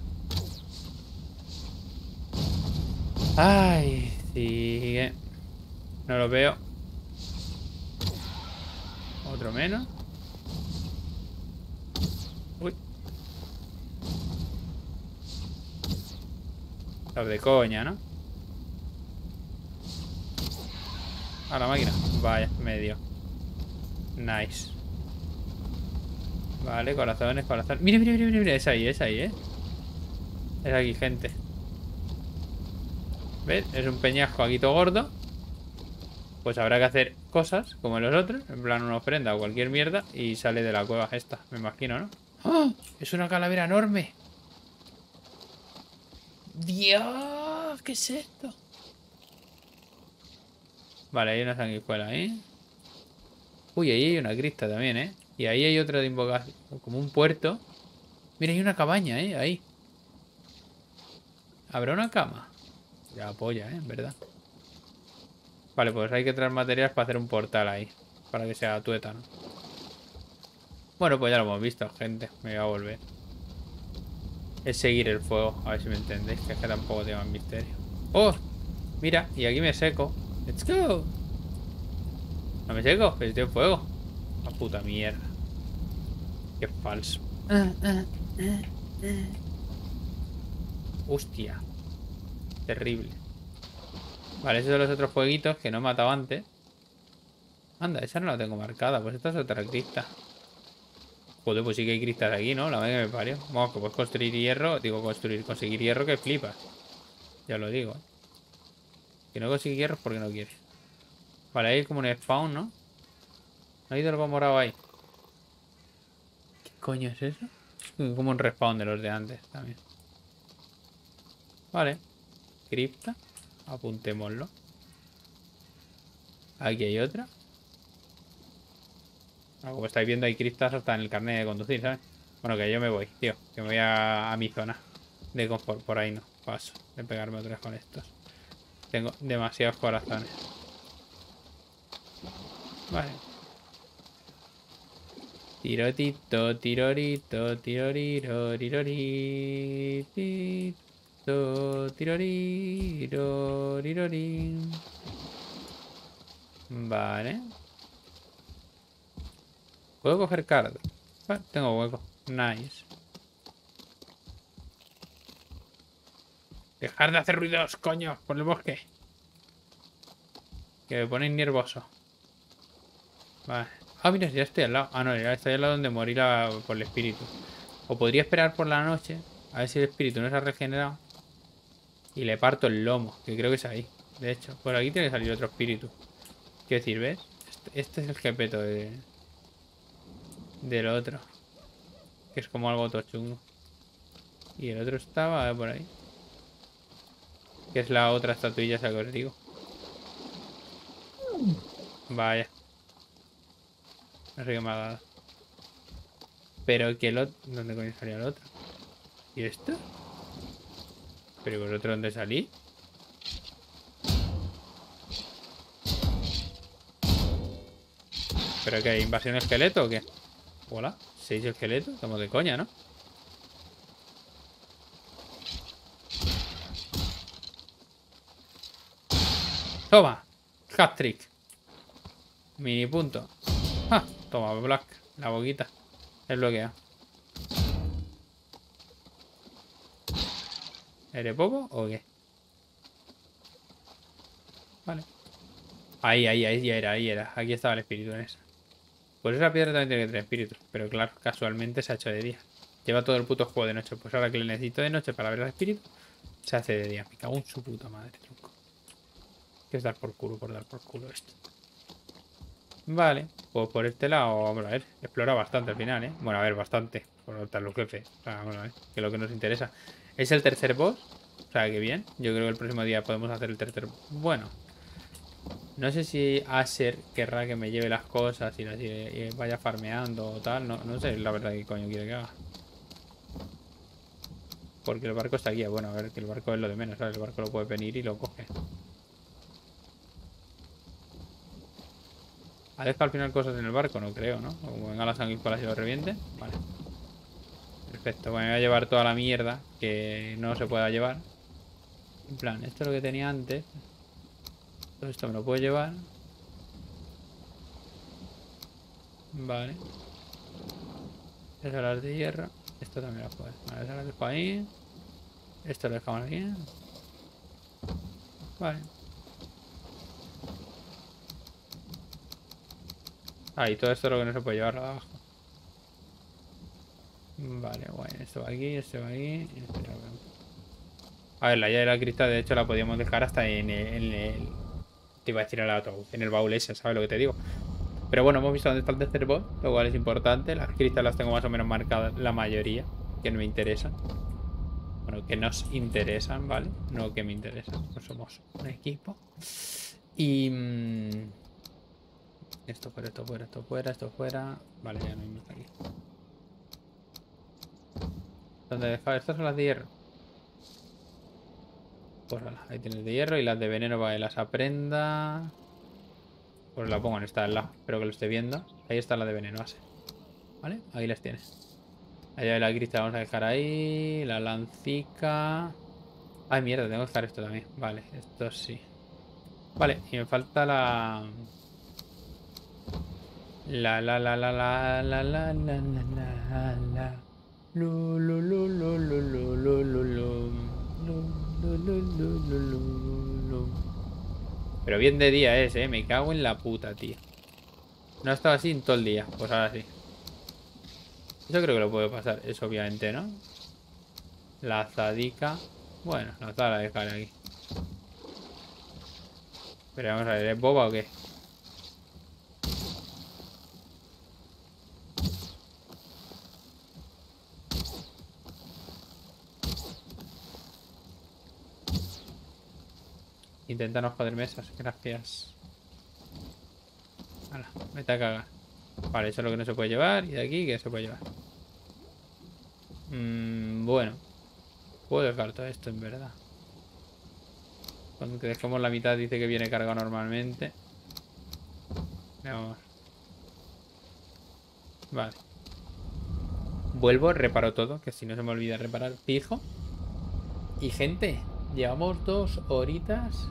Ay, sigue. No lo veo. Otro menos. Uy. Los de coña, ¿no? A la máquina. Vaya, medio. Nice. Vale, corazones, corazones. Mira, mira, mira, mira. Es ahí, ¿eh? Es aquí, gente. ¿Ves? Es un peñasco aquí todo gordo. Pues habrá que hacer cosas como los otros. En plan una ofrenda o cualquier mierda. Y sale de la cueva esta, me imagino, ¿no? ¡Oh! Es una calavera enorme. Dios, ¿qué es esto? Vale, hay una sanguijuela ahí. Uy, ahí hay una crista también, ¿eh? Y ahí hay otra de invocación. Como un puerto. Mira, hay una cabaña, ¿eh? Ahí. ¿Habrá una cama? Ya polla, ¿eh? En verdad. Vale, pues hay que traer materiales para hacer un portal ahí. Para que sea tuétano. Bueno, pues ya lo hemos visto, gente. Me voy a volver. Es seguir el fuego. A ver si me entendéis. Que es que tampoco tengo misterio. ¡Oh! Mira, y aquí me seco. ¡Let's go! No me seco, que estoy en fuego. La puta mierda. Qué falso. Hostia. Terrible. Vale, esos son los otros fueguitos que no he matado antes. Anda, esa no la tengo marcada. Pues esta es otra crista. Joder, pues sí que hay cristal aquí, ¿no? La madre que me parió. Vamos, que puedes construir hierro. Digo, conseguir hierro que flipas. Ya lo digo, ¿eh? Que no consigue hierro es porque no quiere. Vale, hay como un spawn, ¿no? ¿No hay algo morado ahí? ¿Qué coño es eso? Es como un respawn de los de antes también. Vale. Cripta. Apuntémoslo. Aquí hay otra. Ah, como estáis viendo, hay criptas hasta en el carnet de conducir, ¿sabes? Bueno, que yo me voy, tío. Que me voy a mi zona de confort. Por ahí no. Paso de pegarme otra vez con estos. Tengo demasiados corazones. Vale. Tirotito, tirorito, tiroriro, tirori, tito, tiroriro, tirori. Vale. ¿Puedo coger cardo? Ah, tengo hueco. Nice. Dejar de hacer ruidos, coño, por el bosque. Que me ponéis nervioso. Vale. Ah, mira, ya estoy al lado. Ah, no, ya estoy al lado donde morir por el espíritu. O podría esperar por la noche. A ver si el espíritu no se ha regenerado. Y le parto el lomo, que creo que es ahí. De hecho, por aquí tiene que salir otro espíritu. Quiero decir, ¿ves? Este es el jepeto del otro. Que es como algo tochungo. Y el otro estaba por ahí. Que es la otra estatuilla esa que os digo. Vaya. No sé qué me ha dado. Pero que el otro... ¿Dónde coño salía el otro? ¿Y esto? ¿Pero vosotros dónde salí? ¿Pero qué hay? ¿Invasión esqueleto o qué? Hola, 6 esqueletos. Estamos de coña, ¿no? Toma. Hat-trick. Mini punto. Ah, toma, Black. La boquita. Es bloqueado. ¿Eres poco o qué? Vale. Ahí era, ahí era. Aquí estaba el espíritu en esa. Pues esa piedra también tiene que tener espíritu. Pero claro, casualmente se ha hecho de día. Lleva todo el puto juego de noche. Pues ahora que le necesito de noche para ver al espíritu, se hace de día. Me cago en su puta madre, tronco. Que es dar por culo esto. Vale, pues por este lado, vamos a ver. Explora bastante al final, ¿eh? Bueno, a ver, bastante. Por notar los jefes. O sea, vamos a ver, que es lo que nos interesa. Es el tercer boss. O sea, que bien. Yo creo que el próximo día podemos hacer el tercer... Bueno. No sé si Asher querrá que me lleve las cosas y vaya farmeando o tal. No sé la verdad qué coño quiere que haga. Porque el barco está aquí. Bueno, a ver, que el barco es lo de menos, ¿sabes? El barco lo puede venir y lo coge. ¿Ha dejado al final cosas en el barco? No creo, ¿no? O como venga la sanguijuela y lo reviente. Vale. Perfecto. Bueno, me voy a llevar toda la mierda que no se pueda llevar. En plan, esto es lo que tenía antes. Todo esto me lo puedo llevar. Vale. Esas las de hierro. Esto también lo puedo. Vale, esas las dejo ahí. Esto lo dejamos aquí. Vale. Ahí, todo esto es lo que no se puede llevar abajo. Vale, bueno, esto va aquí, esto va aquí. A ver, la llave de la cristal, de hecho, la podíamos dejar hasta en el... Te iba a decir el ataúd, en el baúl ese, ¿sabes lo que te digo? Pero bueno, hemos visto dónde está el tercer boss, lo cual es importante. Las cristales las tengo más o menos marcadas, la mayoría, que no me interesan. Bueno, que nos interesan, ¿vale? No que me interesan, pues somos un equipo. Y... esto fuera, esto fuera, esto fuera, esto fuera. Vale, ya no hay más aquí. ¿Dónde he dejado? Estas son las de hierro. Pues vale, ahí tienes de hierro y las de veneno para que las aprenda. Pues la pongo en esta al lado. Espero que lo esté viendo. Ahí está la de veneno base. ¿Vale? Ahí las tienes. La llave de la cristal vamos a dejar ahí. La lancica. Ay, mierda, tengo que dejar esto también. Vale, esto sí. Vale, y me falta la... La. Pero bien de día es, me cago en la puta, tío. No ha estado así en todo el día. Pues ahora sí. Eso creo que lo puedo pasar. Eso obviamente, ¿no? La azadica. Bueno, la azada la dejaré aquí. Pero vamos a ver, ¿es boba o qué? Intenta no joder mesas. Gracias. Hala, vete a cagar. Vale, eso es lo que no se puede llevar. Y de aquí, ¿qué se puede llevar? Bueno. Puedo dejar todo esto, en verdad. Cuando te dejemos la mitad dice que viene cargado normalmente. Vamos. Vale. Vuelvo, reparo todo, que si no se me olvida reparar, fijo. Y gente, llevamos 2 horitas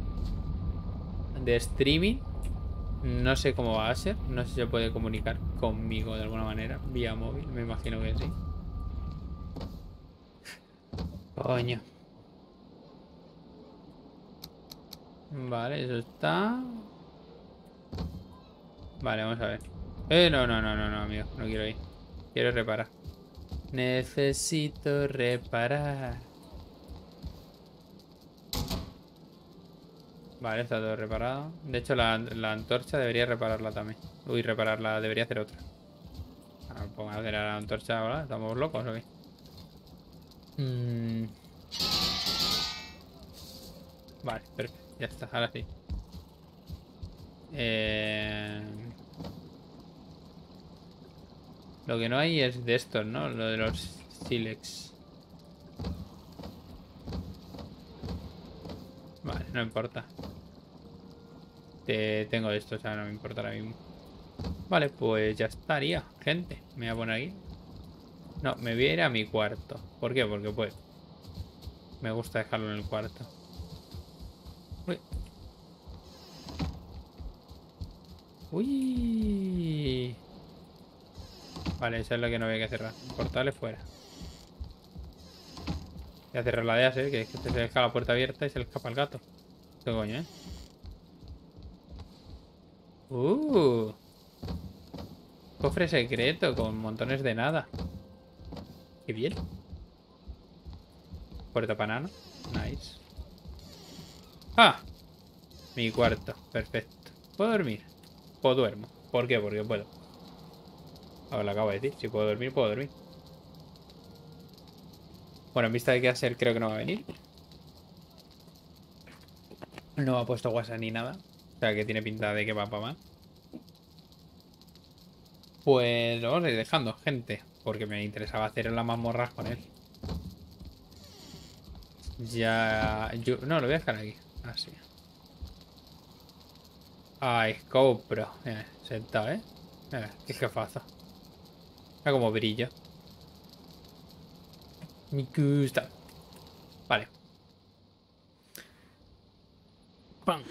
de streaming. No sé cómo va a ser. No sé si se puede comunicar conmigo de alguna manera. Vía móvil, me imagino que sí. Coño. Vale, eso está. Vale, vamos a ver. No, amigo. No quiero ir. Quiero reparar. Necesito reparar. Vale, está todo reparado. De hecho, la antorcha debería repararla también. Uy, repararla, debería hacer otra. Pues hacer a la antorcha ahora. ¿Estamos locos o qué? Vale, perfecto. Ya está, ahora sí. Lo que no hay es de estos, ¿no? Lo de los Silex. Vale, no importa. Tengo esto, o sea, no me importa ahora mismo. Vale, pues ya estaría, gente. Me voy a poner aquí. No, me voy a ir a mi cuarto. ¿Por qué? Porque pues me gusta dejarlo en el cuarto. Uy. Uy. Vale, eso es lo que no había que cerrar. Portales fuera. Voy a cerrar la de Acer, que es que se deja la puerta abierta y se le escapa el gato. ¿Qué coño, eh? Uh. Cofre secreto con montones de nada. Qué bien. Puerta banana. Nice. ¡Ah! Mi cuarto. Perfecto. ¿Puedo dormir? Pues duermo. ¿Por qué? Porque puedo. Ahora lo acabo de decir. Si puedo dormir, puedo dormir. Bueno, en vista de que Acer creo que no va a venir. No ha puesto WhatsApp ni nada. O sea que tiene pinta de que va para más. Pues lo vamos a ir dejando, gente. Porque me interesaba hacer las mazmorras con él. Ya... No, lo voy a dejar aquí. Así. Ay, GoPro. Mira, sentado, ¿eh? Mira, qué jefazo. Mira como brillo. Me gusta. Vale. ¡Pam!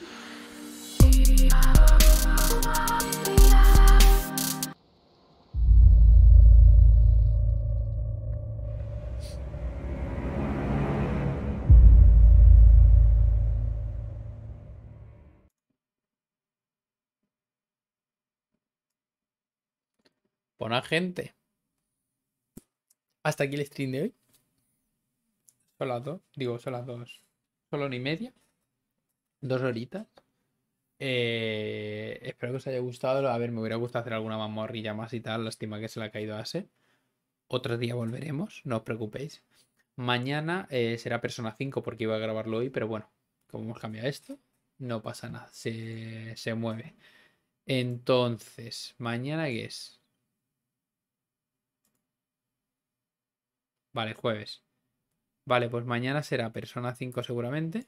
Buena gente. Hasta aquí el stream de hoy. Son las 2. Digo, son las 2. Son la 1:30. 2 horitas. Espero que os haya gustado. A ver, me hubiera gustado hacer alguna mazmorrilla más y tal. Lástima que se le ha caído a Ase. Otro día volveremos, no os preocupéis. Mañana será Persona 5 porque iba a grabarlo hoy, pero bueno, como hemos cambiado esto, no pasa nada, se mueve. Entonces, ¿mañana qué es? Vale, jueves. Vale, pues mañana será Persona 5 seguramente.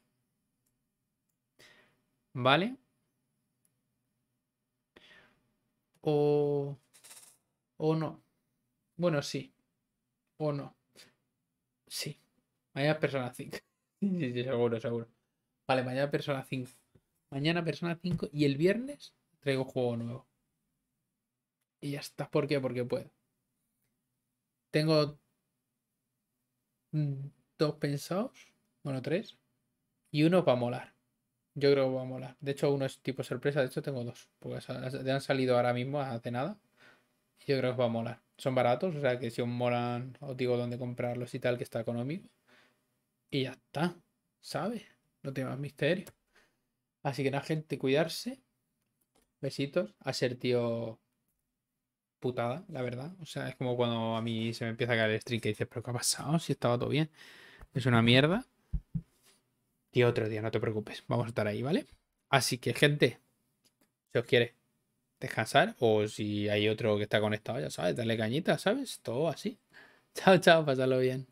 ¿Vale? O no. Bueno, sí. O no. Sí. Mañana Persona 5. Sí, sí, seguro, seguro. Vale, mañana Persona 5. Mañana Persona 5 y el viernes traigo juego nuevo. Y ya está. ¿Por qué? Porque puedo. Tengo 2 pensados. Bueno, 3. Y uno va a molar. Yo creo que va a molar. De hecho, uno es tipo sorpresa. De hecho, tengo 2. Porque han salido ahora mismo hace nada. Yo creo que os va a molar. Son baratos, o sea que si os molan, os digo dónde comprarlos y tal, que está económico. Y ya está, ¿sabes? No tiene más misterio. Así que nada, gente, cuidarse. Besitos. A ser tío putada, la verdad. O sea, es como cuando a mí se me empieza a caer el stream que dices, ¿pero qué ha pasado? Si estaba todo bien. Es una mierda. Y otro día, no te preocupes. Vamos a estar ahí, ¿vale? Así que, gente, si os quiere descansar o si hay otro que está conectado, ya sabes, darle cañita, ¿sabes? Todo así. Chao, chao, pasadlo bien.